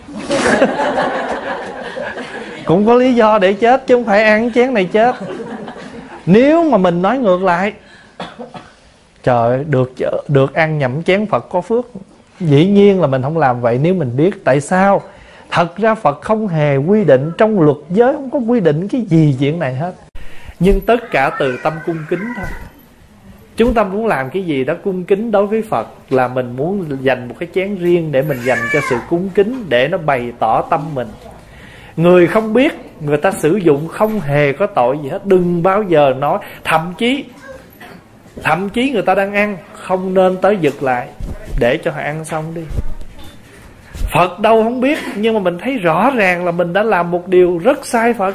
S1: Cũng có lý do để chết, chứ không phải ăn chén này chết. Nếu mà mình nói ngược lại, trời ơi, được, được ăn nhậm chén Phật có phước. Dĩ nhiên là mình không làm vậy nếu mình biết. Tại sao? Thật ra Phật không hề quy định, trong luật giới không có quy định cái gì chuyện này hết. Nhưng tất cả từ tâm cung kính thôi. Chúng ta muốn làm cái gì đó cung kính đối với Phật, là mình muốn dành một cái chén riêng để mình dành cho sự cung kính, để nó bày tỏ tâm mình. Người không biết, người ta sử dụng không hề có tội gì hết. Đừng bao giờ nói. Thậm chí Thậm chí người ta đang ăn, không nên tới giật lại, để cho họ ăn xong đi. Phật đâu không biết, nhưng mà mình thấy rõ ràng là mình đã làm một điều rất sai Phật.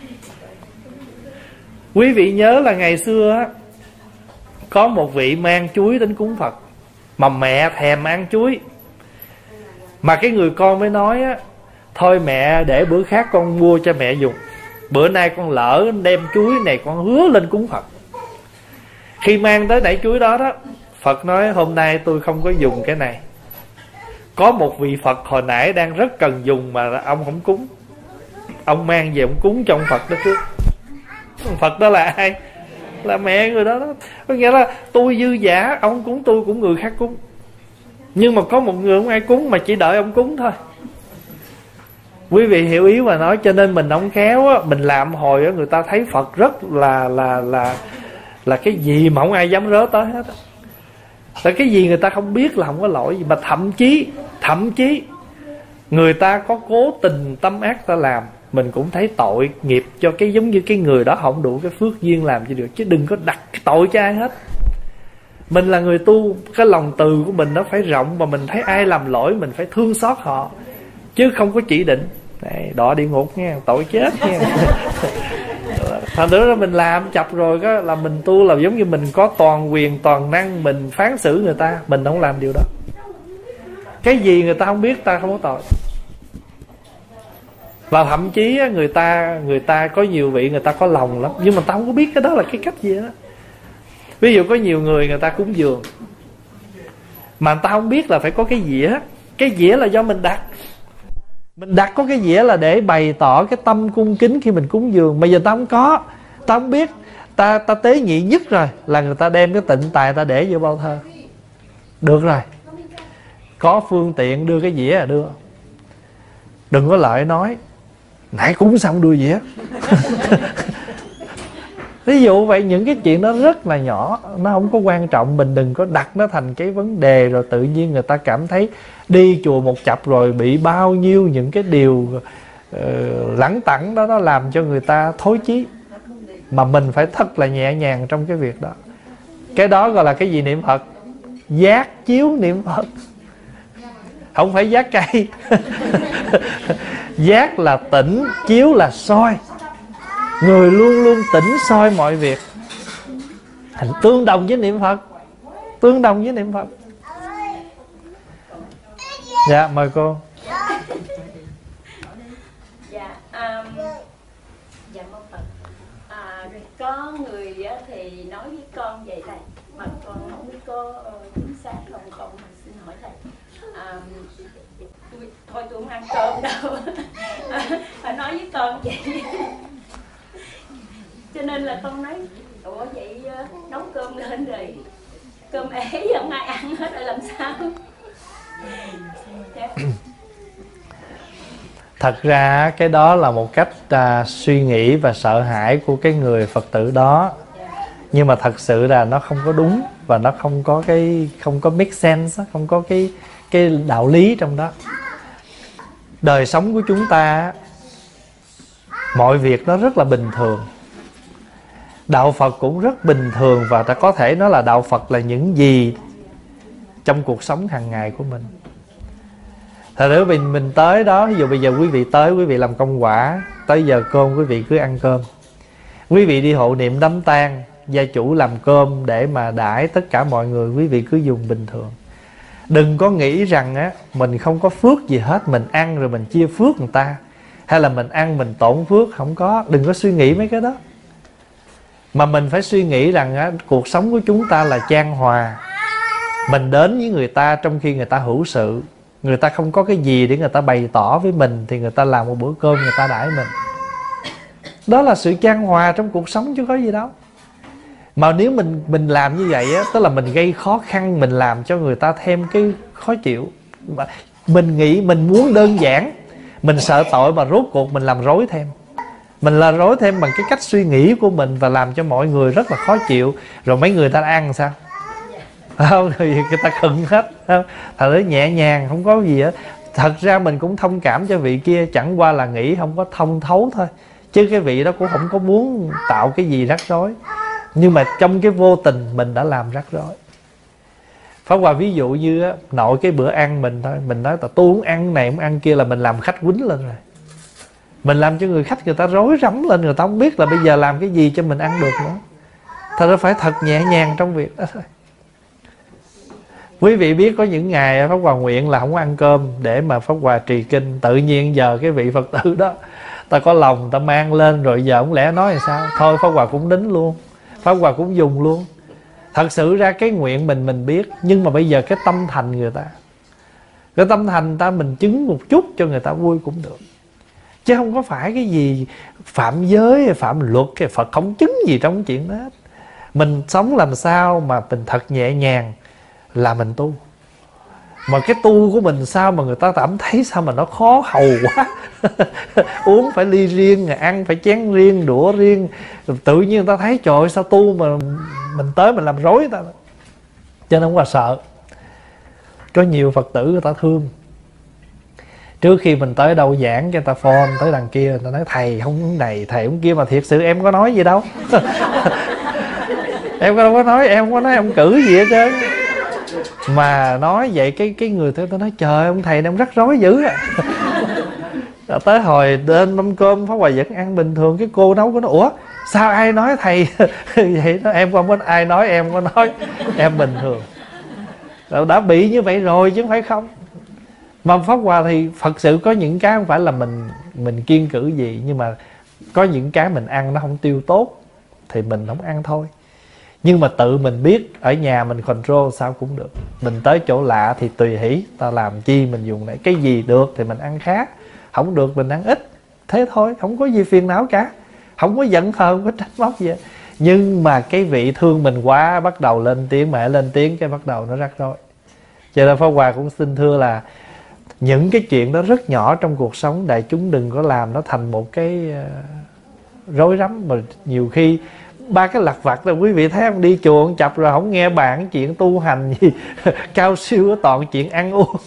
S1: Quý vị nhớ là ngày xưa á, có một vị mang chuối đến cúng Phật, mà mẹ thèm ăn chuối, mà cái người con mới nói á, thôi mẹ để bữa khác con mua cho mẹ dùng, bữa nay con lỡ đem chuối này con hứa lên cúng Phật. Khi mang tới nảy chuối đó đó, Phật nói hôm nay tôi không có dùng cái này. Có một vị Phật hồi nãy đang rất cần dùng mà ông không cúng, ông mang về ông cúng cho ông Phật đó trước. Phật đó là ai? Là mẹ người đó đó. Có nghĩa là tôi dư giả, ông cúng tôi cũng người khác cúng. Nhưng mà có một người không ai cúng, mà chỉ đợi ông cúng thôi. Quý vị hiểu ý mà nói. Cho nên mình không khéo á, mình làm hồi á, người ta thấy Phật rất là là là là cái gì mà không ai dám rớ tới hết. Tại cái gì người ta không biết là không có lỗi gì. Mà thậm chí Thậm chí người ta có cố tình tâm ác ta làm, mình cũng thấy tội nghiệp cho cái giống như cái người đó không đủ cái phước duyên làm cho được. Chứ đừng có đặt cái tội cho ai hết. Mình là người tu, cái lòng từ của mình nó phải rộng, mà mình thấy ai làm lỗi mình phải thương xót họ, chứ không có chỉ định này, đọa địa ngục nha, tội chết nha. Thành thử ra mình làm chập rồi đó, là mình tu là giống như mình có toàn quyền toàn năng, mình phán xử người ta. Mình không làm điều đó. Cái gì người ta không biết ta không có tội. Và thậm chí người ta người ta có nhiều vị người ta có lòng lắm, nhưng mà ta không có biết cái đó là cái cách gì đó. Ví dụ có nhiều người người ta cúng dường, mà người ta không biết là phải có cái dĩa. Cái dĩa là do mình đặt. Mình đặt có cái dĩa là để bày tỏ cái tâm cung kính khi mình cúng dường. Mà giờ ta không có, ta không biết, ta ta tế nhị nhất rồi, là người ta đem cái tịnh tài ta để vô bao thơ. Được rồi, có phương tiện đưa cái dĩa là đưa. Đừng có lại nói nãy cúng xong đưa dĩa. Ví dụ vậy, những cái chuyện đó rất là nhỏ, nó không có quan trọng. Mình đừng có đặt nó thành cái vấn đề, rồi tự nhiên người ta cảm thấy đi chùa một chập rồi bị bao nhiêu những cái điều uh, lẳng tẳng đó, nó làm cho người ta thối chí. Mà mình phải thật là nhẹ nhàng trong cái việc đó. Cái đó gọi là cái gì niệm Phật? Giác chiếu niệm Phật. Không phải giác cây. Giác là tỉnh, chiếu là soi. Người luôn luôn tỉnh soi mọi việc, thành tương đồng với niệm Phật. Tương đồng với niệm Phật. Dạ mời cô.
S2: Dạ um, Dạ mong Phật. À, có người thì nói với con vậy thầy, mà con không biết có chính xác không, con xin hỏi thầy. À, tôi, thôi tôi không ăn cơm đâu. Phải nói với con vậy. Cho nên là con nói ủa vậy nấu cơm lên rồi cơm ế không ai ăn hết rồi làm sao? Dạ.
S1: Thật ra cái đó là một cách à, suy nghĩ và sợ hãi của cái người Phật tử đó. Nhưng mà thật sự là nó không có đúng, và nó không có cái không có make sense, không có cái cái đạo lý trong đó. Đời sống của chúng ta mọi việc nó rất là bình thường. Đạo Phật cũng rất bình thường, và ta có thể nói là đạo Phật là những gì trong cuộc sống hàng ngày của mình. Thật ra mình, mình tới đó, ví dụ bây giờ quý vị tới, quý vị làm công quả, tới giờ cơm quý vị cứ ăn cơm. Quý vị đi hộ niệm đám tang, gia chủ làm cơm để mà đãi tất cả mọi người, quý vị cứ dùng bình thường. Đừng có nghĩ rằng á mình không có phước gì hết, mình ăn rồi mình chia phước người ta, hay là mình ăn mình tổn phước. Không có, đừng có suy nghĩ mấy cái đó. Mà mình phải suy nghĩ rằng á, cuộc sống của chúng ta là chan hòa. Mình đến với người ta trong khi người ta hữu sự, người ta không có cái gì để người ta bày tỏ với mình, thì người ta làm một bữa cơm người ta đãi mình. Đó là sự chan hòa trong cuộc sống chứ có gì đâu. Mà nếu mình mình làm như vậy á, tức là mình gây khó khăn, mình làm cho người ta thêm cái khó chịu. Mình nghĩ mình muốn đơn giản, mình sợ tội mà rốt cuộc mình làm rối thêm. Mình làm rối thêm bằng cái cách suy nghĩ của mình, và làm cho mọi người rất là khó chịu. Rồi mấy người ta ăn sao? Không, thì người ta khựng hết. Thật ra nhẹ nhàng, không có gì hết. Thật ra mình cũng thông cảm cho vị kia, chẳng qua là nghĩ không có thông thấu thôi, chứ cái vị đó cũng không có muốn tạo cái gì rắc rối. Nhưng mà trong cái vô tình mình đã làm rắc rối. Pháp Hòa ví dụ như á, nội cái bữa ăn mình thôi, mình nói là tôi muốn ăn này muốn ăn kia, là mình làm khách quýnh lên rồi. Mình làm cho người khách người ta rối rắm lên, người ta không biết là bây giờ làm cái gì cho mình ăn được nữa. Thật ra phải thật nhẹ nhàng trong việc đó thôi. Quý vị biết có những ngày Pháp Hòa nguyện là không có ăn cơm để mà Pháp Hòa trì kinh. Tự nhiên giờ cái vị Phật tử đó ta có lòng ta mang lên, rồi giờ không lẽ nói là sao? Thôi Pháp Hòa cũng đính luôn, Pháp Hòa cũng dùng luôn. Thật sự ra cái nguyện mình mình biết, nhưng mà bây giờ cái tâm thành người ta, cái tâm thành ta mình chứng một chút cho người ta vui cũng được. Chứ không có phải cái gì phạm giới, phạm luật, cái Phật không chứng gì trong chuyện đó hết. Mình sống làm sao mà mình thật nhẹ nhàng là mình tu. Mà cái tu của mình sao mà người ta cảm thấy sao mà nó khó hầu quá. Uống phải ly riêng, ăn phải chén riêng, đũa riêng. Tự nhiên người ta thấy trời ơi, sao tu mà mình tới mình làm rối người ta. Cho nên không có sợ. Có nhiều Phật tử người ta thương. Trước khi mình tới đâu giảng cho người ta phone tới đằng kia, người ta nói thầy không này, thầy không kia, mà thiệt sự em có nói gì đâu. Em đâu có nói, em không có nói ông cử gì hết trơn. Mà nói vậy cái cái người tôi nói trời ông thầy này ông rắc rối dữ à. Rồi tới hồi đến mâm cơm Pháp Hòa vẫn ăn bình thường, cái cô nấu có nói ủa sao ai nói thầy vậy đó, em không có ai nói, em có nói em bình thường. Rồi đã bị như vậy rồi chứ không phải không. Mà Pháp Hòa thì Phật sự có những cái không phải là mình mình kiêng cữ gì, nhưng mà có những cái mình ăn nó không tiêu tốt thì mình không ăn thôi. Nhưng mà tự mình biết ở nhà mình control sao cũng được. Mình tới chỗ lạ thì tùy hỷ, ta làm chi mình dùng này. Cái gì được thì mình ăn khác, không được mình ăn ít. Thế thôi, không có gì phiền não cả. Không có giận hờn, không có trách móc gì hết. Nhưng mà cái vị thương mình quá, bắt đầu lên tiếng, mẹ lên tiếng cái bắt đầu nó rắc rối. Cho nên Pháp Hòa cũng xin thưa là những cái chuyện đó rất nhỏ trong cuộc sống, đại chúng đừng có làm nó thành một cái uh, rối rắm. Mà nhiều khi ba cái lặt vặt là quý vị thấy ông đi chùa ông chập rồi không nghe bạn chuyện tu hành gì cao siêu, toàn chuyện ăn uống.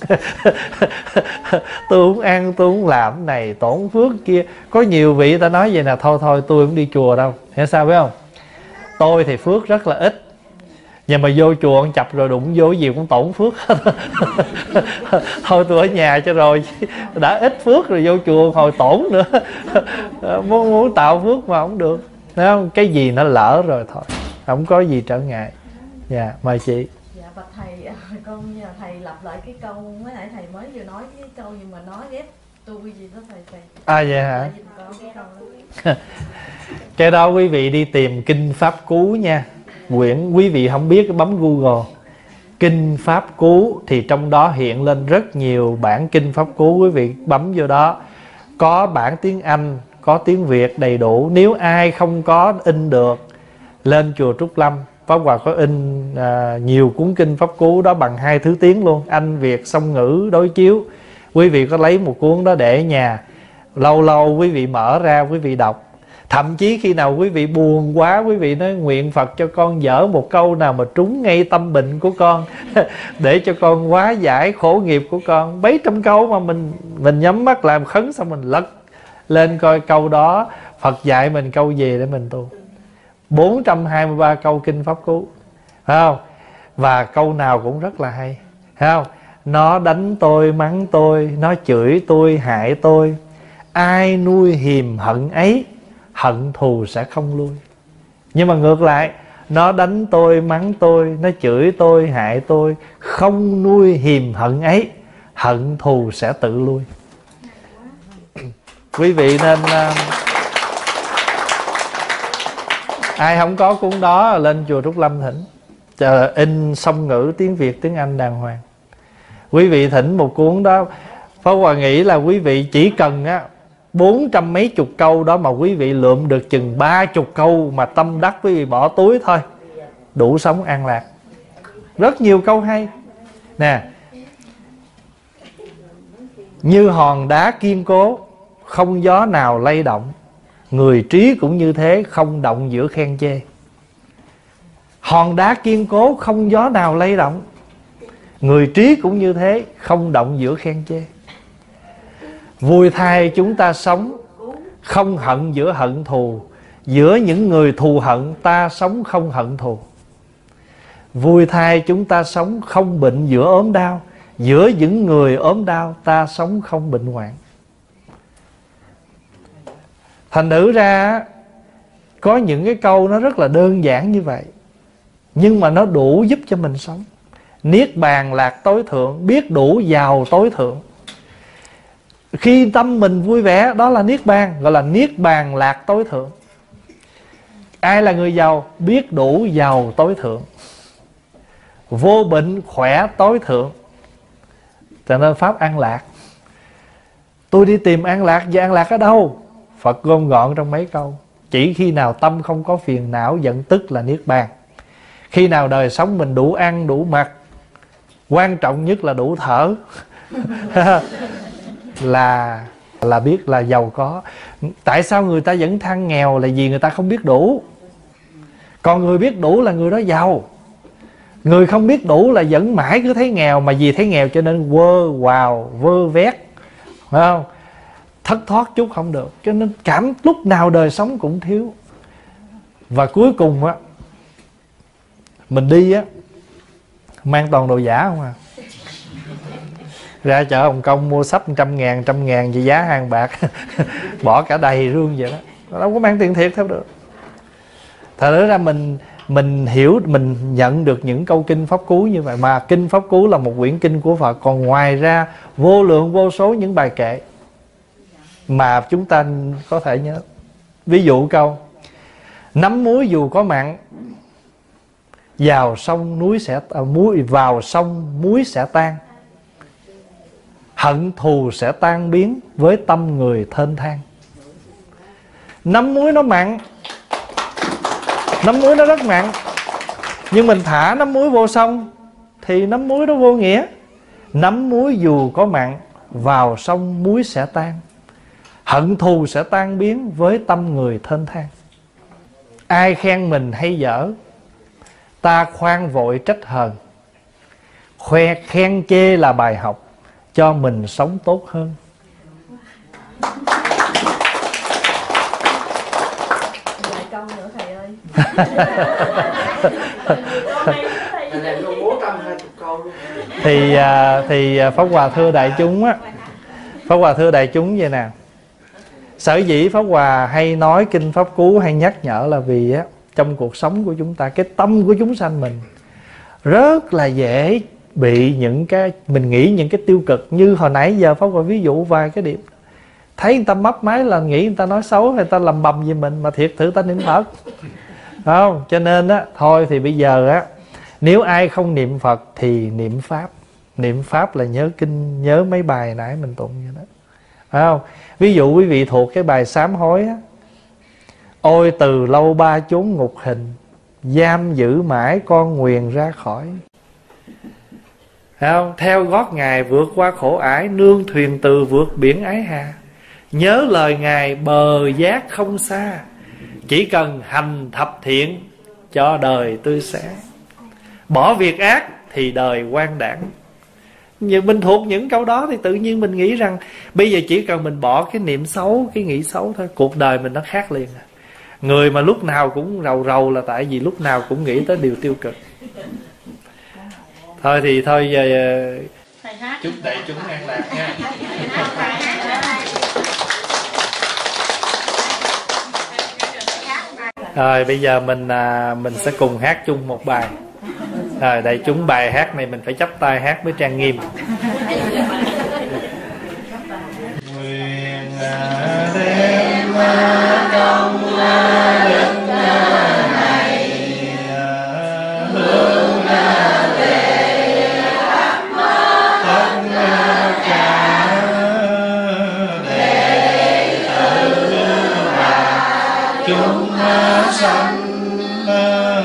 S1: Tôi không ăn, tôi không làm cái này, tổn phước kia. Có nhiều vị ta nói vậy nè, thôi thôi tôi không đi chùa đâu. Hiểu sao biết không? Tôi thì phước rất là ít, nhưng mà vô chùa ông chập rồi đụng vô gì cũng tổn phước. Thôi tôi ở nhà cho rồi, đã ít phước rồi vô chùa hồi tổn nữa. muốn, muốn tạo phước mà không được. Thấy không? Cái gì nó lỡ rồi thôi, không có gì trở ngại. Dạ, mời chị.
S3: Dạ, bạch thầy, con nhờ thầy lặp lại cái câu mới nãy thầy mới vừa nói cái câu nhưng mà nói ghép tu gì đó thầy thầy.
S1: À vậy hả? Cái, cái đó quý vị đi tìm Kinh Pháp Cú nha. Quyển quý vị không biết bấm Google Kinh Pháp Cú thì trong đó hiện lên rất nhiều bản Kinh Pháp Cú. Quý vị bấm vô đó, có bản tiếng Anh, có tiếng Việt đầy đủ. Nếu ai không có in được, lên chùa Trúc Lâm, Pháp Hòa có in à, nhiều cuốn Kinh Pháp Cú đó bằng hai thứ tiếng luôn, Anh, Việt, song ngữ đối chiếu. Quý vị có lấy một cuốn đó để ở nhà, lâu lâu quý vị mở ra quý vị đọc. Thậm chí khi nào quý vị buồn quá, quý vị nói nguyện Phật cho con dở một câu nào mà trúng ngay tâm bệnh của con để cho con hóa giải khổ nghiệp của con. Mấy trăm câu mà mình mình nhắm mắt làm khấn xong mình lật lên coi câu đó Phật dạy mình câu gì để mình tu. Bốn trăm hai mươi ba câu kinh Pháp Cú, phải không? Và câu nào cũng rất là hay, phải không? Nó đánh tôi, mắng tôi, nó chửi tôi, hại tôi. Ai nuôi hiềm hận ấy, hận thù sẽ không lui. Nhưng mà ngược lại, nó đánh tôi, mắng tôi, nó chửi tôi, hại tôi, không nuôi hiềm hận ấy, hận thù sẽ tự lui. Quý vị nên uh, ai không có cuốn đó lên chùa Trúc Lâm thỉnh, chờ in song ngữ tiếng Việt tiếng Anh đàng hoàng. Quý vị thỉnh một cuốn đó, Pháp Hòa nghĩ là quý vị chỉ cần á bốn trăm mấy chục câu đó mà quý vị lượm được chừng ba chục câu mà tâm đắc quý vị bỏ túi thôi, đủ sống an lạc. Rất nhiều câu hay nè. Như hòn đá kiên cố, không gió nào lay động, người trí cũng như thế, không động giữa khen chê. Hòn đá kiên cố, không gió nào lay động, người trí cũng như thế, không động giữa khen chê. Vui thay chúng ta sống, không hận giữa hận thù, giữa những người thù hận ta sống không hận thù. Vui thay chúng ta sống, không bệnh giữa ốm đau, giữa những người ốm đau ta sống không bệnh hoạn. Thành thử ra có những cái câu nó rất là đơn giản như vậy, nhưng mà nó đủ giúp cho mình sống. Niết bàn lạc tối thượng, biết đủ giàu tối thượng. Khi tâm mình vui vẻ, đó là niết bàn, gọi là niết bàn lạc tối thượng. Ai là người giàu? Biết đủ giàu tối thượng, vô bệnh khỏe tối thượng. Cho nên pháp an lạc. Tôi đi tìm an lạc, và an lạc ở đâu? Phật gom gọn trong mấy câu. Chỉ khi nào tâm không có phiền não giận tức là niết bàn. Khi nào đời sống mình đủ ăn đủ mặc, quan trọng nhất là đủ thở là là biết là giàu có. Tại sao người ta vẫn than nghèo? Là vì người ta không biết đủ. Còn người biết đủ là người đó giàu. Người không biết đủ là vẫn mãi cứ thấy nghèo, mà vì thấy nghèo cho nên quơ quào vơ vét, phải không? Thất thoát chút không được, cho nên cảm lúc nào đời sống cũng thiếu. Và cuối cùng á, mình đi á mang toàn đồ giả không à. Ra chợ Hồng Kông mua sắp trăm ngàn, trăm ngàn vì giá hàng bạc bỏ cả đầy rương vậy đó, đâu có mang tiền thiệt theo được. Thật ra mình Mình hiểu, mình nhận được những câu kinh Pháp Cú như vậy. Mà kinh Pháp Cú là một quyển kinh của Phật. Còn ngoài ra vô lượng vô số những bài kệ mà chúng ta có thể nhớ. Ví dụ câu: nắm muối dù có mặn, vào sông núi sẽ à, muối vào sông muối sẽ tan, hận thù sẽ tan biến với tâm người thênh thang. Nắm muối nó mặn, nắm muối nó rất mặn, nhưng mình thả nắm muối vô sông thì nắm muối đó vô nghĩa. Nắm muối dù có mặn, vào sông muối sẽ tan, hận thù sẽ tan biến với tâm người thênh thang. Ai khen mình hay dở, ta khoan vội trách hờn, khoe khen chê là bài học cho mình sống tốt hơn.
S3: Vài câu nữa thầy ơi.
S1: Thì thì Pháp Hòa thưa đại chúng á, Pháp Hòa thưa đại chúng vậy nè. Sở dĩ Pháp Hòa hay nói kinh Pháp Cú, hay nhắc nhở là vì á, trong cuộc sống của chúng ta, cái tâm của chúng sanh mình rất là dễ bị những cái, mình nghĩ những cái tiêu cực. Như hồi nãy giờ Pháp Hòa ví dụ vài cái điểm. Thấy người ta mấp máy là nghĩ người ta nói xấu, người ta lầm bầm về mình, mà thiệt thử ta niệm Phật, không? Cho nên á, thôi thì bây giờ á, nếu ai không niệm Phật thì niệm Pháp. Niệm Pháp là nhớ kinh, nhớ mấy bài nãy mình tụng vậy đó, phải không? Ví dụ quý vị thuộc cái bài sám hối á: ôi từ lâu ba chốn ngục hình, giam giữ mãi con nguyền ra khỏi. Thấy không? Theo gót Ngài vượt qua khổ ải, nương thuyền từ vượt biển ái hà. Nhớ lời Ngài bờ giác không xa, chỉ cần hành thập thiện cho đời tươi sáng. Bỏ việc ác thì đời quang đãng, Nhưng mình thuộc những câu đó thì tự nhiên mình nghĩ rằng bây giờ chỉ cần mình bỏ cái niệm xấu, cái nghĩ xấu thôi, cuộc đời mình nó khác liền. Người mà lúc nào cũng rầu rầu là tại vì lúc nào cũng nghĩ tới điều tiêu cực. Thôi thì thôi giờ chúc đại chúng an lạc nha. Rồi bây giờ mình à, mình sẽ cùng hát chung một bài. Rồi đại chúng, bài hát này mình phải chắp tay hát mới trang nghiêm. Nguyện đem công đức này hướng về tất cả đệ tử và chúng sanh